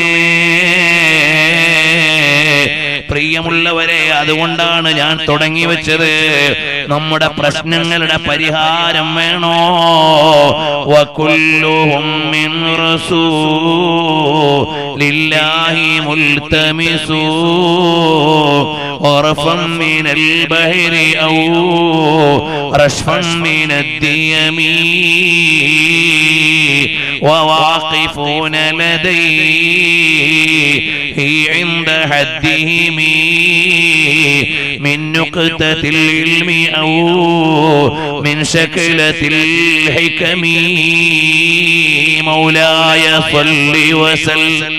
പ്രിയമുള്ളവരെ, അതുകൊണ്ടാണ് ഞാൻ തുടങ്ങി വെച്ചത്. നമ്മുടെ പ്രശ്നങ്ങളുടെ പരിഹാരം വേണോ? വകുല്ലുഹും മിൻ റസൂലില്ലാഹി മുൽതമിസു ورفا من البحر أو رشفا من الديم وواقفون لديه عند حدهم من نقطة العلم أو من شكلة الحكم مولاي صل وسلم.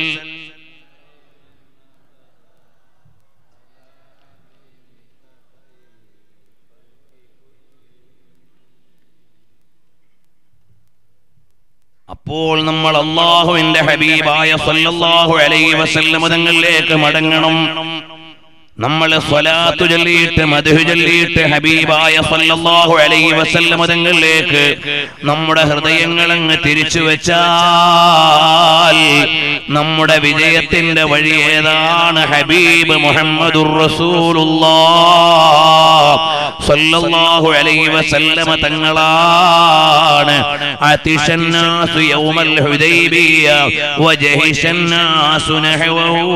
അപ്പോൾ നമ്മൾ അല്ലാഹുവിന്റെ ഹബീബായ സല്ലല്ലാഹു അലൈഹി വസല്ലം തങ്ങളിലേക്ക് മടങ്ങണം. നമ്മൾ സ്വലാത്തു ചൊല്ലിയിട്ട് മദ്ഹ് ചൊല്ലിയിട്ട് ഹബീബായ സല്ലല്ലാഹു അലൈഹി വസല്ലം തങ്ങളിലേക്ക് നമ്മുടെ ഹൃദയങ്ങൾ അങ്ങ് തിരിച്ചു വെച്ചാൽ നമ്മുടെ വിജയത്തിന്റെ വഴി ഏതാണ്? ഹബീബ് മുഹമ്മദുർ റസൂലുള്ളാഹ് സല്ലല്ലാഹു അലൈഹി വസല്ലം തങ്ങളാണ്. അതിശന്നാസു യൗമൽ ഹുദൈബിയ വജഹിശന്നാസു നഹ്വഹു.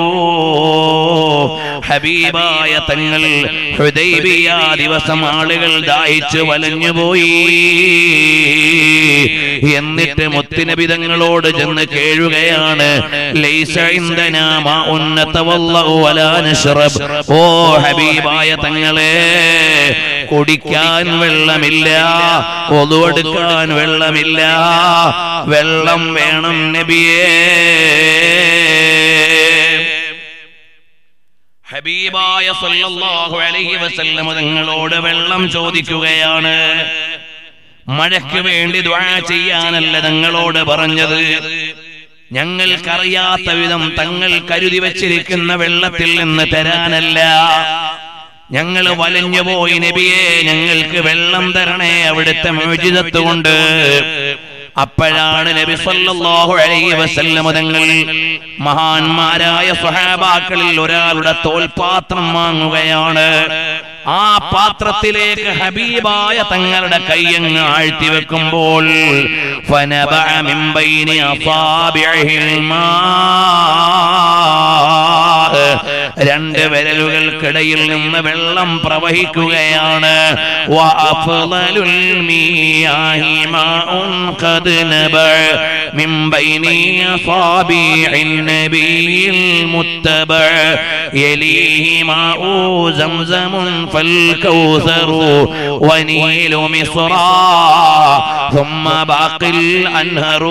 ഹബീബായ തങ്ങൾ ഹുദൈബിയ ദിവസം ആളുകൾ ദാഹിച്ചു വലഞ്ഞുപോയി. എന്നിട്ട് മുത്തുനബി തങ്ങളോട് ചെന്ന് കേഴുകയാണ്, ലൈസ ഇൻദനാ മാഉൻ നതവല്ലഉ വലാ നശ്റബ്. ഓ ഹബീബായ തങ്ങളെ, കുടിക്കാൻ വെള്ളമില്ല, വുളു എടുക്കാൻ വെള്ളമില്ല, വെള്ളം വേണം നബിയേ. ഹബീബായ സല്ലല്ലാഹു അലൈഹി വസല്ലം തങ്ങളോട് വെള്ളം ചോദിക്കുകയാണ്. മഴയ്ക്ക് വേണ്ടി ദുആ ചെയ്യാനല്ല തങ്ങളോട് പറഞ്ഞത്. ഞങ്ങൾക്കറിയാത്ത വിധം തങ്ങൾ കരുതി വച്ചിരിക്കുന്ന വെള്ളത്തിൽ നിന്ന് തരാനല്ല. ഞങ്ങൾ വലഞ്ഞുപോയി നബിയെ, ഞങ്ങൾക്ക് വെള്ളം തരണേ അവിടുത്തെ മുഅ്ജിസത്ത് കൊണ്ട്. അപ്പോഴാണ് നബി സല്ലല്ലാഹു അലൈഹി വസല്ലം തങ്ങൾ മഹാന്മാരായ സ്വഹാബാക്കളിൽ ഒരാളുടെ തോൽപാത്രം വാങ്ങുകയാണ്. ആ പാത്രത്തിലേക്ക് ഹബീബായ തങ്ങളുടെ കൈയങ്ങ് ആഴ്ത്തി വെക്കുമ്പോൾ ഫനബഅ മിൻ ബൈനി അസാബിഇഹിൽ മാ, രണ്ട് വിരലുകൾക്കിടയിൽ നിന്ന് വെള്ളം പ്രവഹിക്കുകയാണ്. വഅഫ്ളലുൽ മിയാഹി മാഉൻ ഖദ് നബഅ മിൻ ബൈനി അസാബിഇൻ നബിയിൽ മുത്തബഅ യലീഹി മാഉ സംസമുൻ ഫൽകൗസറു വനീലു മിസ്റാ ثم باقي الأنهار.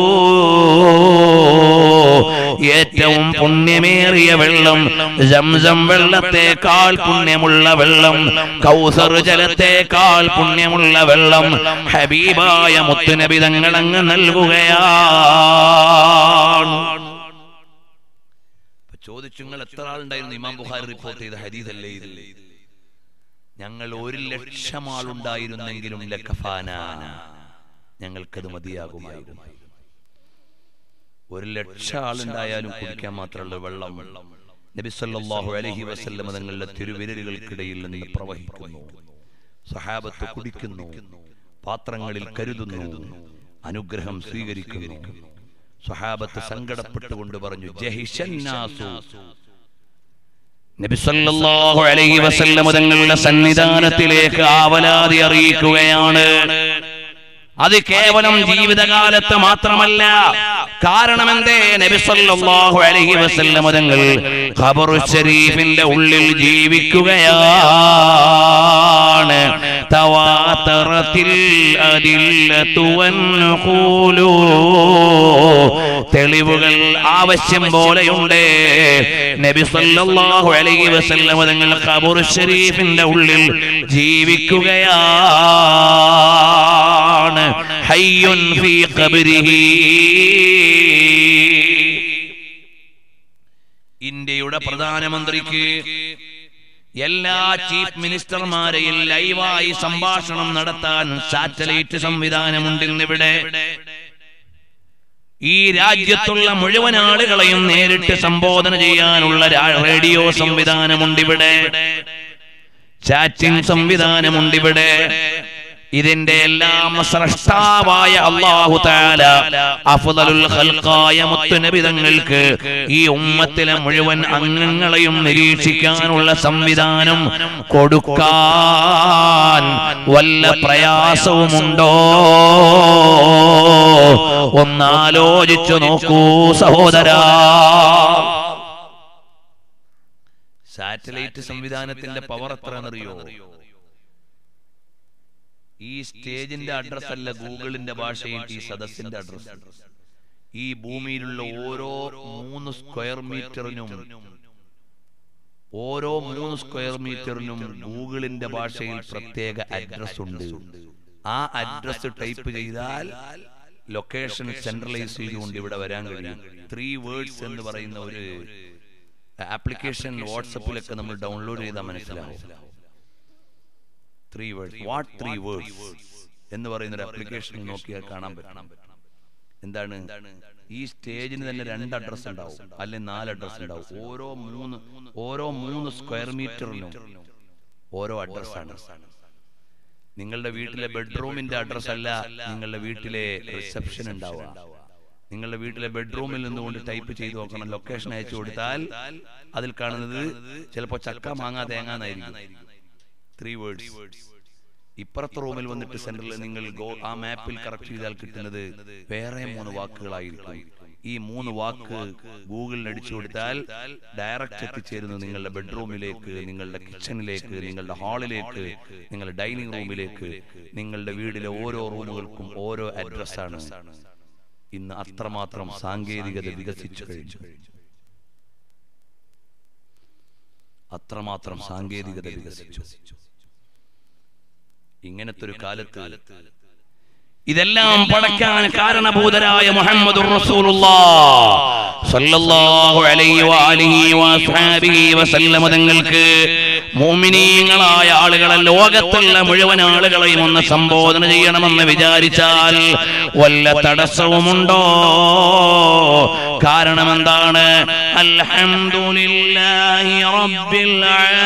ഏറ്റവും പുണ്യമേറിയ വെള്ളം സംസം വെള്ളത്തെക്കാൾ പുണ്യമുള്ള വെള്ളം, കൗസർ ജലത്തെക്കാൾ പുണ്യമുള്ള വെള്ളം ഹബീബായ മുത്തുനബി തങ്ങൾ അങ്ങ് നൽകുകയാണ്. ചോദിച്ചു, നിങ്ങൾ എത്ര ആളുണ്ടായിരുന്നു? ഇമാം ബുഖാരി റിപ്പോർട്ട് ചെയ്ത ഹദീസല്ലേ ഇത്. ഞങ്ങൾ 1,00,000 ആളുണ്ടായിരുന്നെങ്കിലും ലകഫാന, ഞങ്ങൾക്കത് മതിയാകുമായിരുന്നു. 1,00,000 ആളുണ്ടായാലും കുടിക്കാൻ മാത്രമുള്ള വെള്ളം നബി സല്ലല്ലാഹു അലൈഹി വസല്ലം തങ്ങളുടെ തിരുവിരലുകൾക്കിടയിൽ നിന്ന് പ്രവഹിക്കുന്നു. സഹാബത്ത് കുടിക്കുന്നു, പാത്രങ്ങളിൽ കരുതുന്നു, അനുഗ്രഹം സ്വീകരിക്കുന്നു. സഹാബത്ത് സങ്കടപ്പെട്ടുകൊണ്ട് പറഞ്ഞു, ജഹിശന്നാസു. നബി സല്ലല്ലാഹു അലൈഹി വസല്ലം തങ്ങളുടെ സന്നിധാനത്തിലേക്ക് ആവലാതി അറിയിക്കുകയാണ്. അത് കേവലം ജീവിതകാലത്ത് മാത്രമല്ല. കാരണം എന്തേ? നബി സല്ലല്ലാഹു അലൈഹി വസല്ലം തങ്ങൾ ഖബറു ശരീഫിന്റെ ഉള്ളിൽ ജീവിക്കുകയാണ്. തവാതറത്തിൽ അദില്ലതു വൻഖൂലു, തെളിവുകൾ ആവശ്യം പോലെയുണ്ട്. നബി സല്ലല്ലാഹു അലൈഹി വസല്ലം തങ്ങൾ ഖബറു ശരീഫിന്റെ ഉള്ളിൽ ജീവിക്കുകയാണ്. ഹയ്യുൻ ഫീ ഖബ്രിഹി. ഇന്ത്യയുടെ പ്രധാനമന്ത്രിക്ക് എല്ലാ ചീഫ് മിനിസ്റ്റർമാരെയും ലൈവായി സംഭാഷണം നടത്താൻ സാറ്റലൈറ്റ് സംവിധാനമുണ്ട് ഇന്നിവിടെ. ഈ രാജ്യത്തുള്ള മുഴുവൻ ആളുകളെയും നേരിട്ട് സംബോധന ചെയ്യാനുള്ള റേഡിയോ സംവിധാനമുണ്ടിവിടെ, ചാറ്റിംഗ് സംവിധാനമുണ്ടിവിടെ. ഇതിന്റെ എല്ലാം സ്രഷ്ടാവായ അല്ലാഹു തആല അഫ്ളലുൽ ഖൽഖായ മുത്തുനബി തങ്ങൾക്ക് ഈ ഉമ്മത്തിലെ മുഴുവൻ അംഗങ്ങളെയും നിരീക്ഷിക്കാനുള്ള സംവിധാനം കൊടുക്കാൻ വല്ല പ്രയാസവുമുണ്ടോ? ഒന്നാലോചിച്ചു നോക്കൂ സഹോദരാ. സാറ്റലൈറ്റ് സംവിധാനത്തിന്റെ പവർ എത്രയെന്നറിയോ? ഈ സ്റ്റേജിന്റെ അഡ്രസ് അല്ല ഗൂഗിളിന്റെ ഭാഷയിൽ ഈ സദസ്സിന്റെ അഡ്രസ്. ഈ ഭൂമിയിലുള്ള ഓരോ 3 സ്ക്വയർ മീറ്ററിനും ഗൂഗിളിന്റെ ഭാഷയിൽ പ്രത്യേക അഡ്രസ് ഉണ്ട്. ആ അഡ്രസ് ടൈപ്പ് ചെയ്താൽ ലൊക്കേഷൻ സെൻട്രലൈസ് ചെയ്തുകൊണ്ട് ഇവിടെ വരാൻ കഴിയും. 3 വേർഡ്സ് എന്ന് പറയുന്ന ഒരു ആപ്ലിക്കേഷൻ വാട്സപ്പിലൊക്കെ നമ്മൾ ഡൗൺലോഡ് ചെയ്താൽ മനസ്സിലാവും. 3 വേർഡ്സ്, വാട്ട് 3 വേർഡ്സ് എന്ന് പറയുന്ന ഒരു ആപ്ലിക്കേഷൻ നോക്കിയാൽ കാണാൻ പറ്റും. എന്താണ്? ഈ സ്റ്റേജിന് തന്നെ 2 അഡ്രസ് ഉണ്ടാവും, അല്ലെങ്കിൽ 4 അഡ്രസ് ഉണ്ടാവും. ഓരോ 3 സ്ക്വയർ മീറ്ററിനും ഓരോ അഡ്രസ്സാണ്. നിങ്ങളുടെ വീട്ടിലെ ബെഡ്റൂമിന്റെ അഡ്രസ് അല്ല നിങ്ങളുടെ വീട്ടിലെ റിസപ്ഷൻ ഉണ്ടാവുക. നിങ്ങളുടെ വീട്ടിലെ ബെഡ്റൂമിൽ നിന്നുകൊണ്ട് ടൈപ്പ് ചെയ്ത് നോക്കണം. ലൊക്കേഷൻ അയച്ചു കൊടുത്താൽ അതിൽ കാണുന്നത് ചിലപ്പോ ചക്ക മാങ്ങ തേങ്ങാന്നായിരിക്കും. 3 വേർഡ്സ്. ഇപ്പുറത്തെ റൂമിൽ വന്നിട്ട് സെന്ററിൽ നിങ്ങൾ ആ മാപ്പിൽ കറക്റ്റ് ചെയ്താൽ കിട്ടുന്നത് വേറെ 3 വാക്കുകളായിരിക്കും. ഈ 3 വാക്ക് ഗൂഗിളിൽ അടിച്ചു കൊടുത്താൽ ഡയറക്റ്റ് എത്തിച്ചേരുന്നു നിങ്ങളുടെ ബെഡ്റൂമിലേക്ക്, നിങ്ങളുടെ കിച്ചണിലേക്ക്, നിങ്ങളുടെ ഹാളിലേക്ക്, നിങ്ങളുടെ ഡൈനിങ് റൂമിലേക്ക്. നിങ്ങളുടെ വീടിലെ ഓരോ റൂമുകൾക്കും ഓരോ അഡ്രസ്സാണ്. ഇന്ന് അത്രമാത്രം സാങ്കേതികത വികസിച്ചു കഴിഞ്ഞു. അത്രമാത്രം സാങ്കേതികത വികസിച്ചു. ഇങ്ങനത്തെ ഒരു കാലത്ത് ഇതെല്ലാം പടക്കാൻ കാരണഭൂതരായ മുഹമ്മദുർ റസൂലുള്ളാഹ് സ്വല്ലല്ലാഹു അലൈഹി വഅലിഹി വസഹബിഹി വസല്ലം തങ്ങൾക്ക് മുഅ്മിനീങ്ങളായ ആളുകളെ, ലോകത്തുള്ള മുഴുവൻ ആളുകളെയും ഒന്ന് സംബോധന ചെയ്യണമെന്ന് വിചാരിച്ചാൽ വല്ല തടസ്സവുമുണ്ടോ? കാരണം എന്താണ്? അൽഹംദുലില്ലാഹി റബ്ബിൽ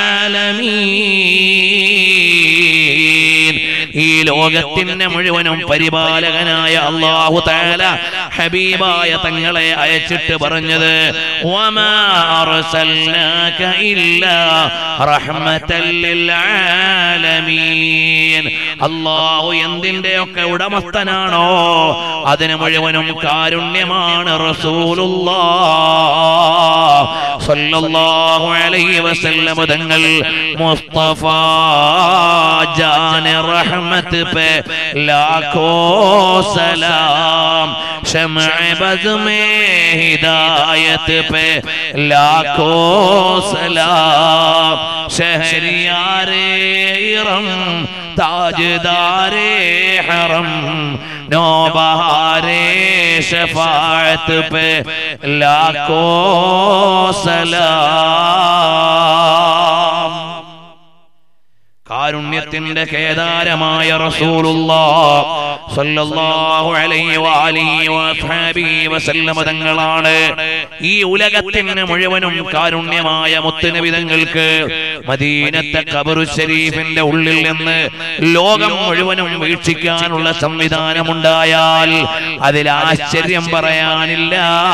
ആലമീൻ. ഈ ലോകത്തിന്റെ മുഴുവനും പരിപാലകനായ അല്ലാഹു തആല ഹബീബായ തങ്ങളെ അയച്ചിട്ട് പറഞ്ഞത് വമാ അർസൽനാക ഇല്ലാ റഹ്മത്തൽ ലിൽ ആലമീൻ. അല്ലാഹു എന്തിന്റെയൊക്കെ ഉടമസ്ഥനാണോ അതിന് മുഴുവനും കാരുണ്യമാണ് റസൂലുള്ളാഹ് സ്വല്ലല്ലാഹു അലൈഹി വസല്ലം തങ്ങൾ. മുസ്തഫ ജാനെ റഹ്മത്ത് പേ ലാഖോ സലാം, ശമഅ ബസ് മേ ഹിദായത്ത് പേ ലാഖോ സലാം, ശഹരിയാരേ ഇറം താജ്ദാരേ ഹറം, നൗബഹാരേ ശഫാഅത്ത് പേ ലാഖോ സലാം. കാരുണ്യത്തിന്റെ കേദാരമായ റസൂലുള്ളാഹ് സ്വല്ലല്ലാഹു അലൈഹി വഅലിഹി വസഹബിഹി വസല്ലം തങ്ങളാണ് ഈ ഉലകത്തിന് മുഴുവനും കാരുണ്യമായ മുത്തുനബി തങ്ങൾക്ക് മദീനത്തെ ഖബറു ശരീഫിന്റെ ഉള്ളിൽ നിന്ന് ലോകം മുഴുവനും വീക്ഷിക്കാനുള്ള സംവിധാനമുണ്ടായാൽ അതിൽ ആശ്ചര്യം പറയാനില്ല.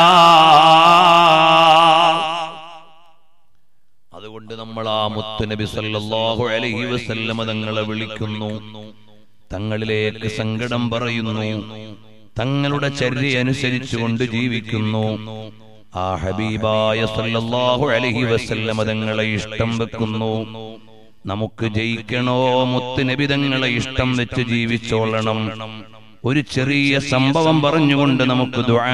അതുകൊണ്ട് നമ്മൾ ആ മുത്തുനബി സല്ലല്ലാഹു അലൈഹി വസല്ലം തങ്ങളെ വിളിക്കുന്നു, തങ്ങളിലേക്ക് സങ്കടം പറയുന്നു, തങ്ങളുടെ ചര്യ അനുസരിച്ചുകൊണ്ട് ജീവിക്കുന്നു. ആ ഹബീബായ സല്ലല്ലാഹു അലൈഹി വസല്ലം തങ്ങളെ ഇഷ്ടം വെക്കുന്നു. നമുക്ക് ജയിക്കണോ? മുത്തുനബി തങ്ങളെ ഇഷ്ടം വെച്ച് ജീവിച്ചോളണം. ഒരു ചെറിയ സംഭവം പറഞ്ഞുകൊണ്ട് നമുക്ക് ദുആ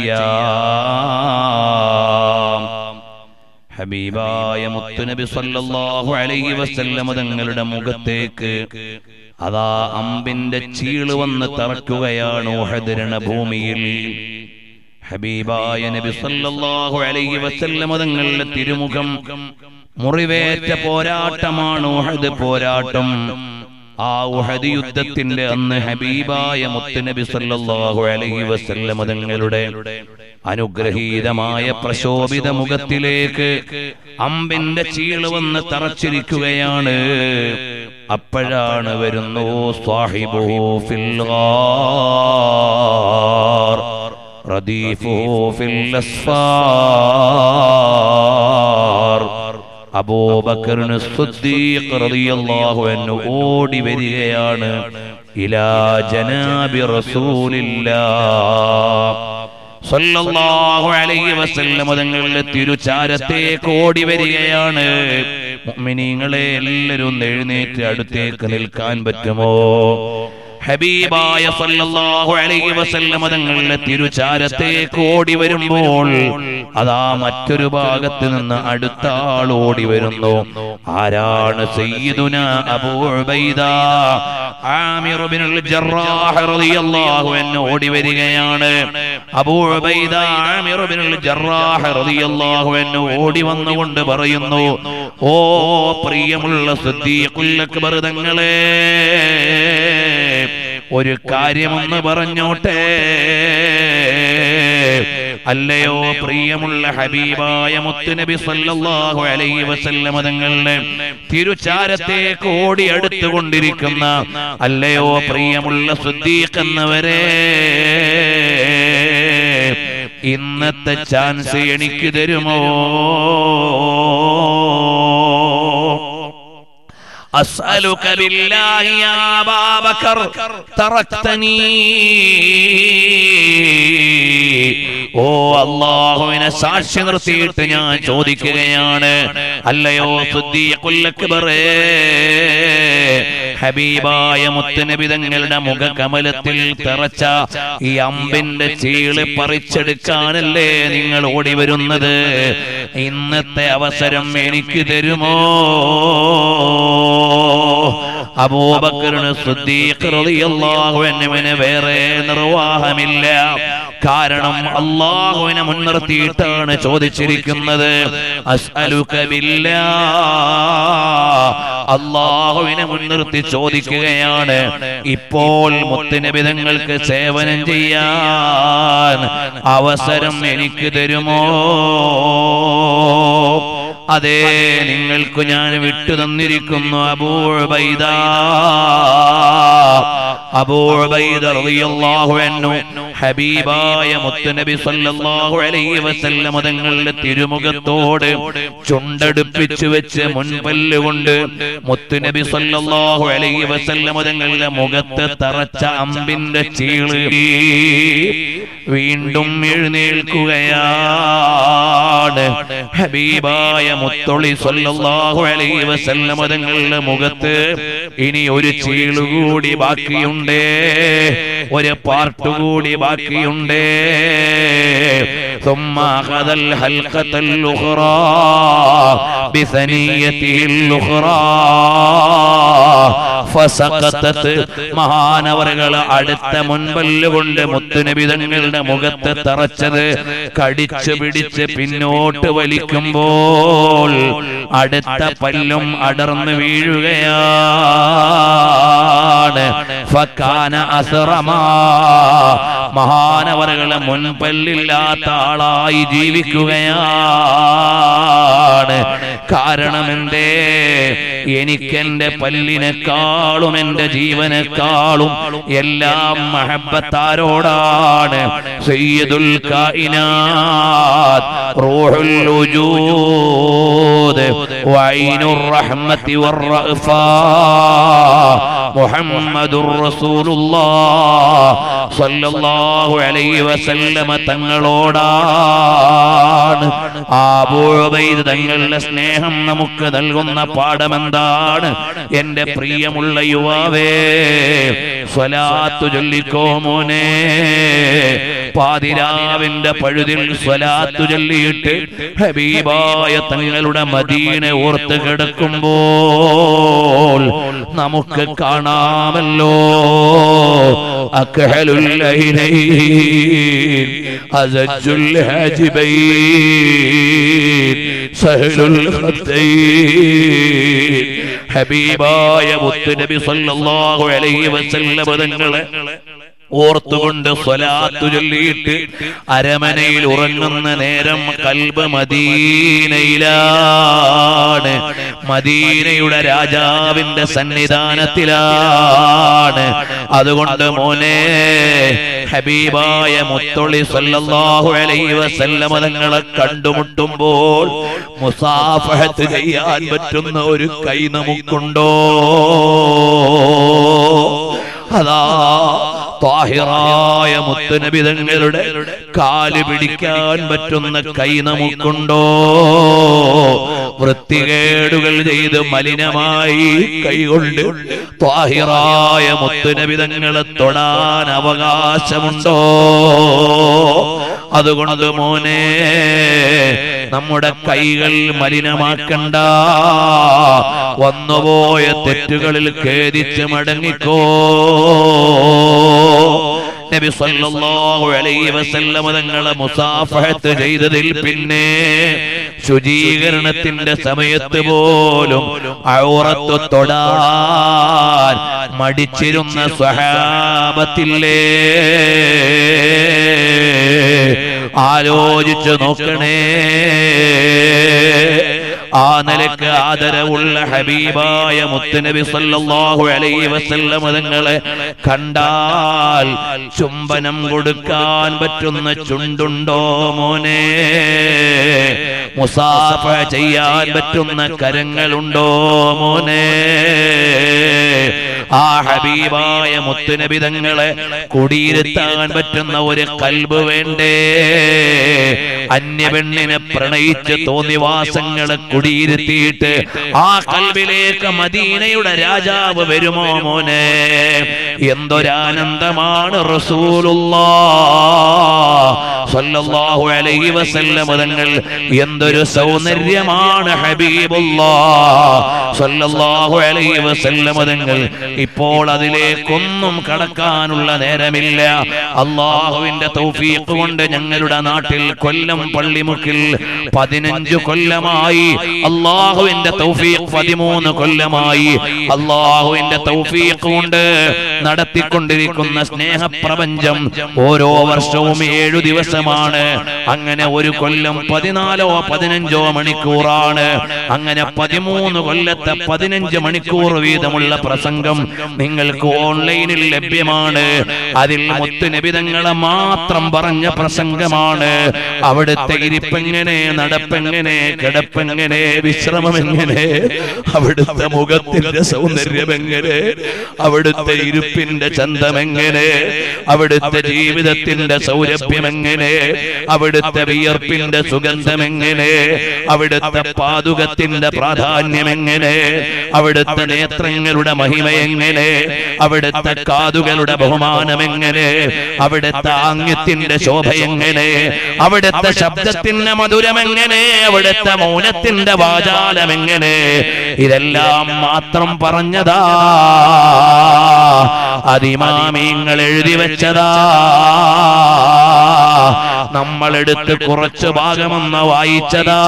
ചെയ്യാം. ഹബീബായ മുത്തുനബി സല്ലല്ലാഹു അലൈഹി വസല്ലം തങ്ങളുടെ മുഖത്തേക്ക് അതാ അമ്പിന്റെ ചീള് വന്ന് തറക്കുകയാണ് ഉഹദ് രണഭൂമിയിൽ. ഹബീബായ നബി സല്ലല്ലാഹു അലൈഹി വസല്ലം തങ്ങളുടെ തിരുമുഖം മുറിവേറ്റ പോരാട്ടമാണ് ഉഹദ് പോരാട്ടം. ആ ഉഹദ് യുദ്ധത്തിന്റെ അന്ന് ഹബീബായ മുത്തുനബി സല്ലല്ലാഹു അലൈഹി വസല്ലം തങ്ങളുടെ അനുഗ്രഹീതമായ പ്രശോഭിത മുഖത്തിലേക്ക് അമ്പിന്റെ ചീള് വന്ന് തറച്ചിരിക്കുകയാണ്. അപ്പോഴാണ് വരുന്നു സ്വാഹിബുഹു ഫിൽ ഗാർ റദീഫുഹു ഫിൽ അസ്ഫാർ. അബൂബക്കർ സിദ്ദീഖ് റളിയല്ലാഹു അൻഹു ഓടി വരികയാണ് ഇലാ ജനാബി റസൂലില്ലാഹ് സല്ലല്ലാഹു അലൈഹി വസല്ലം തങ്ങളുടെ തിരുചാരത്തേക്ക് ഓടി വരികയാണ്. മുഅ്മിനീങ്ങളെ എല്ലാവരും എഴുന്നേറ്റ് അടുത്തേക്ക് നിൽക്കാൻ പറ്റുമോ? ഹബീബായ സല്ലല്ലാഹു അലൈഹി വസല്ലം തങ്ങളുടെ തിരുചാരത്തേക്ക് ഓടി വരുമ്പോൾ അതാ മറ്റൊരു ഭാഗത്ത് നിന്ന് അടുത്ത ആൾ ഓടി വരുന്നു. ആരാണ്? സയ്യിദുനാ അബൂ ഉബൈദ ആമിർ ഇബ്നുൽ ജറാഹ് റളിയല്ലാഹു അൻഹു ഓടി വരികയാണ്. അബൂ ഉബൈദ ആമിർ ഇബ്നുൽ ജറാഹ് റളിയല്ലാഹു അൻഹു ഓടി വന്നുകൊണ്ട് പറയുന്നു, ഓ പ്രിയമുള്ള സിദ്ദീഖുൽ അക്ബർ തങ്ങളെ, ഒരു കാര്യമൊന്ന് പറഞ്ഞോട്ടെ. അല്ലയോ പ്രിയമുള്ള ഹബീബായ മുത്തുനബി സല്ലല്ലാഹു അലൈഹി വസല്ലം തങ്ങളുടെ തിരുചാരത്തേക്ക് ഓടി അടുത്തുകൊണ്ടിരിക്കുന്ന അല്ലയോ പ്രിയമുള്ള സിദ്ദീഖ് എന്നവരെ, ഇന്നത്തെ ചാൻസ് എനിക്ക് തരുമോ? أسألك بالله يا أبا بكر تركتني. ഓ അല്ലാഹുവിനെ സാക്ഷി നിർത്തിയിട്ട് ഞാൻ ചോദിക്കുകയാണ്, അല്ലയോ സിദ്ദീഖുൽ അക്ബറേ, ഹബീബായ മുത്തുനബി തങ്ങളുടെ മുഖകമലത്തിൽ തറച്ച ഈ അമ്പിന്റെ ചീള് പറിച്ചെടുക്കാനല്ലേ നിങ്ങൾ ഓടി വരുന്നത്? ഇന്നത്തെ അവസരം എനിക്ക് തരുമോ? അബൂബക്കറിന് സിദ്ദീഖ് റളിയല്ലാഹു അൻഹുവിന് വേറെ നിർവാഹമില്ല. കാരണം അല്ലാഹുവിനെ മുൻനിർത്തിയിട്ടാണ് ചോദിച്ചിരിക്കുന്നത്. അസ്അലുക ബില്ലാഹ്, അല്ലാഹുവിനെ മുൻനിർത്തി ചോദിക്കുകയാണ്. ഇപ്പോൾ മുത്തുനബി തങ്ങൾക്ക് സേവനം ചെയ്യാൻ അവസരം എനിക്ക് തരുമോ? അതെ, നിങ്ങൾക്ക് ഞാൻ വിട്ടു തന്നിരിക്കുന്നു. അബൂ ഉബൈദ റളിയല്ലാഹു അൻഹു ഹബീബായ മുത്തുനബി സല്ലല്ലാഹു അലൈഹി വസല്ലം തങ്ങളുടെ തിരുമുഖത്തോട് ചുണ്ടടുപ്പിച്ചു വെച്ച് മുൻപല്ലുകൊണ്ട് മുത്തുനബി സല്ലല്ലാഹു അലൈഹി വസല്ലം തങ്ങളുടെ മുഖത്ത് തറച്ച അമ്പിന്റെ ചീള് വീണ്ടും എഴുന്നേൽക്കുകയാണ്. ഹബീബായ മുത്തൊളി സല്ലല്ലാഹു അലൈഹി വസല്ലം തങ്ങളുടെ മുഖത്ത് ഇനി ഒരു ചീളുകൂടി ബാക്കിയുണ്ട്, ഒരു പാർട്ട് കൂടി ബാക്കിയുണ്ട്. ثم أخذ الحلقة الأخرى بثنيته الأخرى فسقطت. മഹാനവറുകൾ അടുത്ത മുൻപല്ലുകൊണ്ട് മുത്തുനബി തങ്ങളുടെ മുഖത്ത് തറച്ചത് കടിച്ചു പിടിച്ച് പിന്നോട്ട് വലിക്കുമ്പോൾ അടുത്ത പല്ലും അടർന്നു വീഴുകയാണ്. ഫകാന അസ്റമാ, മഹാനവറുകളെ മുൻപല്ലില്ലാത്ത ആളായി ജീവിക്കുകയാണ്. കാരണം എന്തേ? എനിക്കെന്റെ പല്ലിനെക്കാളും എന്റെ ജീവനെക്കാളും എല്ലാം മഹബ്ബത്താരോടാണ്. സയ്യിദുൽ കായിനാത്ത്, റൂഹുൽ വജൂദ്, വഐനുർ റഹ്മത്തി വർ-റഅഫാ, മുഹമ്മദുർ റസൂലുള്ളാഹ് സല്ലല്ലാഹു അലൈഹി വസല്ലമ തങ്ങളോടാണ്. അബൂ ഉബൈദ തങ്ങളുടെ സ്നേഹം നമുക്ക് നൽകുന്ന പാഠമെന്താണ്? എന്റെ പ്രിയമുള്ള യുവാവേ, സ്വലാത്ത് ചൊല്ലിക്കോ മോനെ. പാതിരാവിന്റെ പഴുതിൽ സ്വലാത്ത് ചൊല്ലിയിട്ട് ഹബീബായ തങ്ങളുടെ മദീന ഓർത്ത് കിടക്കുമ്പോൾ നമുക്ക് കാണാമല്ലോ, അക്ഹലുൽ ലൈലൈൻ, അസജ്ജുൽ ഹാജിബൈൻ, സഹലുൽ ഖത്തൈൻ. ഹബീബായ മുത്തുനബി സല്ലല്ലാഹു അലൈഹി വസല്ലം തങ്ങളെ ഓർത്തുകൊണ്ട് സ്വലാത്തു ചൊല്ലിയിട്ട് അരമനയിൽ ഉറങ്ങുന്ന നേരം കൽബ് മദീനയിലാണ്, മദീനയുടെ രാജാവിന്റെ സന്നിധാനത്തിലാണ്. അതുകൊണ്ട് മോനെ, ഹബീബായ മുത്തൊളി സല്ലല്ലാഹു അലൈഹി വസല്ലം തങ്ങളെ കണ്ടുമുട്ടുമ്പോൾ മുസാഫഹത്ത് ചെയ്യാൻ പറ്റുന്ന ഒരു കൈ നമുക്കുണ്ടോ? അതാ താഹിറായ മുത്തുനബി തങ്ങളുടെ കാല് പിടിക്കാൻ പറ്റുന്ന കൈ നമുക്കുണ്ടോ? വൃത്തികേടുകൾ ചെയ്ത് മലിനമായി കൈകൊണ്ട് താഹിറായ മുത്തുനബി തങ്ങളെ തൊടാൻ അവകാശമുണ്ടോ? അതുകൊണ്ട് മോനെ, നമ്മുടെ കൈകൾ മലിനമാക്കണ്ട. വന്നുപോയ തെറ്റുകളിൽ ഖേദിച്ച് മടങ്ങിക്കോ. നബി സല്ലല്ലാഹു അലൈഹി വസല്ലം തങ്ങളെ മുസാഫഹത്ത് ചെയ്തതിൽ പിന്നെ ശുചീകരണത്തിന്റെ സമയത്ത് പോലും ഔറത്ത് തൊടാൻ മടിച്ചിരുന്ന സ്വഹാബത്തില്ലേ? ആലോചിച്ചു നോക്കണേ. ആ നിലക്ക് ആദരവുള്ള ഹബീബായ മുത്തുനബി സല്ലല്ലാഹു അലൈഹി വസല്ലം തങ്ങളെ കണ്ടാൽ ചുംബനം കൊടുക്കാൻ പറ്റുന്ന ചുണ്ടുണ്ടോ മോനെ? മുസാഫ ചെയ്യാൻ പറ്റുന്ന കരങ്ങളുണ്ടോ മോനെ? ആ ഹബീബായ മുത്തുനബി തങ്ങളെ കുടിയിരുത്താൻ പറ്റുന്ന ഒരു കൽബ് വേണ്ടേ? അന്യപെണ്ണിനെ പ്രണയിച്ച് തോന്നിവാസങ്ങളെ കുടിയിരുത്തിയിട്ട് ആ കൽബിലേക്ക് മദീനയുടെ രാജാവ് വരുമോ മോനെ? എന്തൊരാനന്ദമാണ് റസൂലുള്ളാഹ് സ്വല്ലല്ലാഹു അലൈഹി വസല്ലം തങ്ങൾ, എന്തൊരു സൗന്ദര്യമാണ് ഹബീബുല്ലാഹ് സ്വല്ലല്ലാഹു അലൈഹി വസല്ലം തങ്ങൾ. ഇപ്പോൾ അതിലേക്കൊന്നും കടക്കാനുള്ള നേരമില്ല. അള്ളാഹുവിന്റെ തൗഫീഖ് കൊണ്ട് ഞങ്ങളുടെ നാട്ടിൽ കൊല്ലം പള്ളിമുക്കിൽ 15 കൊല്ലമായി. അള്ളാഹുവിന്റെ തൗഫീഖ് 13 കൊല്ലമായി. അള്ളാഹുവിന്റെ തൗഫീഖ് കൊണ്ട് നടത്തിക്കൊണ്ടിരിക്കുന്ന സ്നേഹപ്രപഞ്ചം ഓരോ വർഷവും 7 ദിവസമാണ്. അങ്ങനെ ഒരു കൊല്ലം 14 15 മണിക്കൂറാണ്. അങ്ങനെ 13 കൊല്ലത്തെ 15 മണിക്കൂർ വീതമുള്ള പ്രസംഗം നിങ്ങൾക്ക് ഓൺലൈനിൽ ലഭ്യമാണ്. അതിൽ മുത്തുനബി തങ്ങളെ മാത്രം പറഞ്ഞ പ്രസംഗമാണ്. അവിടുത്തെ ഇരിപ്പെങ്ങനെ, നടപ്പെങ്ങനെ, കിടപ്പെങ്ങനെ, വിശ്രമമെങ്ങനെ, അവിടുത്തെ മുഖത്തിന്റെ സൗന്ദര്യമെങ്ങനെ, അവിടുത്തെ ഇരുപ്പിന്റെ ചന്തമെങ്ങനെ, അവിടുത്തെ ജീവിതത്തിന്റെ സൗരഭ്യമെങ്ങനെ, അവിടുത്തെ വിയർപ്പിന്റെ സുഗന്ധമെങ്ങനെ, അവിടുത്തെ പാതുകത്തിന്റെ പ്രാധാന്യമെങ്ങനെ, അവിടുത്തെ നേത്രങ്ങളുടെ മഹിമയെങ്ങനെ, അവിടുത്തെ കാതുകളുടെ ബഹുമാനമെങ്ങനെ, അവിടുത്തെ ആംഗ്യത്തിന്റെ ശോഭയെങ്ങനെ, അവിടുത്തെ ശബ്ദത്തിന്റെ മധുരമെങ്ങനെ, അവിടുത്തെ മൗനത്തിന്റെ വാചാലമെങ്ങനെ, ഇതെല്ലാം മാത്രം പറഞ്ഞതാ. അതിമാമീങ്ങൾ എഴുതി വെച്ചതാ. നമ്മളെടുത്ത് കുറച്ച് ഭാഗമൊന്ന് വായിച്ചതാ.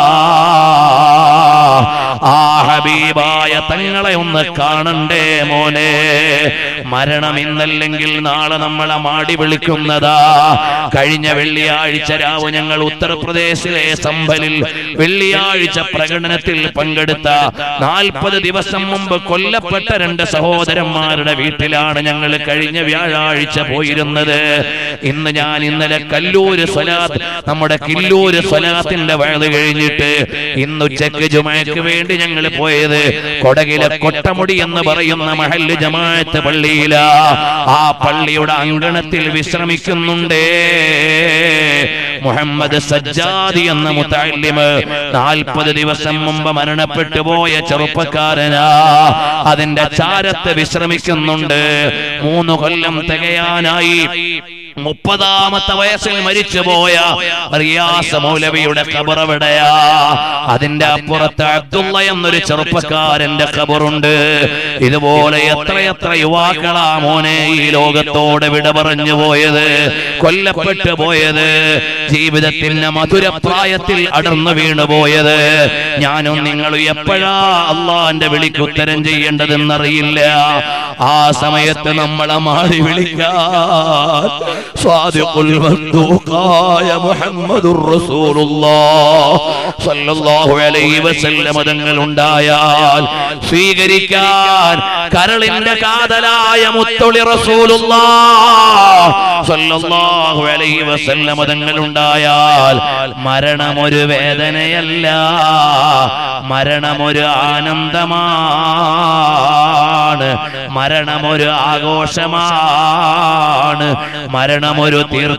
ആ ഹബീബായ തങ്ങളെ ഒന്ന് കാണണ്ടേ മോനെ? മരണം ഇന്നല്ലെങ്കിൽ നാളെ നമ്മളെ മാടി വിളിക്കുന്നതാ. കഴിഞ്ഞ വെള്ളിയാഴ്ച രാവ് ഞങ്ങൾ ഉത്തർപ്രദേശിലെ സംഭലിൽ വെള്ളിയാഴ്ച പ്രകടനത്തിൽ പങ്കെടുത്ത 40 ദിവസം മുമ്പ് കൊല്ലപ്പെട്ട 2 സഹോദരന്മാരുടെ വീട്ടിലാണ് ഞങ്ങൾ കഴിഞ്ഞ വ്യാഴാഴ്ച പോയിരുന്നത്. ഇന്നലെ കല്ലൂര് സ്വലാത്ത്, നമ്മുടെ കില്ലൂര് സ്വലാത്തിന്റെ വയത് കഴിഞ്ഞിട്ട് ഇന്നുച്ചക്ക് ജുമഅക്ക് വേണ്ടി ഞങ്ങൾ പോയത് കൊടകിലെ കൊട്ടമുടി എന്ന് പറയുന്ന മഹല്ല് ജമാഅത്ത് പള്ളിയിലാ. ആ പള്ളിയുടെ അങ്കണത്തിൽ വിശ്രമിക്കുന്നുണ്ടേ മുഹമ്മദ് സജ്ജാദി എന്ന മുതഅല്ലിമ്. 40 ദിവസം മുമ്പ് മരണപ്പെട്ടു പോയ ചെറുപ്പക്കാരനാ. അതിന്റെ ചാരത്ത് വിശ്രമിക്കുന്നുണ്ട്. 3 കൊല്ലം തികയാനായി. 30ാമത്തെ വയസ്സിൽ മരിച്ചുപോയ റിയാസ് മൗലവിയുടെ ഖബർ എവിടെയാ? അതിന്റെ അപ്പുറത്ത് അബ്ദുള്ള എന്നൊരു ചെറുപ്പക്കാരന്റെ ഖബറുണ്ട്. ഇതുപോലെ എത്രയെത്ര യുവാക്കളാ മോനെ ഈ ലോകത്തോട് വിട പറഞ്ഞു പോയത്, കൊല്ലപ്പെട്ടു പോയത്, ജീവിതത്തിന്റെ മധുരപ്രായത്തിൽ അടർന്നു വീണു പോയത്. ഞാനും നിങ്ങളും എപ്പോഴാ അള്ളാന്റെ വിളിക്ക് ഉത്തരം ചെയ്യേണ്ടതെന്നറിയില്ല. ആ സമയത്ത് നമ്മളെ മാറി വിളിക്കാൻ സ്വാദിഖുൽ മസ്ദൂഖായ മുഹമ്മദുർ റസൂലുള്ളാഹ് സ്വല്ലല്ലാഹു അലൈഹി വസല്ലം തങ്ങൾ ഉണ്ടായാൽ സ്വീകരിക്കാൻ കരളിന്റെ കാതലായ മുത്തൊളി റസൂലുള്ളാഹ് സ്വല്ലല്ലാഹു അലൈഹി വസല്ലം തങ്ങൾ ഉണ്ടായാൽ മരണമൊരു വേദനയല്ല, മരണമൊരു ആനന്ദമാണ്. മരണമൊരു ആഘോഷമാണ്, മരണമൊരു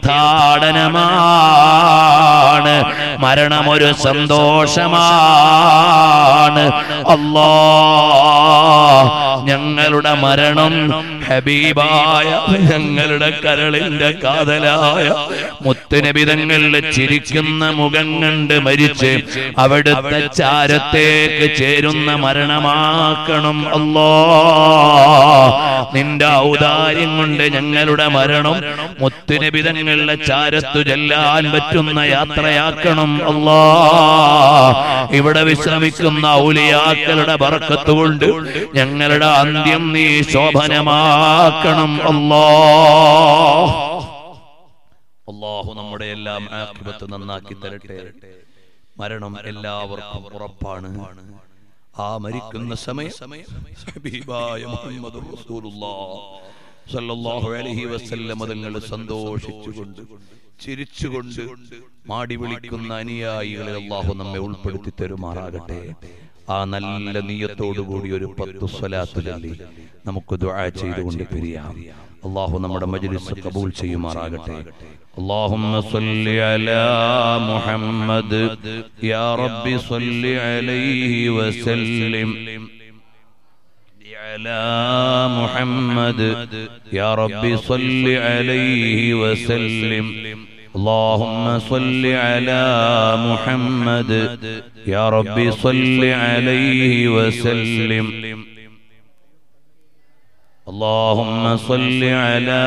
തീർത്ഥാടനമാണ്, മരണമൊരു സന്തോഷമാണ്. അല്ലാഹ് ഞങ്ങളുടെ മരണം ഹബീബായ ഞങ്ങളുടെ കരളിന്റെ കാതലായ മുത്തുനബി തങ്ങളുടെ ചിരിക്കുന്ന മുഖം കണ്ട് മരിച്ച് അവിടുത്തെ ചാരത്തേക്ക് ചേരുന്ന മരണമാക്കണം അല്ലാഹ്. നിന്റെ ഔദാര്യം കൊണ്ട് ഞങ്ങളുടെ മരണം മുത്തുനബി തങ്ങളുടെ ചാരത്തു ചെല്ലാൻ പറ്റുന്ന യാത്രയാക്കണം അല്ലാഹ്. ഇവിടെ വിശ്രമിക്കുന്ന ഔലിയാക്കളുടെ ബർക്കത്ത് കൊണ്ട് ഞങ്ങളുടെ അന്ത്യം നീ ശോഭനമാക്കണം അല്ലാഹ്. അല്ലാഹു നമ്മുടെ എല്ലാം ആഖിബത്ത് നന്നാക്കി തരട്ടെ. മരണം എല്ലാവർക്കും ഉറപ്പാണ്. ആ മരിക്കുന്ന സമയം ഹബീബായ മുഹമ്മദുർ റസൂലുള്ളാഹ് സല്ലല്ലാഹു അലൈഹി വസല്ലം തങ്ങൾ സന്തോഷിച്ചുകൊണ്ട് ചിരിച്ചുകൊണ്ട് മാടി വിളിക്കുന്ന അനുയായികളെ അല്ലാഹു നമ്മെ ഉൾപ്പെടുത്തി തരുമാറാകട്ടെ. ആ നല്ല നിയ്യത്തോടുകൂടി ഒരു 10 സ്വലാത്ത് ചൊല്ലി നമുക്ക് ദുആ ചെയ്തുകൊണ്ട് പിരിയാം. അല്ലാഹു നമ്മുടെ മജ്ലിസ് ഖബൂൽ ചെയ്യുമാറാകട്ടെ. اللهم صل على محمد يا رب صل عليه وسلم على محمد يا رب صل عليه وسلم اللهم صل على محمد يا رب صل عليه وسلم اللهم صل على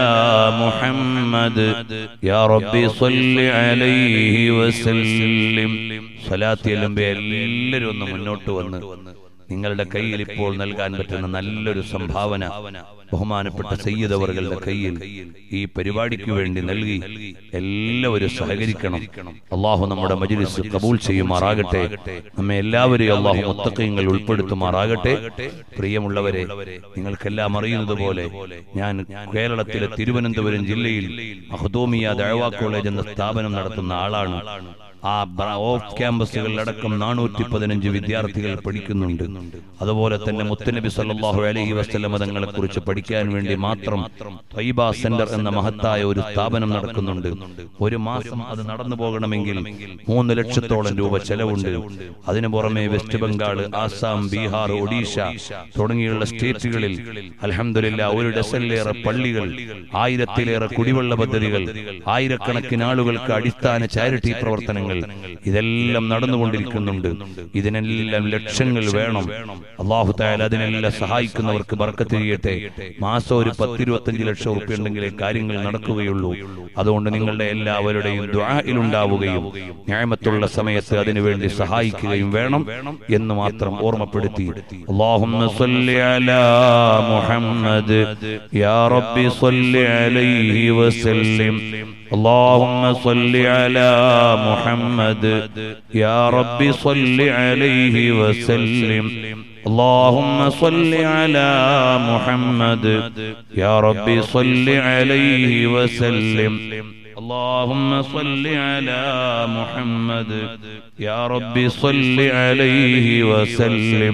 محمد يا رب صل عليه وسلم. സ്വലാത്ത് ചൊല്ലുമ്പോൾ എല്ലാവരും ഒന്ന് മുന്നോട്ട് വന്ന് നിങ്ങളുടെ കയ്യിൽ ഇപ്പോൾ നൽകാൻ പറ്റുന്ന നല്ലൊരു സംഭാവന ബഹുമാനപ്പെട്ട സയ്യിദ് അവറുകളുടെ കയ്യിൽ ഈ പരിപാടിക്ക് വേണ്ടി നൽകി എല്ലാവരും സഹകരിക്കണം. അല്ലാഹു നമ്മുടെ മജ്ലിസ് കബൂൽ ചെയ്യുമാറാകട്ടെ. നമ്മെ എല്ലാവരെയും അല്ലാഹു മുത്തഖീങ്ങൾ ഉൾപ്പെടുത്തുമാറാകട്ടെ. പ്രിയമുള്ളവരെ, നിങ്ങൾക്കെല്ലാം അറിയുന്നത് പോലെ ഞാൻ കേരളത്തിലെ തിരുവനന്തപുരം ജില്ലയിൽ മഖ്ദൂമിയ ദഅവാ കോളേജ് എന്ന സ്ഥാപനം നടത്തുന്ന ആളാണ്. ആ ഓഫ് ക്യാമ്പസുകളിലടക്കം 415 വിദ്യാർത്ഥികൾ പഠിക്കുന്നുണ്ട്. അതുപോലെ തന്നെ മുത്തുനബി സല്ലല്ലാഹു അലൈഹി വസല്ലം തങ്ങളെ കുറിച്ച് പഠിക്കാൻ വേണ്ടി മാത്രം ത്വയ്ബ സെന്റർ എന്ന മഹത്തായ ഒരു സ്ഥാപനം നടക്കുന്നുണ്ട്. ഒരു മാസം അത് നടന്നു പോകണമെങ്കിൽ 3 ലക്ഷത്തോളം രൂപ ചെലവുണ്ട്. അതിനു പുറമെ വെസ്റ്റ് ബംഗാൾ, ആസാം, ബീഹാർ, ഒഡീഷ തുടങ്ങിയുള്ള സ്റ്റേറ്റുകളിൽ അൽഹംദുലില്ലാഹ് 1 ഡസനിലേറെ പള്ളികൾ, 1000-ലേറെ കുടിവെള്ള പദ്ധതികൾ, ആയിരക്കണക്കിന് ആളുകൾക്ക് അടിസ്ഥാന ചാരിറ്റി പ്രവർത്തനങ്ങൾ ഇതെല്ലാം നടന്നുകൊണ്ടിരിക്കുന്നുണ്ട്. ഇതിനെല്ലാം ലക്ഷങ്ങൾ വേണം. അല്ലാഹു തആല അതിനെല്ലാം സഹായിക്കുന്നവർക്ക് ബർക്കത്ത് ചെയ്യട്ടെ. മാസം ഒരു 10-25 ലക്ഷം റുപ്യ ഉണ്ടെങ്കിലേ കാര്യങ്ങൾ നടക്കുകയുള്ളൂ. അതുകൊണ്ട് നിങ്ങളുടെ എല്ലാവരുടെയും ദുആയിൽ ഉണ്ടാവുകയും നിഅമത്തുള്ള സമയത്ത് അതിനുവേണ്ടി സഹായിക്കുകയും വേണം എന്ന് മാത്രം ഓർമ്മപ്പെടുത്തി. അല്ലാഹുമ്മ സ്വല്ലി അലാ മുഹമ്മദ് യാ റബ്ബി സ്വല്ലി അലൈഹി വസല്ലം اللهم صل على محمد يا رب صل عليه وسلم اللهم صل على محمد يا رب صل عليه وسلم اللهم صل على محمد يا رب صل عليه وسلم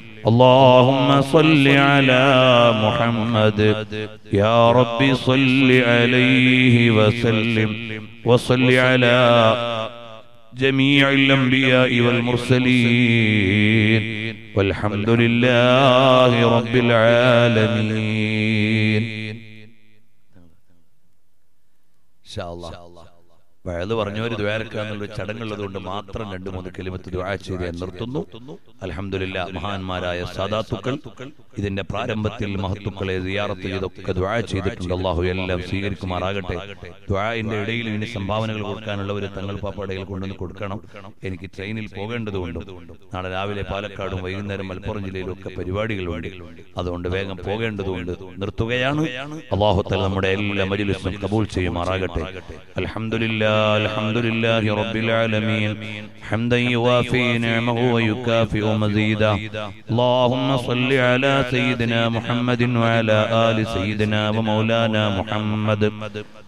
اللهم صل على محمد يا رب صل عليه وسلم وصل على جميع الأنبياء والمرسلين والحمد لله رب العالمين. إن شاء الله വഅദ് പറഞ്ഞവർ ദുആർക്കുക എന്നുള്ള ചടങ്ങുള്ളതുകൊണ്ട് മാത്രം 2-3 കലിമത്ത് ദുആ ചെയ്ത് നിർത്തുന്നു. അൽഹംദുലില്ലാഹ്, മഹാന്മാരായ സാദാത്തുക്കൾ ഇതിന്റെ പ്രാരംഭത്തിൽ മഹത്തുക്കളെ സിയാറത്ത് ചെയ്തൊക്കെ ദുആ ചെയ്തിട്ടുണ്ട്. അല്ലാഹു എല്ലാം സ്വീകരിക്കുമാറാകട്ടെ. ദുആഇന്റെ ഇടയിൽ ഇനി സംഭാവനകൾ കൊടുക്കാനുള്ളവർ തങ്ങൾ പാപ്പാടയിൽ കൊണ്ടുവന്ന് കൊടുക്കണം. എനിക്ക് ട്രെയിനിൽ പോകേണ്ടതുകൊണ്ട് നാളെ രാവിലെ പാലക്കാടും വൈകുന്നേരം മലപ്പുറം ജില്ലയിലും ഒക്കെ പരിപാടികളുണ്ട്. അതുകൊണ്ട് വേഗം പോകേണ്ടതുകൊണ്ട് നിർത്തുകയാണ്. അല്ലാഹു തആല നമ്മുടെ എല്ലാ മജ്ലിസും കബൂൽ ചെയ്യുമാറാകട്ടെ. അൽഹംദുലില്ലാഹ് الحمد لله رب العالمين حمدا يوافي نعمه ويكافئ مزيدا. اللهم صل على سيدنا محمد وعلى آل سيدنا ومولانا محمد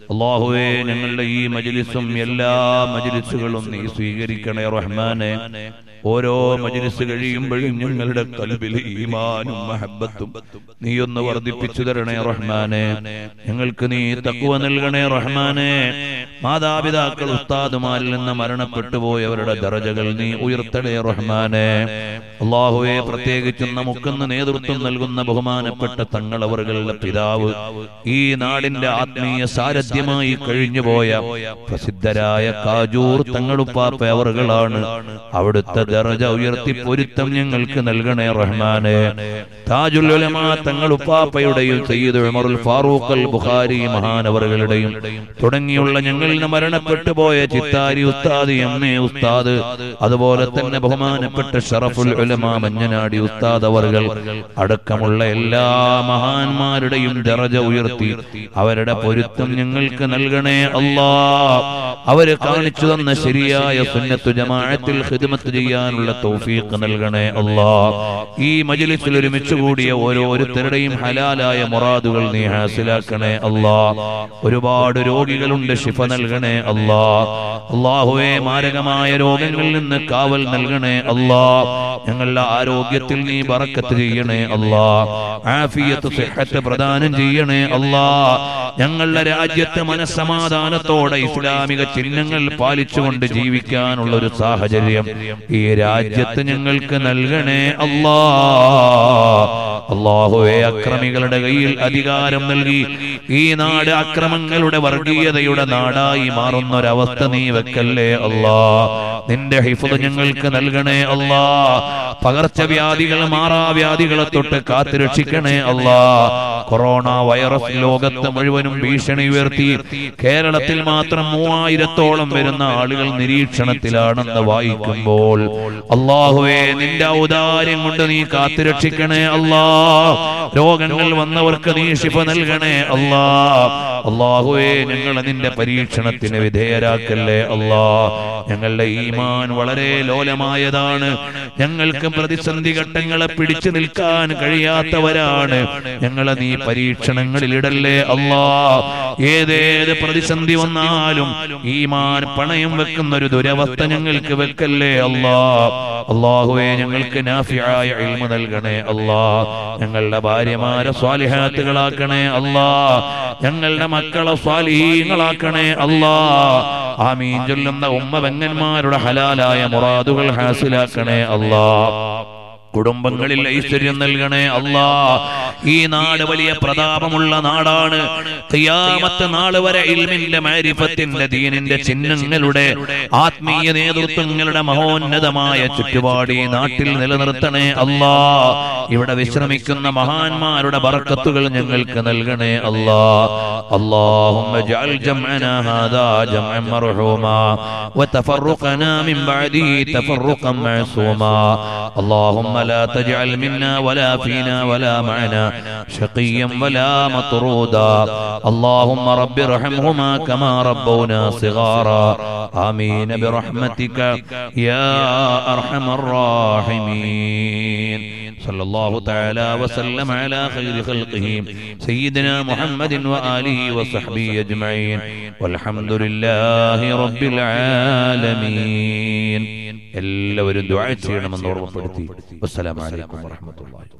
അല്ലാഹുവേ ഞങ്ങളുടെ ഈ മജ്ലിസും എല്ലാ മജ്ലിസുകളും നീ സ്വീകരിക്കണേ റഹ്മാനെ. ഓരോ മജ്ലിസ് കഴിയുമ്പോഴും ഞങ്ങളുടെ ഖൽബിൽ ഈമാനും മഹബ്ബത്തും നീ ഒന്ന് വർദ്ധിപ്പിച്ചു തരണേ റഹ്മാനെ. ഞങ്ങൾക്ക് നീ തഖ്വ നൽകണേ റഹ്മാനെ. മാതാപിതാക്കൾ ഉസ്താദുമാരിൽ നിന്ന് മരണപ്പെട്ടു പോയവരുടെ ദറജകൾ നീ ഉയർത്തണേ റഹ്മാനെ. അല്ലാഹുവേ പ്രത്യേകിച്ചും നമുക്കെന്ന് നേതൃത്വം നൽകുന്ന ബഹുമാനപ്പെട്ട തങ്ങളവറുകളുടെ പിതാവ്, ഈ നാടിന്റെ ആത്മീയ സാരഥ്യമായി കഴിഞ്ഞുപോയ പ്രസിദ്ധരായ കാജൂർ തങ്ങളുപ്പാപ്പ അവറുകളാണ്. അവിടുത്തെ ദറജ ഉയർത്തി പൊരുത്തം ഞങ്ങൾക്ക് നൽകണേ റഹ്മാനെ. താജുൽ ഉലമാ തങ്ങളുപ്പാപ്പയുടെയും സയ്യിദ് ഉമറുൽ ഫാറൂഖ് അൽ ബുഖാരി മഹാനവറുകളുടെയും തുടങ്ങിയുള്ള ഞങ്ങളിൽ നിന്ന് മരണപ്പെട്ടു പോയ ചിത്താരി ഉസ്താദ്, എംഎ ഉസ്താദ്, അതുപോലെ തന്നെ ബഹുമാനപ്പെട്ട ഷറഫുൽ ഉലമാ മഞ്ഞനാടി ഉസ്താദ് അവറുകൾ അടക്കമുള്ള എല്ലാ മഹാന്മാരുടെയും ദറജ ഉയർത്തി അവരുടെ പൊരുത്തം ഞങ്ങൾക്ക് നൽകണേ അല്ലാഹ്. അവര് കാണിച്ചു തന്ന ശരിയായ സുന്നത്തു ജമാഅത്തിൽ ഖിദ്മത്ത് ചെയ്യാനുള്ള തൗഫീഖ് നൽകണേ അല്ലാഹ്. ഈ മജ്ലിസിൽ ഒരുമിച്ച് കൂടിയ ഓരോരുത്തരുടെയും ഹലാലായ മുറാദുകൾ നീ ഹാസിലാക്കണേ അല്ലാഹ്. ഒരുപാട് രോഗികളുണ്ട്, ശിഫ നൽകണേ അല്ലാഹ്. അല്ലാഹുവേ മാരകമായ രോഗങ്ങളിൽ നിന്ന് കാവൽ നൽകണേ അല്ലാഹ്. ഞങ്ങളുടെ ആരോഗ്യത്തിൽ നീ ബറക്കത്ത് ചെയ്യണേ അല്ലാഹ്. ആഫിയത്ത് സിഹത്ത് പ്രദാനം ചെയ്യണേ അല്ലാഹ്. ഞങ്ങളുടെ രാജ്യത്ത് മനസ്സമാധാനത്തോടെ ഇസ്ലാമിക ചിഹ്നങ്ങൾ പാലിച്ചുകൊണ്ട് ജീവിക്കാനുള്ള ഒരു സാഹചര്യം ഈ രാജ്യത്ത് ഞങ്ങൾക്ക് നൽകണേ അല്ലാഹ്. അല്ലാഹുവേ അക്രമികളുടെ കയ്യിൽ അധികാരം നൽകി ഈ നാട് അക്രമങ്ങളുടെ വർഗീയതയുടെ നാടായി മാറുന്ന ഒരവസ്ഥ നീ വെക്കല്ലേ അല്ലാഹ്. നിന്റെ ഹിഫ്ള് ഞങ്ങൾക്ക് നൽകണേ അല്ലാഹ്. പകർച്ചവ്യാധികൾ, മാറാവ്യാധികളെ തൊട്ട് കാത്തുരക്ഷിക്കണേ അല്ലാഹ്. കൊറോണ വൈറസ് ലോകത്ത് മുഴുവനും ഭീഷണി ഉയർത്തി കേരളത്തിൽ മാത്രം 3000-ഓളം വരുന്ന ആളുകൾ നിരീക്ഷണത്തിലാണെന്ന് വായിക്കുമ്പോൾ അല്ലാഹുവേ നിന്റെ ഔദാര്യം കൊണ്ട് നീ കാത്തുരക്ഷിക്കണേ അല്ലാഹ്. രോഗങ്ങൾ വന്നവർക്ക് നീ ശിഫ നൽകണേ അല്ലാഹ്. അല്ലാഹുവേ ഞങ്ങളെ നിന്റെ പരീക്ഷണത്തിന് വിധേയരാക്കല്ലേ അല്ലാഹ്. ഞങ്ങളുടെ ഈമാൻ വളരെ ലോലമായതാണ്. ഞങ്ങൾക്ക് പ്രതിസന്ധി ഘട്ടങ്ങളെ പിടിച്ചു നിൽക്കാൻ കഴിയാത്തവരാണ്. ഞങ്ങളെ നീ പരീക്ഷണങ്ങളിൽ ഇടല്ലേ അല്ലാഹ്. ഏതേത് പ്രതിസന്ധി വന്നാലും ഈമാൻ പണയം വെക്കുന്ന ഒരു ദുരവസ്ഥ ഞങ്ങൾക്ക് വെക്കല്ലേ അല്ലാഹ്. അല്ലാഹുവേ ഞങ്ങൾക്ക് നാഫിയായ ഇൽമ നൽകണേ അല്ലാഹ്. ഞങ്ങളുടെ ഭാര്യമാരെ സ്വാലിഹാത്തുകളാക്കണേ അല്ലാഹ്. ഞങ്ങളുടെ മക്കളെ സ്വാലിഹീങ്ങളാക്കണേ അല്ലാഹ്. ആമീൻ ചൊല്ലുന്ന ഉമ്മ പെങ്ങന്മാരുടെ ഹലാലായ മുറാദുകൾ ഹാസിലാക്കണേ അല്ലാഹ്. കുടുംബങ്ങളിൽ ഐശ്വര്യം നൽകണേ അല്ലാഹ്. ഈ നാട് വലിയ പ്രതാപമുള്ള നാടാണ്. ഖിയാമത്ത് നാൾ വരെ ഇൽമിന്റെ മാരിഫത്തിന്റെ ദീനിന്റെ ചിഹ്നങ്ങളുടെ ആത്മീയ നേതൃത്വങ്ങളുടെ മഹോന്നതമായ ചുറ്റുപാട് ഈ നാട്ടിൽ നിലനിർത്തണേ അല്ലാഹ്. ഇവിടെ വിശ്രമിക്കുന്ന മഹാന്മാരുടെ ബറക്കത്തുകൾ ഞങ്ങൾക്ക് നൽകണേ അല്ലാഹ്. اللهم اجعل جمعنا هذا جمعا مرحوما وتفرقنا من بعده تفرقا معصوما. اللهم لا تجعل منا ولا فينا ولا معنا شقيا ولا مطرودا. اللهم رب ارحمهما كما ربونا صغارا. آمين برحمتك يا أرحم الراحمين. صلى الله تعالى وسلم على خير خلقه سيدنا محمد وآله وصحبه أجمعين والحمد لله رب العالمين. എല്ലാവരും ദുആ ചെയ്യണമെന്ന് ഓർമ്മപ്പെടുത്തി. അസ്സലാമു അലൈക്കും വറഹ്മത്തുള്ളാഹി.